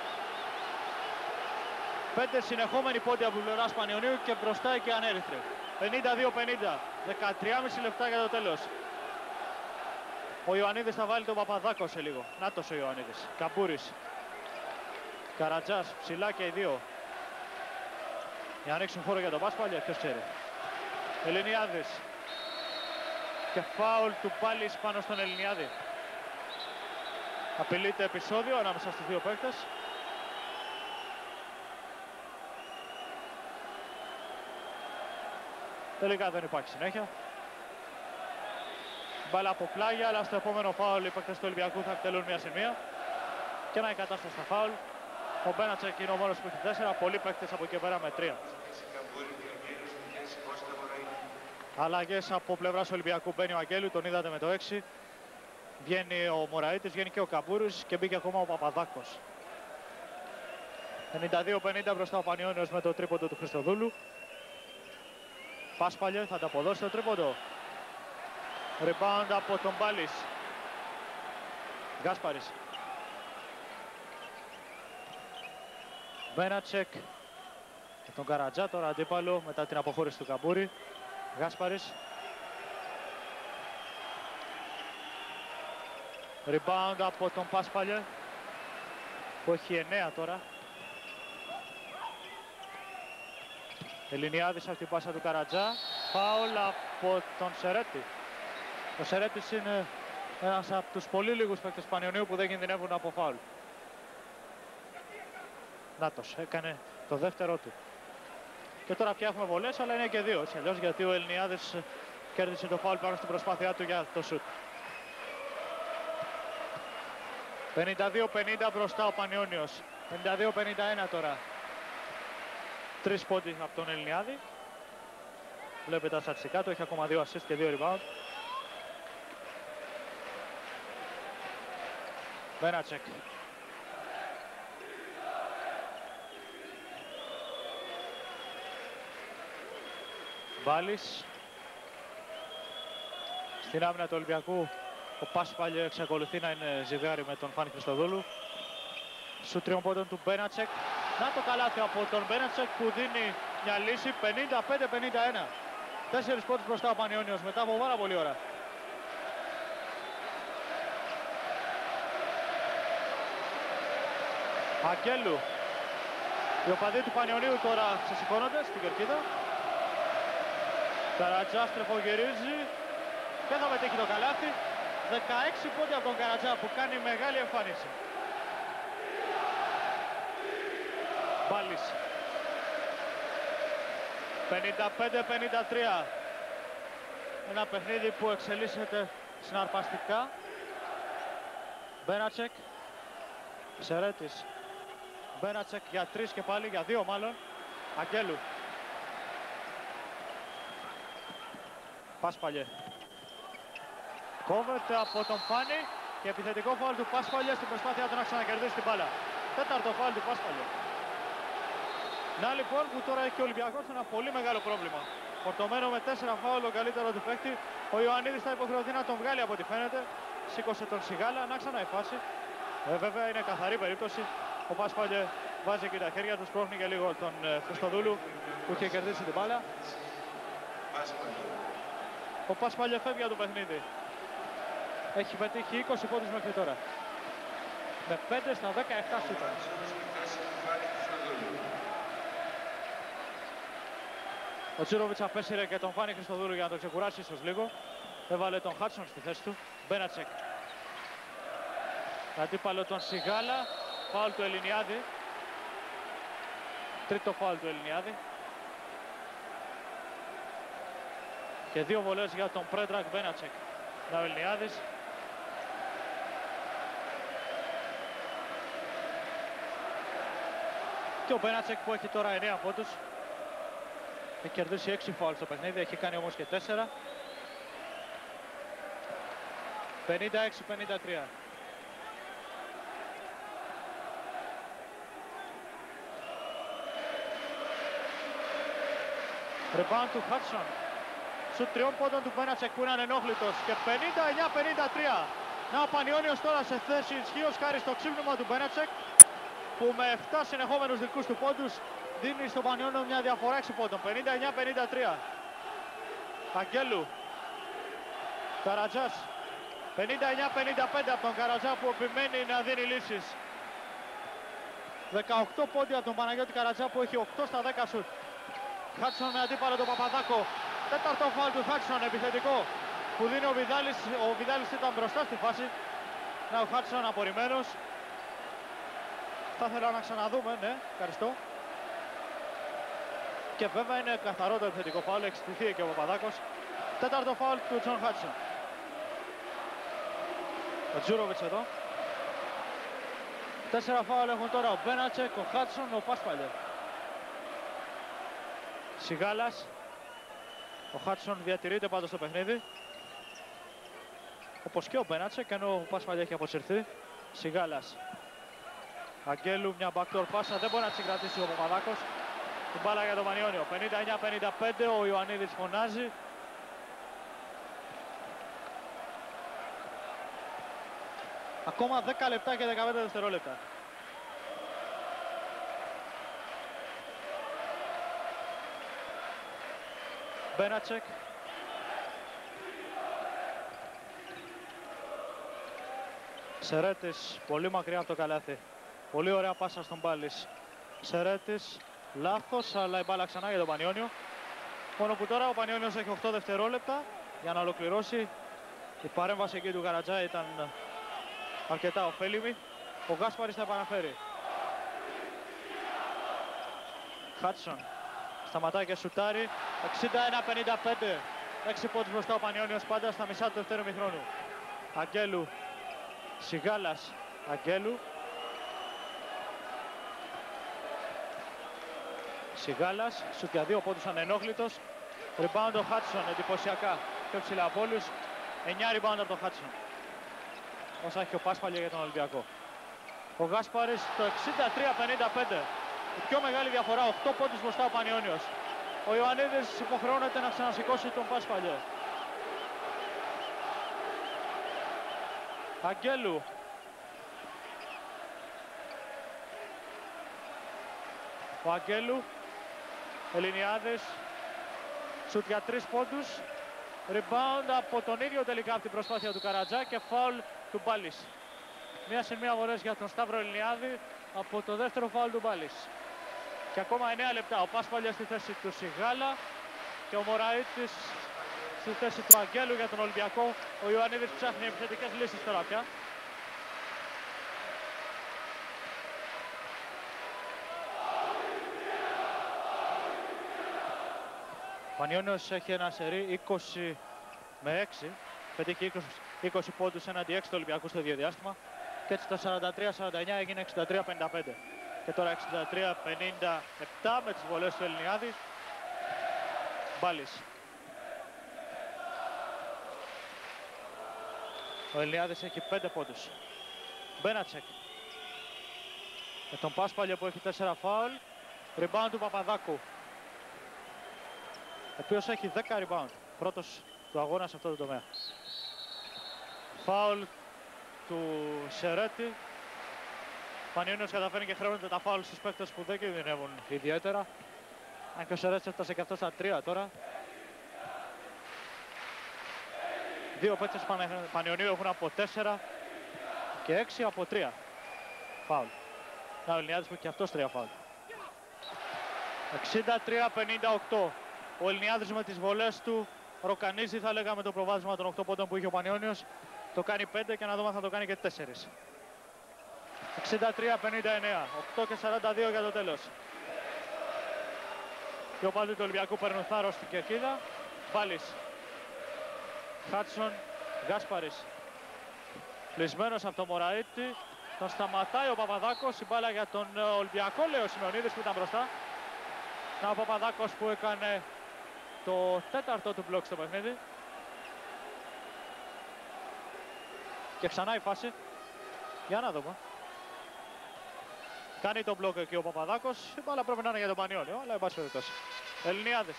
Πέντε συνεχόμενοι πόντοι από πλευράς Πανιωνίου και μπροστά και ανέρυθροι. πενήντα δύο πενήντα. δεκατρία και μισό λεπτά για το τέλος. Ο Ιωαννίδης θα βάλει τον Παπαδάκο σε λίγο. Νάτος ο Ιωαννίδης. Καμπούρης. Καρατζάς. Ψηλά και οι δύο. Για να ανοίξουν χώρο για τον Πάσπαλιε, ποιος ξέρει. Ελληνιάδης. Και φάουλ του Μπάλις πάνω στον Ελληνιάδη. Απειλείται επεισόδιο ανάμεσα στους δύο παίκτες. Τελικά δεν υπάρχει συνέχεια. Μπάλα από πλάγια, αλλά στο επόμενο φάουλ οι παίκτες του Ολυμπιακού θα εκτελούν μια σημεία. Και ένα η κατάσταση στα φάουλ. Ο Μπένατσεκ είναι ο μόνος που έχει τέσσερα, πολλοί παίκτες από εκεί πέρα με τρία. Αλλαγές από πλευράς Ολυμπιακού, μπαίνει ο Αγγέλου, τον είδατε με το έξι. Βγαίνει ο Μωραΐτης, βγαίνει και ο Καμπούρης και μπήκε ακόμα ο Παπαδάκος. ενενήντα δύο πενήντα μπροστά ο Πανιώνιος με το τρίποντο του Χριστοδούλου. Πάσπαλιε θα ανταποδώσει το τρίποντο. Rebound από τον Μπάλις. Γκάσπαρης. Μπένατσεκ με τον Καρατζά, τώρα αντίπαλο μετά την αποχώρηση του Καμπούρη. Γκάσπαρης. Rebound από τον Πάσπαλιε που έχει εννέα τώρα. Ελληνιάδης από την πάσα του Καρατζά. Φάουλ από τον Σερέτη. Ο Σερέτης είναι ένας από τους πολύ λίγους παίκτες του Πανιωνίου που δεν κινδυνεύουν από φάουλ. Νάτος, έκανε το δεύτερο του. Και τώρα πια έχουμε βολές, αλλά είναι και δύο. Έτσι, αλλιώς, γιατί ο Ελληνιάδης κέρδισε το φάουλ πάνω στην προσπάθειά του για το σουτ. πενήντα δύο πενήντα μπροστά ο Πανιώνιος. πενήντα δύο πενήντα ένα τώρα. Τρεις πόντι από τον Ελληνιάδη. Βλέπετε τα στατιστικά του, έχει ακόμα δύο assist και δύο rebound. Μπένατσεκ. Μπάλις. Στην άμυνα του Ολυμπιακού ο Πάσπαλιε εξακολουθεί να είναι ζυγάρι με τον Φάνη Χριστοδούλου. Σου τριών πόντων του Μπένατσεκ. Να το καλάθι από τον Μπένατσεκ που δίνει μια λύση. πενήντα πέντε πενήντα ένα. Τέσσερις πόντους μπροστά ο Πανιώνιος μετά από πάρα πολλή ώρα. Αγγέλου. Οι οπαδοί του Πανιωνίου τώρα ξεσηκώνονται στην κερκίδα. Καρατζά στρεφογυρίζει και θα πετύχει το καλάθι. δεκαέξι πόντια από τον Καρατζά που κάνει μεγάλη εμφάνιση. Μπάλις. πενήντα πέντε πενήντα τρία. Ένα παιχνίδι που εξελίσσεται συναρπαστικά. Μπένατσεκ. Σερέτης. Μπένατσεκ για τρεις και πάλι, για δύο μάλλον. Αγγέλου. Πάσπαλιε. Κόβεται από τον Φάνη και επιθετικό φάουλ του Πάσπαλιε στην προσπάθειά του να ξανακερδίσει την μπάλα. Τέταρτο φάουλ του Πάσπαλιε. Να λοιπόν που τώρα έχει ο Ολυμπιακός ένα πολύ μεγάλο πρόβλημα. Φορτωμένο με τέσσερα φάουλ ο καλύτερο του παίκτη. Ο Ιωαννίδης θα υποχρεωθεί να τον βγάλει από ό,τι φαίνεται. Σήκωσε τον Σιγάλα, να ξανά η φάση. Ε, βέβαια είναι καθαρή περίπτωση. Ο Πάσπαλιε βάζει και τα χέρια του, σπρώχνει και λίγο τον ε, Χριστοδούλου που είχε κερδίσει την μπάλα. Ο Πάσπαλιε φεύγει από το παιχνίδι. Έχει πετύχει είκοσι πόντους μέχρι τώρα. Με πέντε στα δεκαεπτά σούτα. Ο Τσίροβιτς απέσυρε και τον Φάνη Χριστοδούλου για να τον ξεκουράσει ίσως λίγο. Έβαλε τον Χάτσον στη θέση του. Μπένατσεκ. Αντίπαλο τον Σιγάλα. Φάουλ του Ελληνιάδη. Τρίτο φάουλ του Ελληνιάδη. Και δύο βολές για τον Πρέντρακ Μπένατσεκ. Να ο Ελληνιάδης. Και ο Μπένατσεκ που έχει τώρα εννέα πόντους. Έχει κερδίσει έξι φάουλ στο παιχνίδι, έχει κάνει όμως και τέσσερα. πενήντα έξι πενήντα τρία. Rebound του Χάτσον. Σου τριών πόντων του Μπένατσεκ που είναι ανενόχλητος. Και πενήντα εννέα πενήντα τρία. Να ο Πανιώνιος τώρα σε θέση ισχύως χάρη στο ξύπνημα του Μπένατσεκ που με επτά συνεχόμενους δικούς του πόντους δίνει στον Πανιώνιο μια διαφορά έξι πόντων. πενήντα εννέα πενήντα τρία. Αγγέλου. Καρατζάς. πενήντα εννέα πενήντα πέντε από τον Καρατζά που επιμένει να δίνει λύσεις. δεκαοκτώ πόντια από τον Παναγιώτη Καρατζά που έχει οκτώ στα δέκα σουτ. Χάτσον με αντίπαλο τον Παπαδάκο. Τέταρτο φάουλ του Χάτσον, επιθετικό που δίνει ο Βιδάλης. Ο Βιδάλης ήταν μπροστά στη φάση. Να ο Χάτσον απορριμμένος. Θα ήθελα να ξαναδούμε, ναι, ευχαριστώ. Και βέβαια είναι καθαρό το επιθετικό φάουλ, έχει στηθεί και ο Παπαδάκος. Τέταρτο φάουλ του Τζον Χάτσον. Ο Τζούροβιτς εδώ. Τέσσερα φάουλ έχουν τώρα ο Μπένατσεκ, ο Χάτσον, ο Πάσπαλιε. Σιγάλας. Ο Χάτσον διατηρείται πάντως στο παιχνίδι. Όπως και ο Μπένατσεκ, ενώ ο Πάσπαλιε έχει αποσυρθεί. Σιγάλας. Αγγέλου, μια backdoor πάσα, δεν μπορεί να τη συγκρατήσει ο Παπαδάκος. Την μπάλα για τον Πανιόνιο. πενήντα εννιά πενήντα πέντε, ο Ιωαννίδης φωνάζει. Ακόμα δέκα λεπτά και δεκαπέντε δευτερόλεπτα. Μπένατσεκ. Σερέτης, πολύ μακριά από το καλάθι. Πολύ ωραία πάσα στον Πάλης. Σερέτης, λάθος, αλλά η μπάλα ξανά για τον Πανιόνιο. Μόνο που τώρα ο Πανιόνιος έχει οκτώ δευτερόλεπτα για να ολοκληρώσει. Η παρέμβαση εκεί του Καρατζά ήταν αρκετά ωφέλιμη. Ο Γκάσπαρης θα επαναφέρει. Χάτσον σταματάει και σουτάρει. εξήντα ένα πενήντα πέντε. έξι πόντους μπροστά ο Πανιόνιος, πάντα στα μισά του δεύτερου ημιχρόνου. Αγγέλου. Σιγάλας. Αγγέλου. Σιγάλας. Σουτ για δύο πόντους ανενόχλητος. Rebound ο Χάτσον, εντυπωσιακά. Πιο ψηλά από όλους. εννιά rebound από τον Χάτσον. Όσα έχει ο Πάσπαλια για τον Ολυμπιακό. Ο Γκάσπαρης το εξήντα τρία πενήντα πέντε. Η πιο μεγάλη διαφορά, οκτώ πόντους μπροστά ο Πανιόνιος. Ο Ιωαννίδης υποχρεώνεται να ξανασηκώσει τον Πάσπαλια. Αγγέλου. Ο Αγγέλου. Ελληνιάδης. Σουτ για τρεις πόντους. Rebound από τον ίδιο τελικά από την προσπάθεια του Καρατζά και φάουλ του Μπάλης. Μία σε μία βορές για τον Σταύρο Ελληνιάδη από το δεύτερο φάουλ του Μπάλης. Και ακόμα εννέα λεπτά. Ο Πάσπαλιας στη θέση του Σιγάλα και ο Μωραΐτης στη θέση του Αγγέλου για τον Ολυμπιακό. Ο Ιωαννίδης ψάχνει επιθετικές λύσεις τώρα πια. Ο Πανιόνιος έχει ένα σερί είκοσι με έξι. Πετύχει είκοσι, είκοσι πόντους έναντι έξι του Ολυμπιακού στο ίδιο διάστημα. Και έτσι το σαράντα τρία σαράντα εννιά έγινε εξήντα τρία πενήντα πέντε. Και τώρα εξήντα τρία πενήντα επτά με τις βολές του Ελληνιάδη. Μπάλης. Ο Ελληνιάδης έχει πέντε πόντους. Μπένατσεκ. Με τον Πάσπαλιο που έχει τέσσερα φάουλ. Rebound του Παπαδάκου. Ο οποίος έχει δέκα rebound. Πρώτος του αγώνα σε αυτό το τομέα. Φάουλ του Σερέτη. Ο Πανιόνιος καταφέρνει και χρεώνεται τα φάουλ στους παίκτες που δεν κινδυνεύουν ιδιαίτερα. Αν και ο Σερέτης έφτασε και αυτό στα τρία τώρα. Δύο παίκτες του Πανιονίου έχουν από τέσσερα και έξι από τρία φάουλ. Να ο Ελληνιάδης που έχει και αυτός τρία φάουλ. εξήντα τρία πενήντα οκτώ. Ο Ελληνιάδης με τις βολές του ροκανίζει, θα λέγαμε, το προβάδισμα των οκτώ πόντων που είχε ο Πανιόνιος. Το κάνει πέντε και να δούμε αν θα το κάνει και τέσσερα. εξήντα τρία πενήντα εννέα. οκτώ και σαράντα δύο για το τέλος. Και ο πάλι του Ολυμπιακού παίρνουν θάρρος στην κερκίδα. Μπάλης. Χάτσον. Γκάσπαρης. Πλεισμένος από τον Μωραΐτη. Τον σταματάει ο Παπαδάκος. Η μπάλα για τον Ολυμπιακό, λέει ο Σημεωνίδης που ήταν μπροστά. Να ο Παπαδάκος που έκανε το τέταρτο του μπλοκ στο παιχνίδι. Και ξανά η φάση. Για να δούμε. Κάνει το μπλοκ εκεί ο Παπαδάκος. Η μπάλα πρέπει να είναι για τον Πανιόνιο, αλλά εν πάση περιπτώσει. Ελληνιάδης.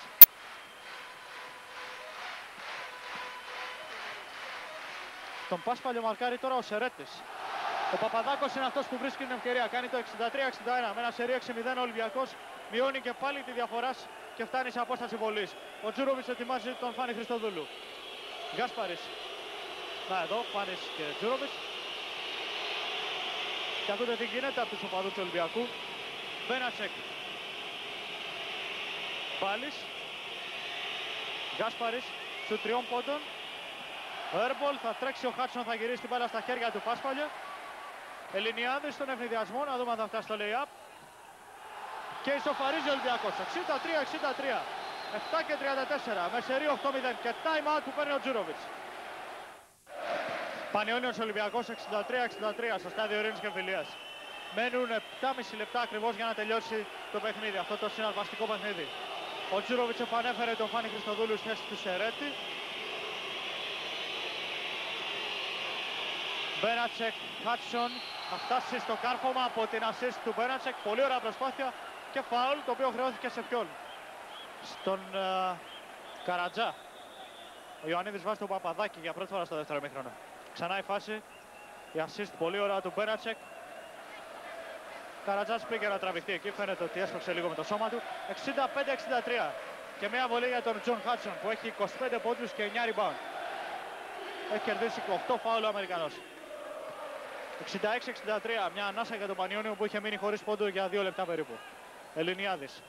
Τον Πάσπαλιο μαρκάρει τώρα ο Σερέτης. Ο Παπαδάκος είναι αυτός που βρίσκει την ευκαιρία. Κάνει το εξήντα τρία εξήντα ένα με ένα σερί έξι μηδέν. Ο Ολυμπιακός μειώνει και πάλι τη διαφορά και φτάνει σε απόσταση βολής. Ο Τζούροβιτς ετοιμάζει τον Φάνη Χριστοδούλου. Γκάσπαρης. Να εδώ, Φάνης και Τζούροβιτς. Και ακούτε τι γίνεται από τους οπαδούς του Ολυμπιακού. Μπένατσεκ. Πάλης. Γκάσπαρης. Σου τριών πόντων. Airball, θα τρέξει ο Χάτσον, θα γυρίσει την μπάλα στα χέρια του Πάσπαλια. Ελληνιάδης στον ευνηδιασμό, να δούμε αν θα φτάσει στο lay-up. Και ισοφαρίζει ο Ολυμπιακός. εξήντα τρία εξήντα τρία. επτά και τριάντα τέσσερα με σερί οκτώ μηδέν και time out που παίρνει ο Τζούροβιτς. Πανιόνιος Ολυμπιακός εξήντα τρία εξήντα τρία στο στάδιο Ειρήνης και Εμφυλίας. Μένουν επτά και μισό λεπτά ακριβώς για να τελειώσει το παιχνίδι, αυτό το συναρπαστικό παιχνίδι. Ο Τζούροβιτς επανέφερε τον Φάνη Χριστοδούλου στη θέση του Σερέτη. Μπένατσεκ, Χάτσον, θα φτάσει στο κάρφωμα από την assist του Μπένατσεκ. Πολύ ωραία προσπάθεια και φάουλ, το οποίο χρεώθηκε σε ποιον? Στον uh, Καρατζά. Ο Ιωαννίδης βάζει τον Παπαδάκη για πρώτη φορά στο δεύτερο ημίχρονο. Ξανά η φάση, η assist πολύ ωραία του Μπένατσεκ. Καρατζάς πήγε να τραβηχτεί εκεί, φαίνεται ότι έσπαξε λίγο με το σώμα του. εξήντα πέντε εξήντα τρία. Και μια βολή για τον Τζον Χάτσον που έχει είκοσι πέντε πόντους και εννιά rebound. Έχει κερδίσει οκτώ φάουλ ο Αμερικανός. εξήντα έξι εξήντα τρία, μια ανάσα για τον Πανιόνιο που είχε μείνει χωρίς πόντο για δύο λεπτά περίπου. Ελληνιάδης.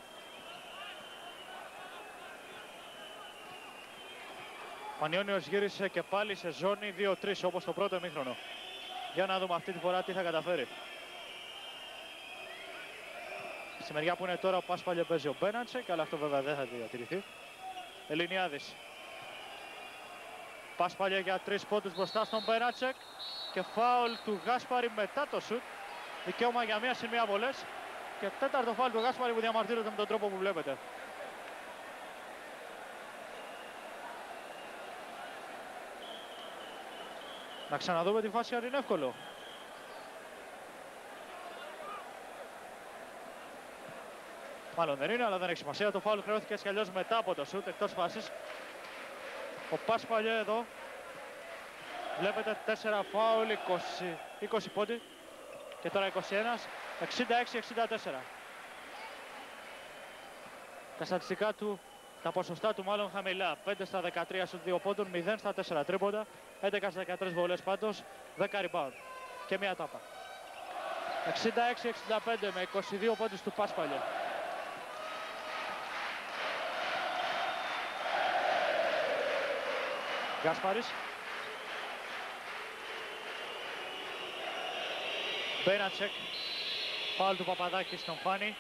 Πανιόνιος γύρισε και πάλι σε ζώνη δύο τρία όπως το πρώτο ημίχρονο. Για να δούμε αυτή τη φορά τι θα καταφέρει. Στη μεριά που είναι τώρα ο Πάσπαλιε παίζει ο Μπένατσεκ, αλλά αυτό βέβαια δεν θα διατηρηθεί. Ελληνιάδης. Πάσπαλιε για τρεις πόντους μπροστά στον Μπένατσεκ και φάουλ του Γάσπαρη μετά το σουτ. Δικαίωμα για μία σημεία βολές και τέταρτο φάουλ του Γάσπαρη που διαμαρτύρεται με τον τρόπο που βλέπετε. Να ξαναδούμε τη φάση αν είναι εύκολο. Μάλλον δεν είναι, αλλά δεν έχει σημασία. Το φάουλ χρεώθηκε έτσι κι αλλιώς μετά από το σουτ, εκτός φάσης. Ο Πάσπαλιε εδώ. Βλέπετε τέσσερα φάουλ, είκοσι, είκοσι πόντι. Και τώρα είκοσι ένα, εξήντα έξι εξήντα τέσσερα. Τα στατιστικά του, τα ποσοστά του μάλλον χαμηλά. πέντε στα δεκατρία στους δύο πόντων, μηδέν στα τέσσερα τρίποντα, έντεκα στα δεκατρείς βολές πάντως, δέκα rebound και μία τάπα. εξήντα έξι εξήντα πέντε με είκοσι δύο πόντους του Πάσπαλιε. Γκάσπαρης. Μπένατσεκ. Φάουλ του Παπαδάκη στον Φάνη.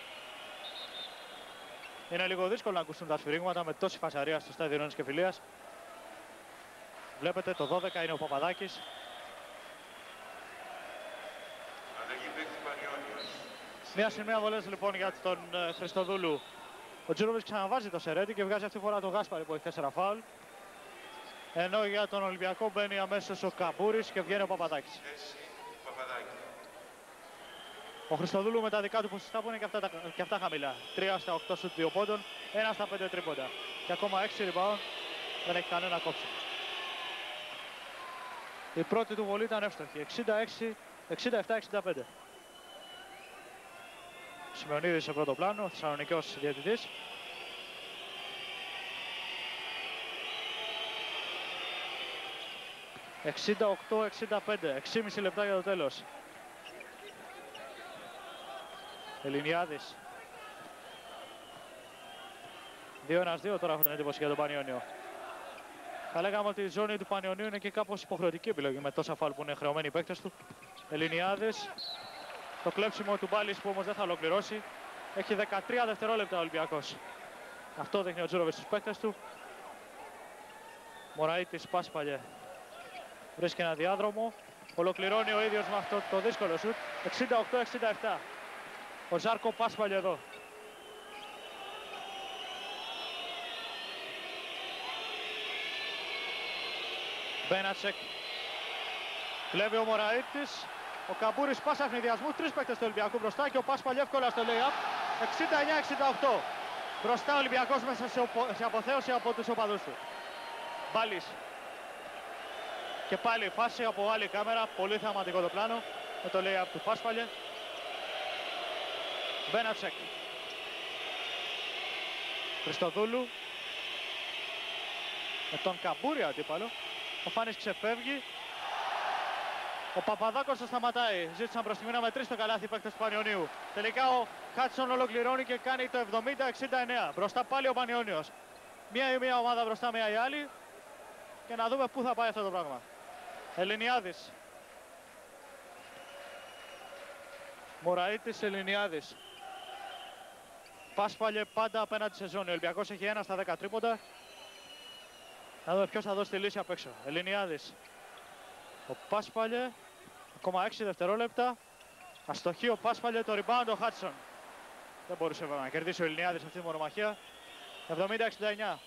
Είναι λίγο δύσκολο να ακουστούν τα σφυρίγματα με τόση φασαρία στο στάδιο Ειρήνης και Φιλίας. Βλέπετε το δώδεκα είναι ο Παπαδάκης. Μία σημεία βολές λοιπόν για τον uh, Χριστοδούλου. Ο Τζούροβιτς ξαναβάζει το Σερέντι και βγάζει αυτή τη φορά τον Γάσπαρη που έχει τέσσερα φάουλ. Ενώ για τον Ολυμπιακό μπαίνει αμέσως ο Καμπούρης και βγαίνει ο Παπαδάκης. Ο Χριστοδούλου με τα δικά του ποσοστά που είναι και αυτά, τα, και αυτά χαμηλά. τρία στα οκτώ σουτ δύο πόντων, ένα στα πέντε τρίποντα. Και ακόμα έξι rebound, δεν έχει κανένα κόψιμο. Η πρώτη του βολή ήταν εύστοχη, εξήντα έξι εξήντα επτά εξήντα πέντε. Σημεωνίδης σε πρώτο πλάνο, ο Θεσσαλονικιός διαιτητής. εξήντα οκτώ εξήντα πέντε, έξι και μισό λεπτά για το τέλος. Ελληνιάδης. δύο ένα δύο τώρα έχω την εντύπωση για τον Πανιόνιο. Θα λέγαμε ότι η ζώνη του Πανιονίου είναι και κάπως υποχρεωτική επιλογή με τόσα φάουλ που είναι χρεωμένοι οι παίκτες του. Ελληνιάδης. Το κλέψιμο του Μπάλης που όμως δεν θα ολοκληρώσει. Έχει δεκατρία δευτερόλεπτα ο Ολυμπιακός. Αυτό δείχνει ο Τζούροβιτς στους παίκτες του. Μωραΐτης, Πάσπαλιε. Βρίσκει ένα διάδρομο. Ολοκληρώνει ο ίδιος με αυτό το δύσκολο σουτ. εξήντα οκτώ εξήντα επτά. Ο Ζάρκο Πάσπαλιε εδώ. Μπένατσεκ. Κλέβει ο Μωραΐτης. Ο Καμπούρης πάσα ευνηδιασμού. Τρεις παίκτες του Ολυμπιακού μπροστά και ο Πάσπαλιε εύκολα στο lay-up. εξήντα εννιά εξήντα οκτώ. Μπροστά ο Ολυμπιακός μέσα σε, οπο... σε αποθέωση από τους οπαδούς του. Μπάλης. Και πάλι η φάση από άλλη κάμερα. Πολύ θεαματικό το πλάνο. Με το lay-up του Πάσπαλιε. Μπένατσεκ. Χριστοδούλου. Με τον Καμπούρη αντίπαλο. Ο Φάνης ξεφεύγει. Ο Παπαδάκος το σταματάει. Ζήτησαν προς τη μήνα με τρεις το καλάθι οι παίκτες του Πανιωνίου. Τελικά ο Χάτσον ολοκληρώνει και κάνει το εβδομήντα εξήντα εννέα. Μπροστά πάλι ο Πανιώνιος. Μία ή μία ομάδα μπροστά, μία η άλλη. Και να δούμε πού θα πάει αυτό το πράγμα. Ελληνιάδης. Μωραΐτης, Ελληνιάδης. Πάσπαλιε πάντα απέναντι σε ζώνη. Ο Ολυμπιακός έχει ένα στα δέκα τρίποντα. Να δούμε ποιος θα δώσει τη λύση απ' έξω. Ελληνιάδης. Ο Πάσπαλιε. Ακόμα έξι δευτερόλεπτα. Αστοχεί ο Πάσπαλιε, το rebound ο Χάτσον. Δεν μπορούσε βέβαια να κερδίσει ο Ελληνιάδης αυτή τη μονομαχία. εβδομήντα εξήντα εννέα.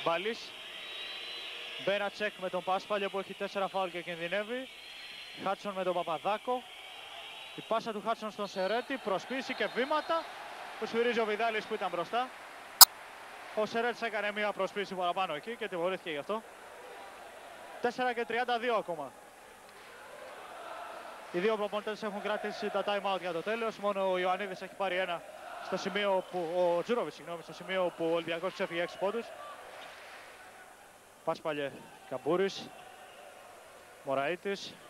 Μπάλης. Μπέρατσεκ με τον Πάσπαλιο που έχει τέσσερα φάουλ και κινδυνεύει. Χάτσον με τον Παπαδάκο. Η πάσα του Χάτσον στον Σερέτη. Προσπίση και βήματα που σφυρίζει ο Βιδάλης που ήταν μπροστά. Ο Σερέτης έκανε μία προσπίση παραπάνω εκεί και τιμωρήθηκε γι' αυτό. τέσσερα και τριάντα δύο ακόμα. Οι δύο προπονητές έχουν κρατήσει τα time out για το τέλος. Μόνο ο Ιωαννίδης έχει πάρει ένα στο σημείο που. Ο Τζούροβιτς, συγγνώμη, στο σημείο που ο Ολυμπιακός ξέφυγε έξι πόντους. Πάσπαλιε, Καμπούρης. Μωραΐτης.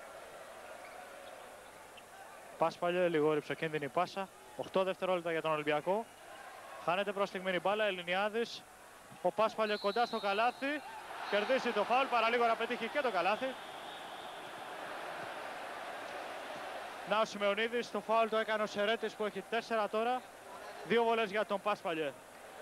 Πάσπαλιε, λίγο ρυψοκίνδυνη πάσα. οκτώ δευτερόλεπτα για τον Ολυμπιακό. Χάνεται προς στιγμήν η μπάλα, Ελληνιάδης. Ο Πάσπαλιε κοντά στο καλάθι. Κερδίσει το φάουλ, παραλίγο να πετύχει και το καλάθι. Να ο Σιμεωνίδης, το φάουλ το έκανε ο Σερέτης που έχει τέσσερα τώρα. Δύο βολές για τον Πάσπαλιε.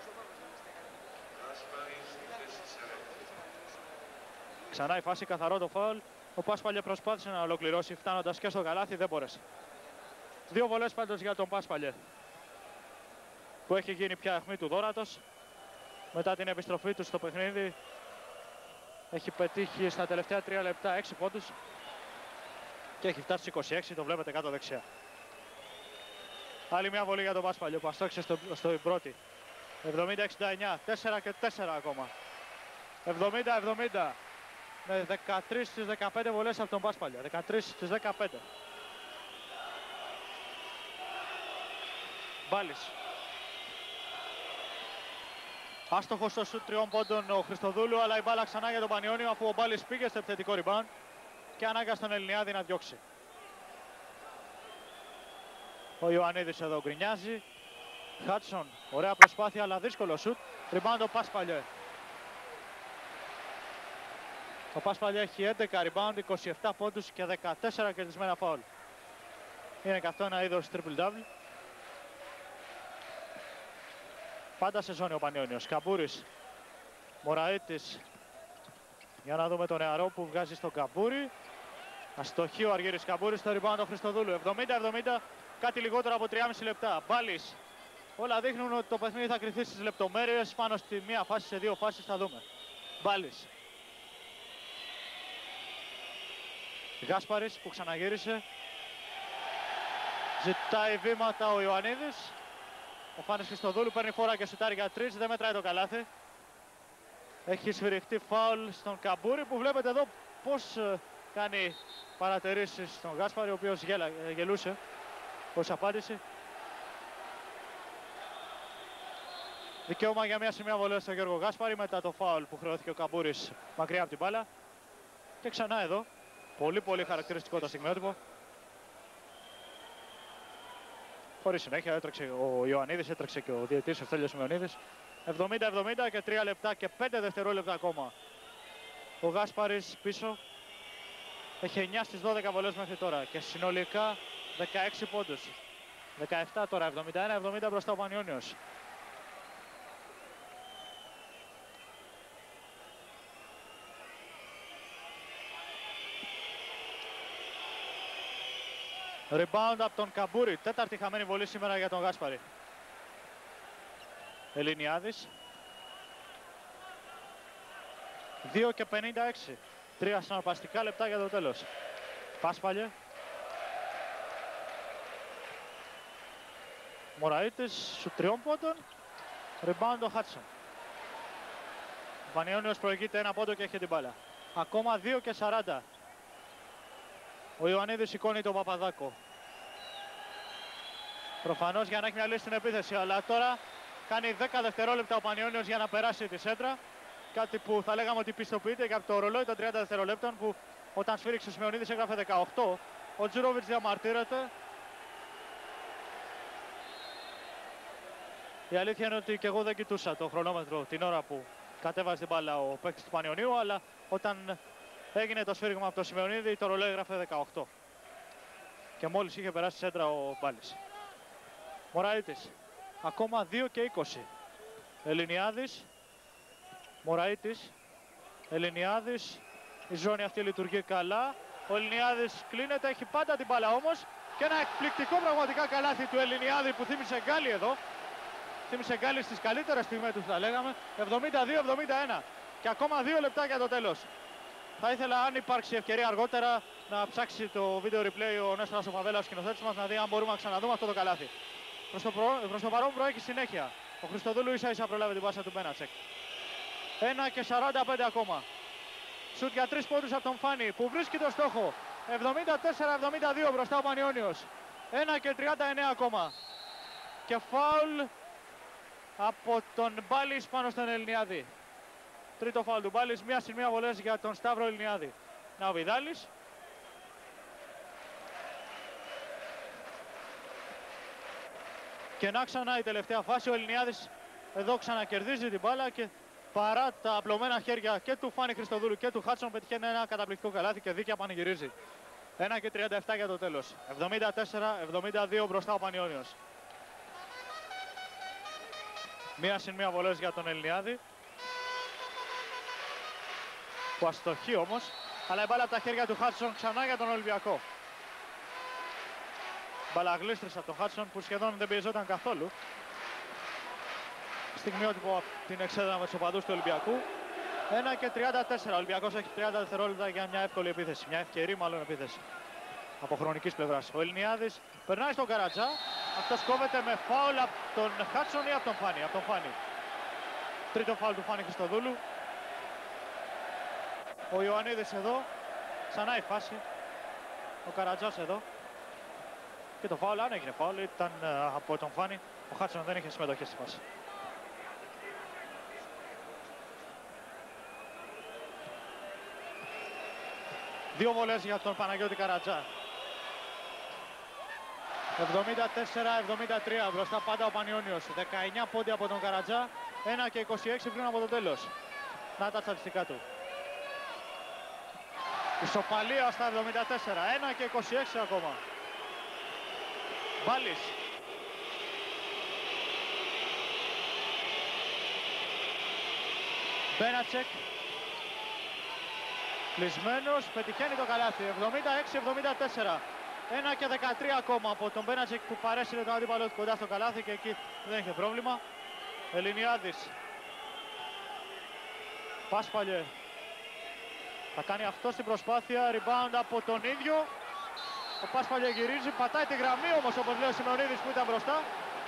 Ξανά η φάση, καθαρό το φάουλ. Ο Πάσπαλιε προσπάθησε να ολοκληρώσει φτάνοντας και στο καλάθι, δεν μπόρεσε. Δύο βολές πάντως για τον Πάσπαλιε, που έχει γίνει πια αιχμή του δόρατος. Μετά την επιστροφή του στο παιχνίδι έχει πετύχει στα τελευταία τρία λεπτά έξι πόντους και έχει φτάσει είκοσι έξι, το βλέπετε κάτω δεξιά. Άλλη μια βολή για τον Πάσπαλιο που αστόχισε στο, στο πρώτη. εβδομήντα εξήντα εννιά, τέσσερα και τέσσερα ακόμα. εβδομήντα εβδομήντα με δεκατρείς στις δεκαπέντε βολές από τον Πάσπαλιο. δεκατρείς στις δεκαπέντε. Μπάλης. Άστοχος στο σουτ τριών πόντων ο Χριστοδούλου, αλλά η μπάλα ξανά για τον Πανιόνιο αφού ο Μπάλης πήγε στο επιθετικό rebound και ανάγκασε τον Ελληνιάδη να διώξει. Ο Ιωαννίδης εδώ γκρινιάζει. Χάτσον, ωραία προσπάθεια αλλά δύσκολο σουτ. Rebound ο Πάσπαλιε. Ο Πάσπαλιε έχει έντεκα rebound, είκοσι επτά πόντους και δεκατέσσερα κερδισμένα φάουλ. Είναι και αυτό ένα είδος triple double. Πάντα σε ζώνη ο Πανιόνιος. Καμπούρης, Μωραΐτης. Για να δούμε τον νεαρό που βγάζει στον Καμπούρη. Αστοχή ο Αργύρης Καμπούρης στο rebound του Χριστοδούλου. εβδομήντα εβδομήντα, κάτι λιγότερο από τριάμισι λεπτά. Μπάλης. Όλα δείχνουν ότι το παιχνίδι θα κρυθεί στις λεπτομέρειες. Πάνω στη μία φάση, σε δύο φάσεις θα δούμε. Μπάλης. Γάσπαρης που ξαναγύρισε. Ζητάει βήματα ο Ιωαννίδης. Ο Φάνης Χριστοδούλου παίρνει φόρα και σουτάρει για τρεις, δεν μετράει το καλάθι. Έχει σφυριχτεί φάουλ στον Καμπούρη που βλέπετε εδώ πώς κάνει παρατηρήσεις στον Γάσπαρη, ο οποίος γέλα, γελούσε ως απάντηση. Δικαίωμα για μια σημεία βολή στον Γιώργο Γάσπαρη μετά το φάουλ που χρεώθηκε ο Καμπούρης μακριά από την μπάλα. Και ξανά εδώ, πολύ πολύ χαρακτηριστικό το στιγμιότυπο. Χωρίς συνέχεια έτρεξε ο Ιωαννίδης, έτρεξε και ο διαιτητής ο Στέλιος Σιμεωνίδης. εβδομήντα εβδομήντα και τρία λεπτά και πέντε δευτερόλεπτα ακόμα. Ο Γάσπαρης πίσω έχει εννιά στις δώδεκα βολές μέχρι τώρα και συνολικά δεκαέξι πόντους. δεκαεπτά τώρα, εβδομήντα ένα εβδομήντα μπροστά ο Πανιόνιος. Rebound από τον Καμπούρη, τέταρτη χαμένη βολή σήμερα για τον Γάσπαρη. Ελληνιάδης. δύο και πενήντα έξι. Τρία συναρπαστικά λεπτά για το τέλος. Πάσπαλιε. Μωραΐτης σου τριών πόντων. Rebound ο Χάτσον. Ο Πανιόνιος προηγείται ένα πόντο και έχει την μπάλα. Ακόμα δύο και σαράντα. Ο Ιωαννίδης σηκώνει τον Παπαδάκο. Προφανώς για να έχει μια λύση στην επίθεση, αλλά τώρα κάνει δέκα δευτερόλεπτα ο Πανιόνιος για να περάσει τη σέντρα. Κάτι που θα λέγαμε ότι πιστοποιείται και από το ρολόι των τριάντα δευτερολέπτων που όταν σφύριξε ο Σιμεωνίδης έγραφε δεκαοκτώ. Ο Τζούροβιτς διαμαρτύρεται. Η αλήθεια είναι ότι και εγώ δεν κοιτούσα το χρονόμετρο την ώρα που κατέβαζε την μπάλα ο παίκτης του Πανιωνίου, αλλά όταν έγινε το σφύριγμα από το Σιμεωνίδη, το ρολόι έγραφε δεκαοκτώ. Και μόλις είχε περάσει σέντρα ο Μπάλης. Μωραΐτης. Ακόμα δύο και είκοσι. Ελληνιάδης. Μωραΐτης. Ελληνιάδης. Η ζώνη αυτή λειτουργεί καλά. Ο Ελληνιάδης κλείνεται, έχει πάντα την μπάλα όμως. Και ένα εκπληκτικό πραγματικά καλάθι του Ελληνιάδη που θύμισε Γκάλι εδώ. θύμισε Γκάλι στις καλύτερες στιγμές του, θα λέγαμε. εβδομήντα δύο εβδομήντα ένα. Και ακόμα δύο λεπτά για το τέλος. Θα ήθελα, αν υπάρξει ευκαιρία αργότερα, να ψάξει το βίντεο replay ο Νέστορας ο Φαβέλας, ο σκηνοθέτης μας, να δει αν μπορούμε να ξαναδούμε αυτό το καλάθι. Προς το, προ... προς το παρόν προέχει συνέχεια. Ο Χριστοδούλου ίσα ίσα προλάβει την πάσα του Μπένατσεκ. ένα και σαράντα πέντε ακόμα. Σουτ για τρεις πόντους από τον Φάνη που βρίσκει το στόχο. εβδομήντα τέσσερα εβδομήντα δύο μπροστά ο Πανιώνιος. ένα και τριάντα εννέα ακόμα. Και φάουλ από τον Μπάλις πάνω στον Ελληνιάδη. Τρίτο φάουλ του Μπάλις, μία συν μία βολές για τον Σταύρο Ελληνιάδη. Να ο Βιδάλης. Και να ξανά η τελευταία φάση, ο Ελληνιάδης εδώ ξανακερδίζει την μπάλα και παρά τα απλωμένα χέρια και του Φάνη Χριστοδούλου και του Χάτσον πετυχαίνει ένα καταπληκτικό καλάθι και δίκαια πανηγυρίζει. ένα και τριάντα επτά για το τέλος. εβδομήντα τέσσερα εβδομήντα δύο μπροστά ο Πανιώνιος. Μία συν μία βολές για τον Ελληνιάδη. Που αστοχεί όμως, αλλά η μπάλα από τα χέρια του Χάτσον ξανά για τον Ολυμπιακό. Μπάλα γλίστρησε από τον Χάτσον που σχεδόν δεν πιεζόταν καθόλου. Στιγμιότυπο την εξέδρα με τους οπαδούς του Ολυμπιακού. ένα και τριάντα τέσσερα. Ο Ολυμπιακός έχει τριάντα δευτερόλεπτα για μια εύκολη επίθεση. Μια ευκαιρή μάλλον επίθεση. Από χρονικής πλευράς. Ο Ελληνιάδης περνάει στον Καρατζά. Αυτός κόβεται με φάουλ από τον Χάτσον ή από τον Φάνη. Από τον Φάνη. Τρίτο φάουλ του Φάνη Χριστοδούλου. Ο Ιωαννίδης εδώ. Ξανά η φάση. Ο Καρατζάς εδώ. Και το φάουλ, αν έγινε φάουλ, ήταν uh, από τον Φάνη. Ο Χάτσον δεν είχε συμμετοχή στη φάση. Δύο βολές για τον Παναγιώτη Καρατζά. εβδομήντα τέσσερα εβδομήντα τρία μπροστά πάντα ο Πανιώνιος. δεκαεννέα πόντια από τον Καρατζά. ένα και είκοσι έξι πριν από το τέλος. Να τα στατιστικά του. Ισοπαλία στα εβδομήντα τέσσερα. ένα και είκοσι έξι ακόμα. Μπάλις. Μπένατσεκ. Κλεισμένος, πετυχαίνει το καλάθι. εβδομήντα έξι εβδομήντα τέσσερα. ένα και δεκατρία ακόμα από τον Μπένατσεκ που παρέσυρε τον αντίπαλο του κοντά στο καλάθι και εκεί δεν είχε πρόβλημα. Ελληνιάδης. Πάσπαλιε. Θα κάνει αυτό την προσπάθεια. Rebound από τον ίδιο. Ο Πάσπαλιε γυρίζει, πατάει τη γραμμή όμως όπως λέει ο Σιμεωνίδης που ήταν μπροστά.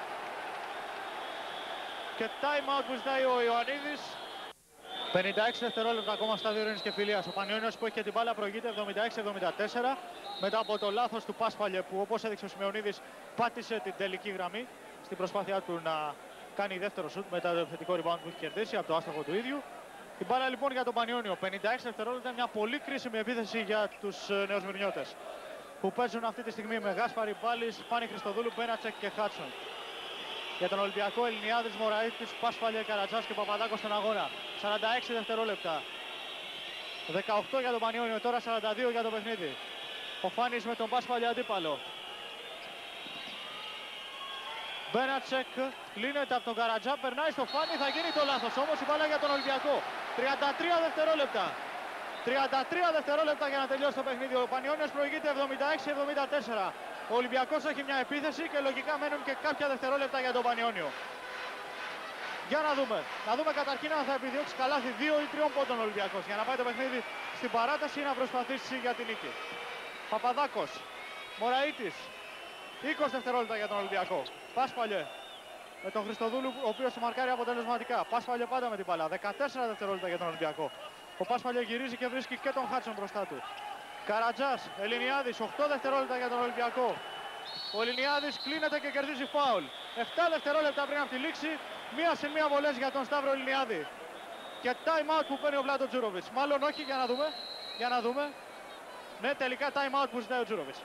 Και time out που ζητάει ο Ιωαννίδης. πενήντα έξι δευτερόλεπτα ακόμα στα δύο Ειρήνης και Φιλίας. Ο Πανιώνιος που έχει και την μπάλα προηγείται εβδομήντα έξι εβδομήντα τέσσερα. Μετά από το λάθος του Πάσπαλιε που όπως έδειξε ο Σιμεωνίδης πάτησε την τελική γραμμή στην προσπάθειά του να κάνει δεύτερο σουτ μετά το θετικό rebound που έχει κερδίσει από το άστοχο του ίδιου. Η μπάλα λοιπόν για τον Πανιώνιο. πενήντα έξι δευτερόλεπτα, μια πολύ κρίσιμη επίθεση για τους νεοσμυρνιώτες. Που παίζουν αυτή τη στιγμή με Γάσπαρη, Μπάλης, Φάνη Χριστοδούλου, Μπένατσεκ και Χάτσον. Για τον Ολυμπιακό, Ελληνιάδης, Μωραΐτης, Πάσπαλιε, Καρατζάς και Παπαδάκος στον αγώνα. σαράντα έξι δευτερόλεπτα. δεκαοκτώ για τον Πανιώνιο, τώρα σαράντα δύο για το παιχνίδι. Ο Φάνης με τον Πάσπαλιε αντίπαλο. Μπένατσεκ λύνεται από τον Καρατζά, περνάει στο Φάνη, θα γίνει το λάθος. Όμως η μπάλα για τον Ολυμπιακό. τριάντα τρία δευτερόλεπτα. τριάντα τρία δευτερόλεπτα για να τελειώσει το παιχνίδι. Ο Πανιώνιος προηγείται εβδομήντα έξι εβδομήντα τέσσερα. Ο Ολυμπιακός έχει μια επίθεση και λογικά μένουν και κάποια δευτερόλεπτα για τον Πανιώνιο. Για να δούμε. Να δούμε καταρχήν αν θα επιδιώξει καλάθι δύο ή τριών πόντων ο Ολυμπιακός για να πάει το παιχνίδι στην παράταση ή να προσπαθήσει για την νίκη. Παπαδάκος, Μωραΐτης, είκοσι δευτερόλεπτα για τον Ολυμπιακό. Πάσπαλιε με τον Χριστοδούλου, ο οποίος σε μαρκάρει αποτελεσματικά. Πάσπαλιε πάντα με την μπάλα. δεκατέσσερα δευτερόλεπτα για τον Ολυμπιακό. Ο Πάσπαλιε γυρίζει και βρίσκει και τον Χάτσον μπροστά του. Καρατζάς, Ελληνιάδης, οκτώ δευτερόλεπτα για τον Ολυμπιακό. Ο Ελληνιάδης κλείνεται και κερδίζει φάουλ. επτά δευτερόλεπτα πριν από τη λήξη. Μία σε μία βολές για τον Σταύρο Ελληνιάδη. Και time out που παίρνει ο Βλάντο Τζούροβιτς. Μάλλον όχι, για να δούμε. Για να δούμε. Ναι, τελικά time out που ζητάει ο Τζούροβιτς.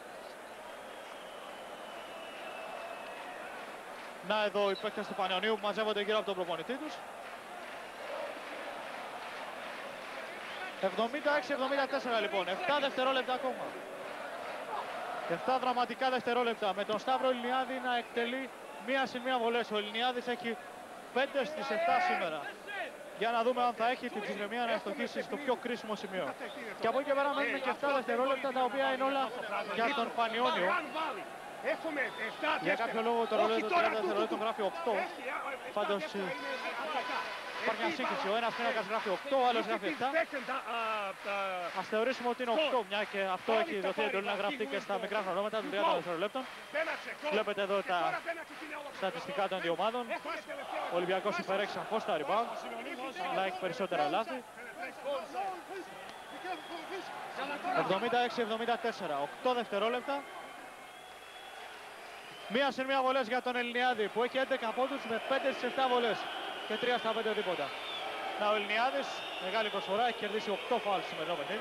Να εδώ οι παίκτες του Πανιωνίου που μαζεύονται γύρω από τον προπονητή τους. εβδομήντα έξι εβδομήντα τέσσερα λοιπόν, επτά δευτερόλεπτα ακόμα. επτά δραματικά δευτερόλεπτα με τον Σταύρο Ελληνιάδη να εκτελεί μία συν μία βολές. Ο Ελληνιάδης έχει πέντε στις επτά σήμερα. Για να δούμε αν θα έχει την ψυχραιμία να αστοχίσει στο πιο κρίσιμο σημείο. Και από εκεί και πέρα μένουν και επτά δευτερόλεπτα τα οποία είναι όλα για τον Πανιώνιο. Έχουμε εφτά Για κάποιο λόγο το ρολόι των τριάντα δευτερολέπτων γράφει οκτώ. Πάντως υπάρχει μια σύγχυση. Ο ένας πίνακας γράφει οκτώ, ο άλλος γράφει επτά. Ας θεωρήσουμε ότι είναι οκτώ, μια και αυτό έχει δοθεί εντολή να γραφτεί και στα μικρά χρονόμετρα των τριάντα δευτερολέπτων. Βλέπετε εδώ τα στατιστικά των δύο ομάδων. Ο Ολυμπιακός υπερέχει σαφώς στα rebound, αλλά έχει περισσότερα λάθη. εβδομήντα έξι εβδομήντα τέσσερα, οκτώ δευτερόλεπτα. Μία συν μία βολές για τον Ελληνιάδη που έχει έντεκα πόντους με πέντε στις επτά βολές και τρία στα πέντε δίποτα. Να ο Ελληνιάδης, μεγάλη προσφορά, έχει κερδίσει οκτώ φάουλ στο σημερινό παιχνίδι.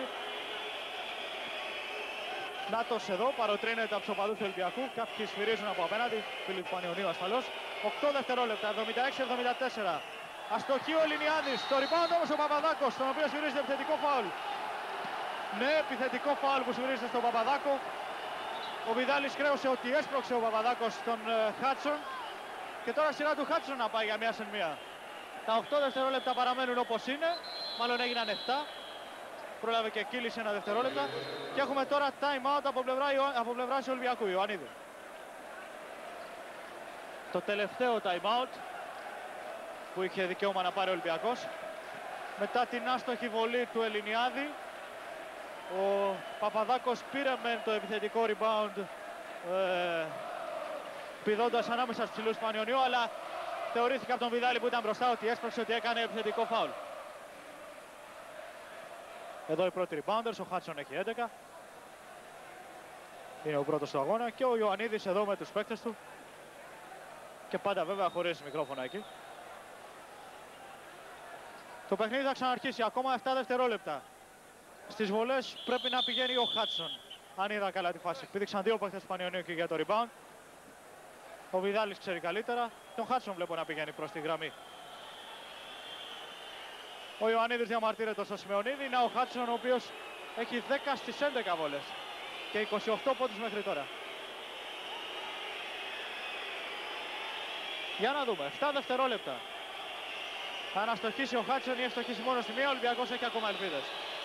Νάτος εδώ, παροτρύνεται από τους οπαδούς του Ολυμπιακού, κάποιοι σφυρίζουν από απέναντι, φίλοι του Πανιωνίου ασφαλώς. οκτώ δευτερόλεπτα, εβδομήντα έξι εβδομήντα τέσσερα. Αστοχή ο Ελληνιάδης, το rebound όμως ο Παπαδάκος, τον οποίο σφυρίζεται επιθετικό φάουλ. Ναι, επιθετικό φάουλ που σφυρίζεται στον Παπαδάκο. Ο Βιδάλης κρέωσε ότι έσπρωξε ο Παπαδάκος τον Χάτσον και τώρα σειρά του Χάτσον να πάει για μία συν μία. Τα οκτώ δευτερόλεπτα παραμένουν όπως είναι, μάλλον έγιναν επτά. Πρόλαβε και κύλησε ένα δευτερόλεπτα και έχουμε τώρα time out από πλευρά, από πλευρά του Ολυμπιακού, Ιωαννίδη. Το τελευταίο time out που είχε δικαίωμα να πάρει ο Ολυμπιακός μετά την άστοχη βολή του Ελληνιάδη. Ο Παπαδάκος πήρε με το επιθετικό rebound ε, πηδώντας ανάμεσα στους ψηλούς Πανιωνίου, αλλά θεωρήθηκε από τον Βιδάλη που ήταν μπροστά ότι έσπρωξε, ότι έκανε επιθετικό φάουλ. Εδώ οι πρώτοι rebounders, ο Χάτσον έχει έντεκα. Είναι ο πρώτος του αγώνα και ο Ιωαννίδης εδώ με τους παίκτες του. Και πάντα βέβαια χωρίς μικρόφωνα εκεί. Το παιχνίδι θα ξαναρχίσει, ακόμα επτά δευτερόλεπτα. Στις βολές πρέπει να πηγαίνει ο Χάτσον, αν είδα καλά τη φάση. Πήδηξαν δύο παίκτες του Πανιωνίου και για το rebound. Ο Βιδάλης ξέρει καλύτερα. Τον Χάτσον βλέπω να πηγαίνει προς τη γραμμή. Ο Ιωαννίδης διαμαρτύρεται στο Σιμεωνίδη. Να ο Χάτσον, ο οποίος έχει δέκα στις έντεκα βολές και είκοσι οκτώ πόντους μέχρι τώρα. Για να δούμε, επτά δευτερόλεπτα. Θα αναστοχίσει ο Χάτσον ή ευστοχίσει μόνο στη μία. Ο Ολυμπιακός έχει ακόμα ελπίδες.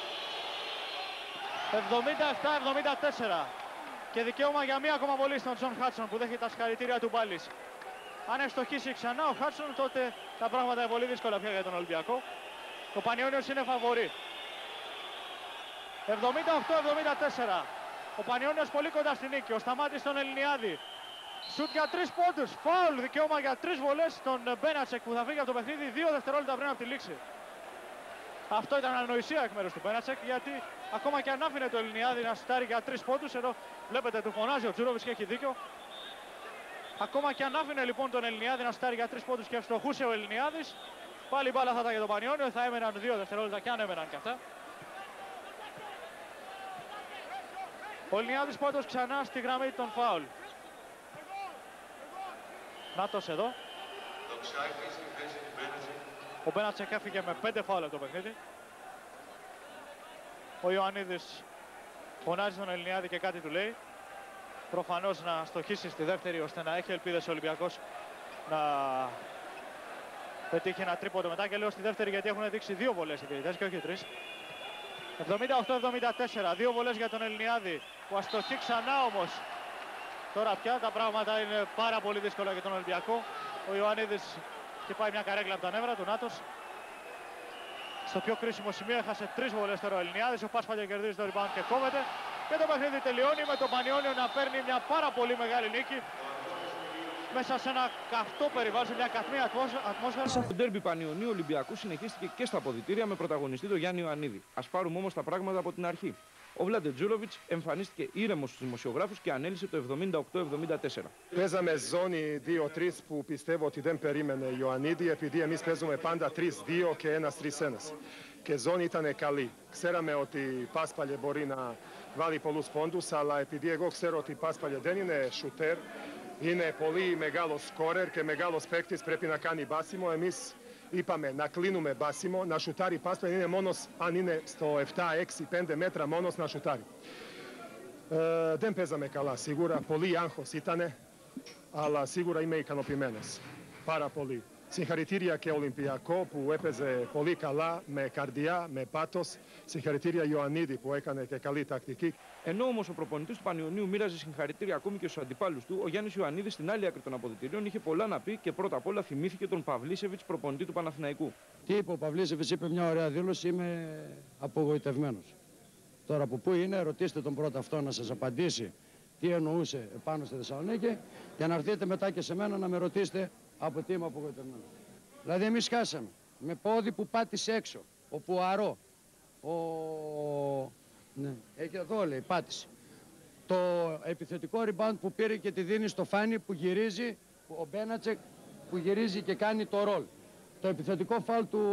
εβδομήντα επτά εβδομήντα τέσσερα και δικαίωμα για μία ακόμα βολή στον Τζον Χάτσον που δέχεται τα συγχαρητήρια του Μπάλης. Αν ευστοχίσει ξανά ο Χάτσον, τότε τα πράγματα είναι πολύ δύσκολα πια για τον Ολυμπιακό. Το Πανιώνιος είναι φαβορί. εβδομήντα οκτώ εβδομήντα τέσσερα. Ο Πανιώνιος πολύ κοντά στη νίκη. Ο Σταμάτης στον Ελληνιάδη. Σουτ για τρεις πόντους. Φάουλ, δικαίωμα για τρεις βολές στον Μπένατσεκ που θα φύγει από το παιχνίδι δύο δευτερόλεπτα πριν από τη λήξη. Αυτό ήταν ανοησία εκ μέρους του Μπένατσεκ, γιατί ακόμα και αν άφηνε το Ελληνιάδη να σουτάρει για τρεις πόντους, εδώ βλέπετε του φωνάζει ο Τζούροβιτς και έχει δίκιο. Ακόμα και αν άφηνε λοιπόν τον Ελληνιάδη να σουτάρει για τρεις πόντους και ευστοχούσε ο Ελληνιάδης, πάλι η μπάλα θα ήταν για τον Πανιώνιο, θα έμεναν δύο δευτερόλεπτα και αν έμεναν και αυτά. Ο Ελληνιάδης πάντως ξανά στη γραμμή των φάουλ. Νάτος εδώ. Ο Μπένατσεκ έφυγε με πέντε φάουλ από το παιχνίδι. Ο Ιωαννίδης φωνάζει τον Ελληνιάδη και κάτι του λέει. Προφανώς να στοχίσει στη δεύτερη ώστε να έχει ελπίδες ο Ολυμπιακός να πετύχει ένα τρίποντο μετά, και λέω στη δεύτερη γιατί έχουν δείξει δύο βολές οι διαιτητές και όχι τρεις. εβδομήντα οκτώ εβδομήντα τέσσερα, δύο βολές για τον Ελληνιάδη που αστοχεί ξανά όμως. Τώρα πια τα πράγματα είναι πάρα πολύ δύσκολα για τον Ολυμπιακό. Ο Ιωαννίδης χτυπάει μια καρέκλα από τα νεύρα του, Νάτος. Στο πιο κρίσιμο σημείο έχασε τρεις βολές τώρα ο Ελληνιάδης. Ο Πάσπαλια κερδίζει το rebound και κόβεται. Και το παιχνίδι τελειώνει με τον Πανιώνιο να παίρνει μια πάρα πολύ μεγάλη νίκη μέσα σε ένα καυτό περιβάλλον, σε μια καθμή ατμόσφαιρα. Το ντέρμπι Πανιωνίου Ολυμπιακού συνεχίστηκε και στα αποδυτήρια με πρωταγωνιστή τον Γιάννη Ιωαννίδη. Ας πάρουμε όμως τα πράγματα από την αρχή. Ο Βλάντε Τζούροβιτς εμφανίστηκε ήρεμος στους δημοσιογράφους και ανέλησε το εβδομήντα οκτώ εβδομήντα τέσσερα. Παίζαμε ζώνη δύο τρία που πιστεύω ότι δεν περίμενε ο Ιωαννίδη, επειδή εμείς παίζουμε πάντα τρία δύο και ένα τρία ένα. Και ζώνη ήταν καλή. Ξέραμε ότι Πάσπαλια μπορεί να βάλει πολλούς πόντους, αλλά επειδή εγώ ξέρω ότι Πάσπαλια δεν είναι σούτερ, είναι πολύ μεγάλος σκόρερ και μεγάλος παίκτης, πρέπει να κάνει μπάσιμο. Εμείς είπαμε να κλείνουμε μπάσιμο, να σουτάρει Πάσπαλια, είναι μόνος αν είναι στο επτά έξι πέντε μέτρα μόνος να σουτάρει. Ε, δεν παίζαμε καλά, σίγουρα, πολύ άγχος ήτανε, αλλά σίγουρα είμαι ικανοποιημένος. Πάρα πολύ. Συγχαρητήρια και Ολυμπιακό που έπαιζε πολύ καλά, με καρδιά, με πάθος. Συγχαρητήρια Ιωαννίδη που έκανε και καλή τακτική. Ενώ όμως ο προπονητής του Πανιωνίου μοίραζε συγχαρητήρια ακόμη και στους αντιπάλους του, ο Γιάννης Ιωαννίδης στην άλλη άκρη των αποδυτηρίων είχε πολλά να πει και πρώτα απ' όλα θυμήθηκε τον Παυλίσεβιτς, προπονητή του Παναθηναϊκού. Τι είπε ο Παυλίσεβιτς, είπε μια ωραία δήλωση, είμαι απογοητευμένος. Τώρα από πού είναι, ρωτήστε τον πρώτα αυτό να σας απαντήσει τι εννοούσε επάνω στη Θεσσαλονίκη και να έρθετε μετά και σε μένα να με ρωτήσετε από τι είμαι απογοητευμένος. Δηλαδή εμείς χάσαμε με πόδι που πάτησε έξω, ο Πουαρό, ο... ναι, έχει εδώ λέει, πάτησε. Το επιθετικό rebound που πήρε και τη δίνει στο Φάνη που γυρίζει, ο Μπένατσεκ που γυρίζει και κάνει το ρολ. Το επιθετικό φάουλ του,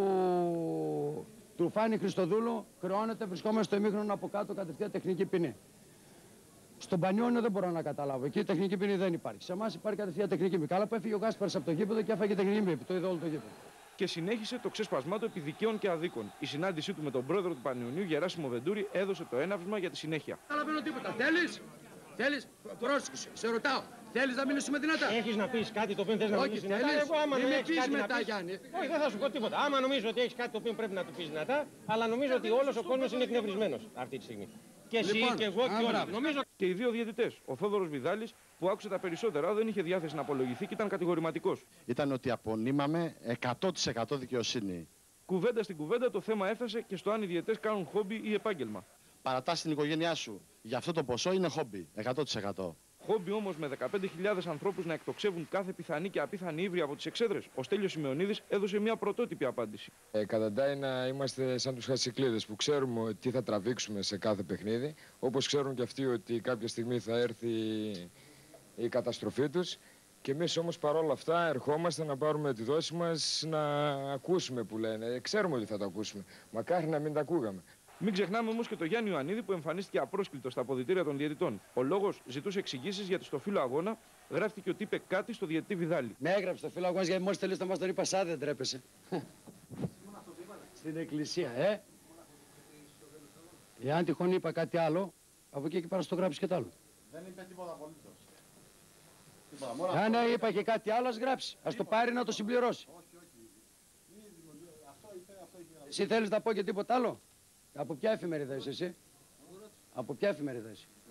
του Φάνη Χριστοδούλου χρεώνεται, βρισκόμαστε στο ημίχρονο από κάτω κατευθείαν τεχνική ποινή. Στον Πανιόνιο δεν μπορώ να καταλάβω. Εκεί τεχνική ποινή δεν υπάρχει. Σε εμάς υπάρχει κατευθείαν τεχνική ποινή. Καλά που έφυγε ο Γκάσπαρς από το γήπεδο και έφαγε τεχνική ποινή. Το είδε όλο το γήπεδο. Και συνέχισε το ξέσπασμά του επί δικαίων και αδίκων. Η συνάντησή του με τον πρόεδρο του Πανιωνίου, Γεράσιμο Βεντούρη, έδωσε το έναυσμα για τη συνέχεια. Δεν καταλαβαίνω τίποτα. Θέλεις, θέλεις, πρόσεξε, σε ρωτάω. Θέλεις να μιλήσουμε δυνατά. Έχεις να πεις κάτι το οποίο θες να μιλήσεις δυνατά. Εγώ άμα μην δεν με έχεις πεις κάτι μετά, να πεις... Γιάννη. Όχι, δεν θα σου πω τίποτα. Άμα νομίζω ότι έχεις κάτι το οποίο πρέπει να του πεις δυνατά, αλλά νομίζω ότι όλος ο κόσμος είναι εκνευρισμένος αυτή τη στιγμή. Και εσύ Λοιπόν, και εγώ και όλοι. Νομίζω... Και οι δύο διαιτητές, ο Θόδωρος Βιδάλης, που άκουσε τα περισσότερα, δεν είχε διάθεση να απολογηθεί και ήταν κατηγορηματικός. Ήταν ότι απονείμαμε εκατό τοις εκατό δικαιοσύνη. Κουβέντα στην κουβέντα το θέμα έφτασε και στο αν οι διαιτητές κάνουν χόμπι ή επάγγελμα. Παρατάς την οικογένειά σου για αυτό το ποσό είναι χόμπι, εκατό τοις εκατό. Χόμπι όμως με δεκαπέντε χιλιάδες ανθρώπους να εκτοξεύουν κάθε πιθανή και απίθανη ύβρια από τις εξέδρες. Ο Στέλιος Σημεωνίδης έδωσε μια πρωτότυπη απάντηση. Ε, καταντάει να είμαστε σαν τους χασικλίδες που ξέρουμε τι θα τραβήξουμε σε κάθε παιχνίδι. Όπως ξέρουν και αυτοί ότι κάποια στιγμή θα έρθει η καταστροφή τους. Και εμείς όμως παρόλα αυτά ερχόμαστε να πάρουμε τη δόση μας, να ακούσουμε που λένε. Ξέρουμε ότι θα το ακούσουμε. Μακάρι να μην τα ακούγαμε. Μην ξεχνάμε όμως και τον Γιάννη Ιωαννίδη που εμφανίστηκε απρόσκλητο στα αποδυτήρια των διαιτητών. Ο λόγος ζητούσε εξηγήσεις γιατί στο φύλλο αγώνα γράφτηκε ότι είπε κάτι στο διαιτητή Βιδάλη. Με έγραψε το φύλλο αγώνα γιατί μόλις τελείωσε να μας τον είπα σαν δεν τρέπεσαι. Στην εκκλησία, ε. Εάν τυχόν είπα κάτι άλλο, από εκεί και πέρα στο γράψει και το άλλο. Δεν είπε τίποτα απολύτως. Αν ναι, είπα και κάτι άλλο, ας γράψει. Ας το πάρει να το συμπληρώσει. Εσύ θέλεις να πω και τίποτα άλλο. Από ποια εφημερίδα είσαι εσύ? Από ποια εφημερίδα είσαι?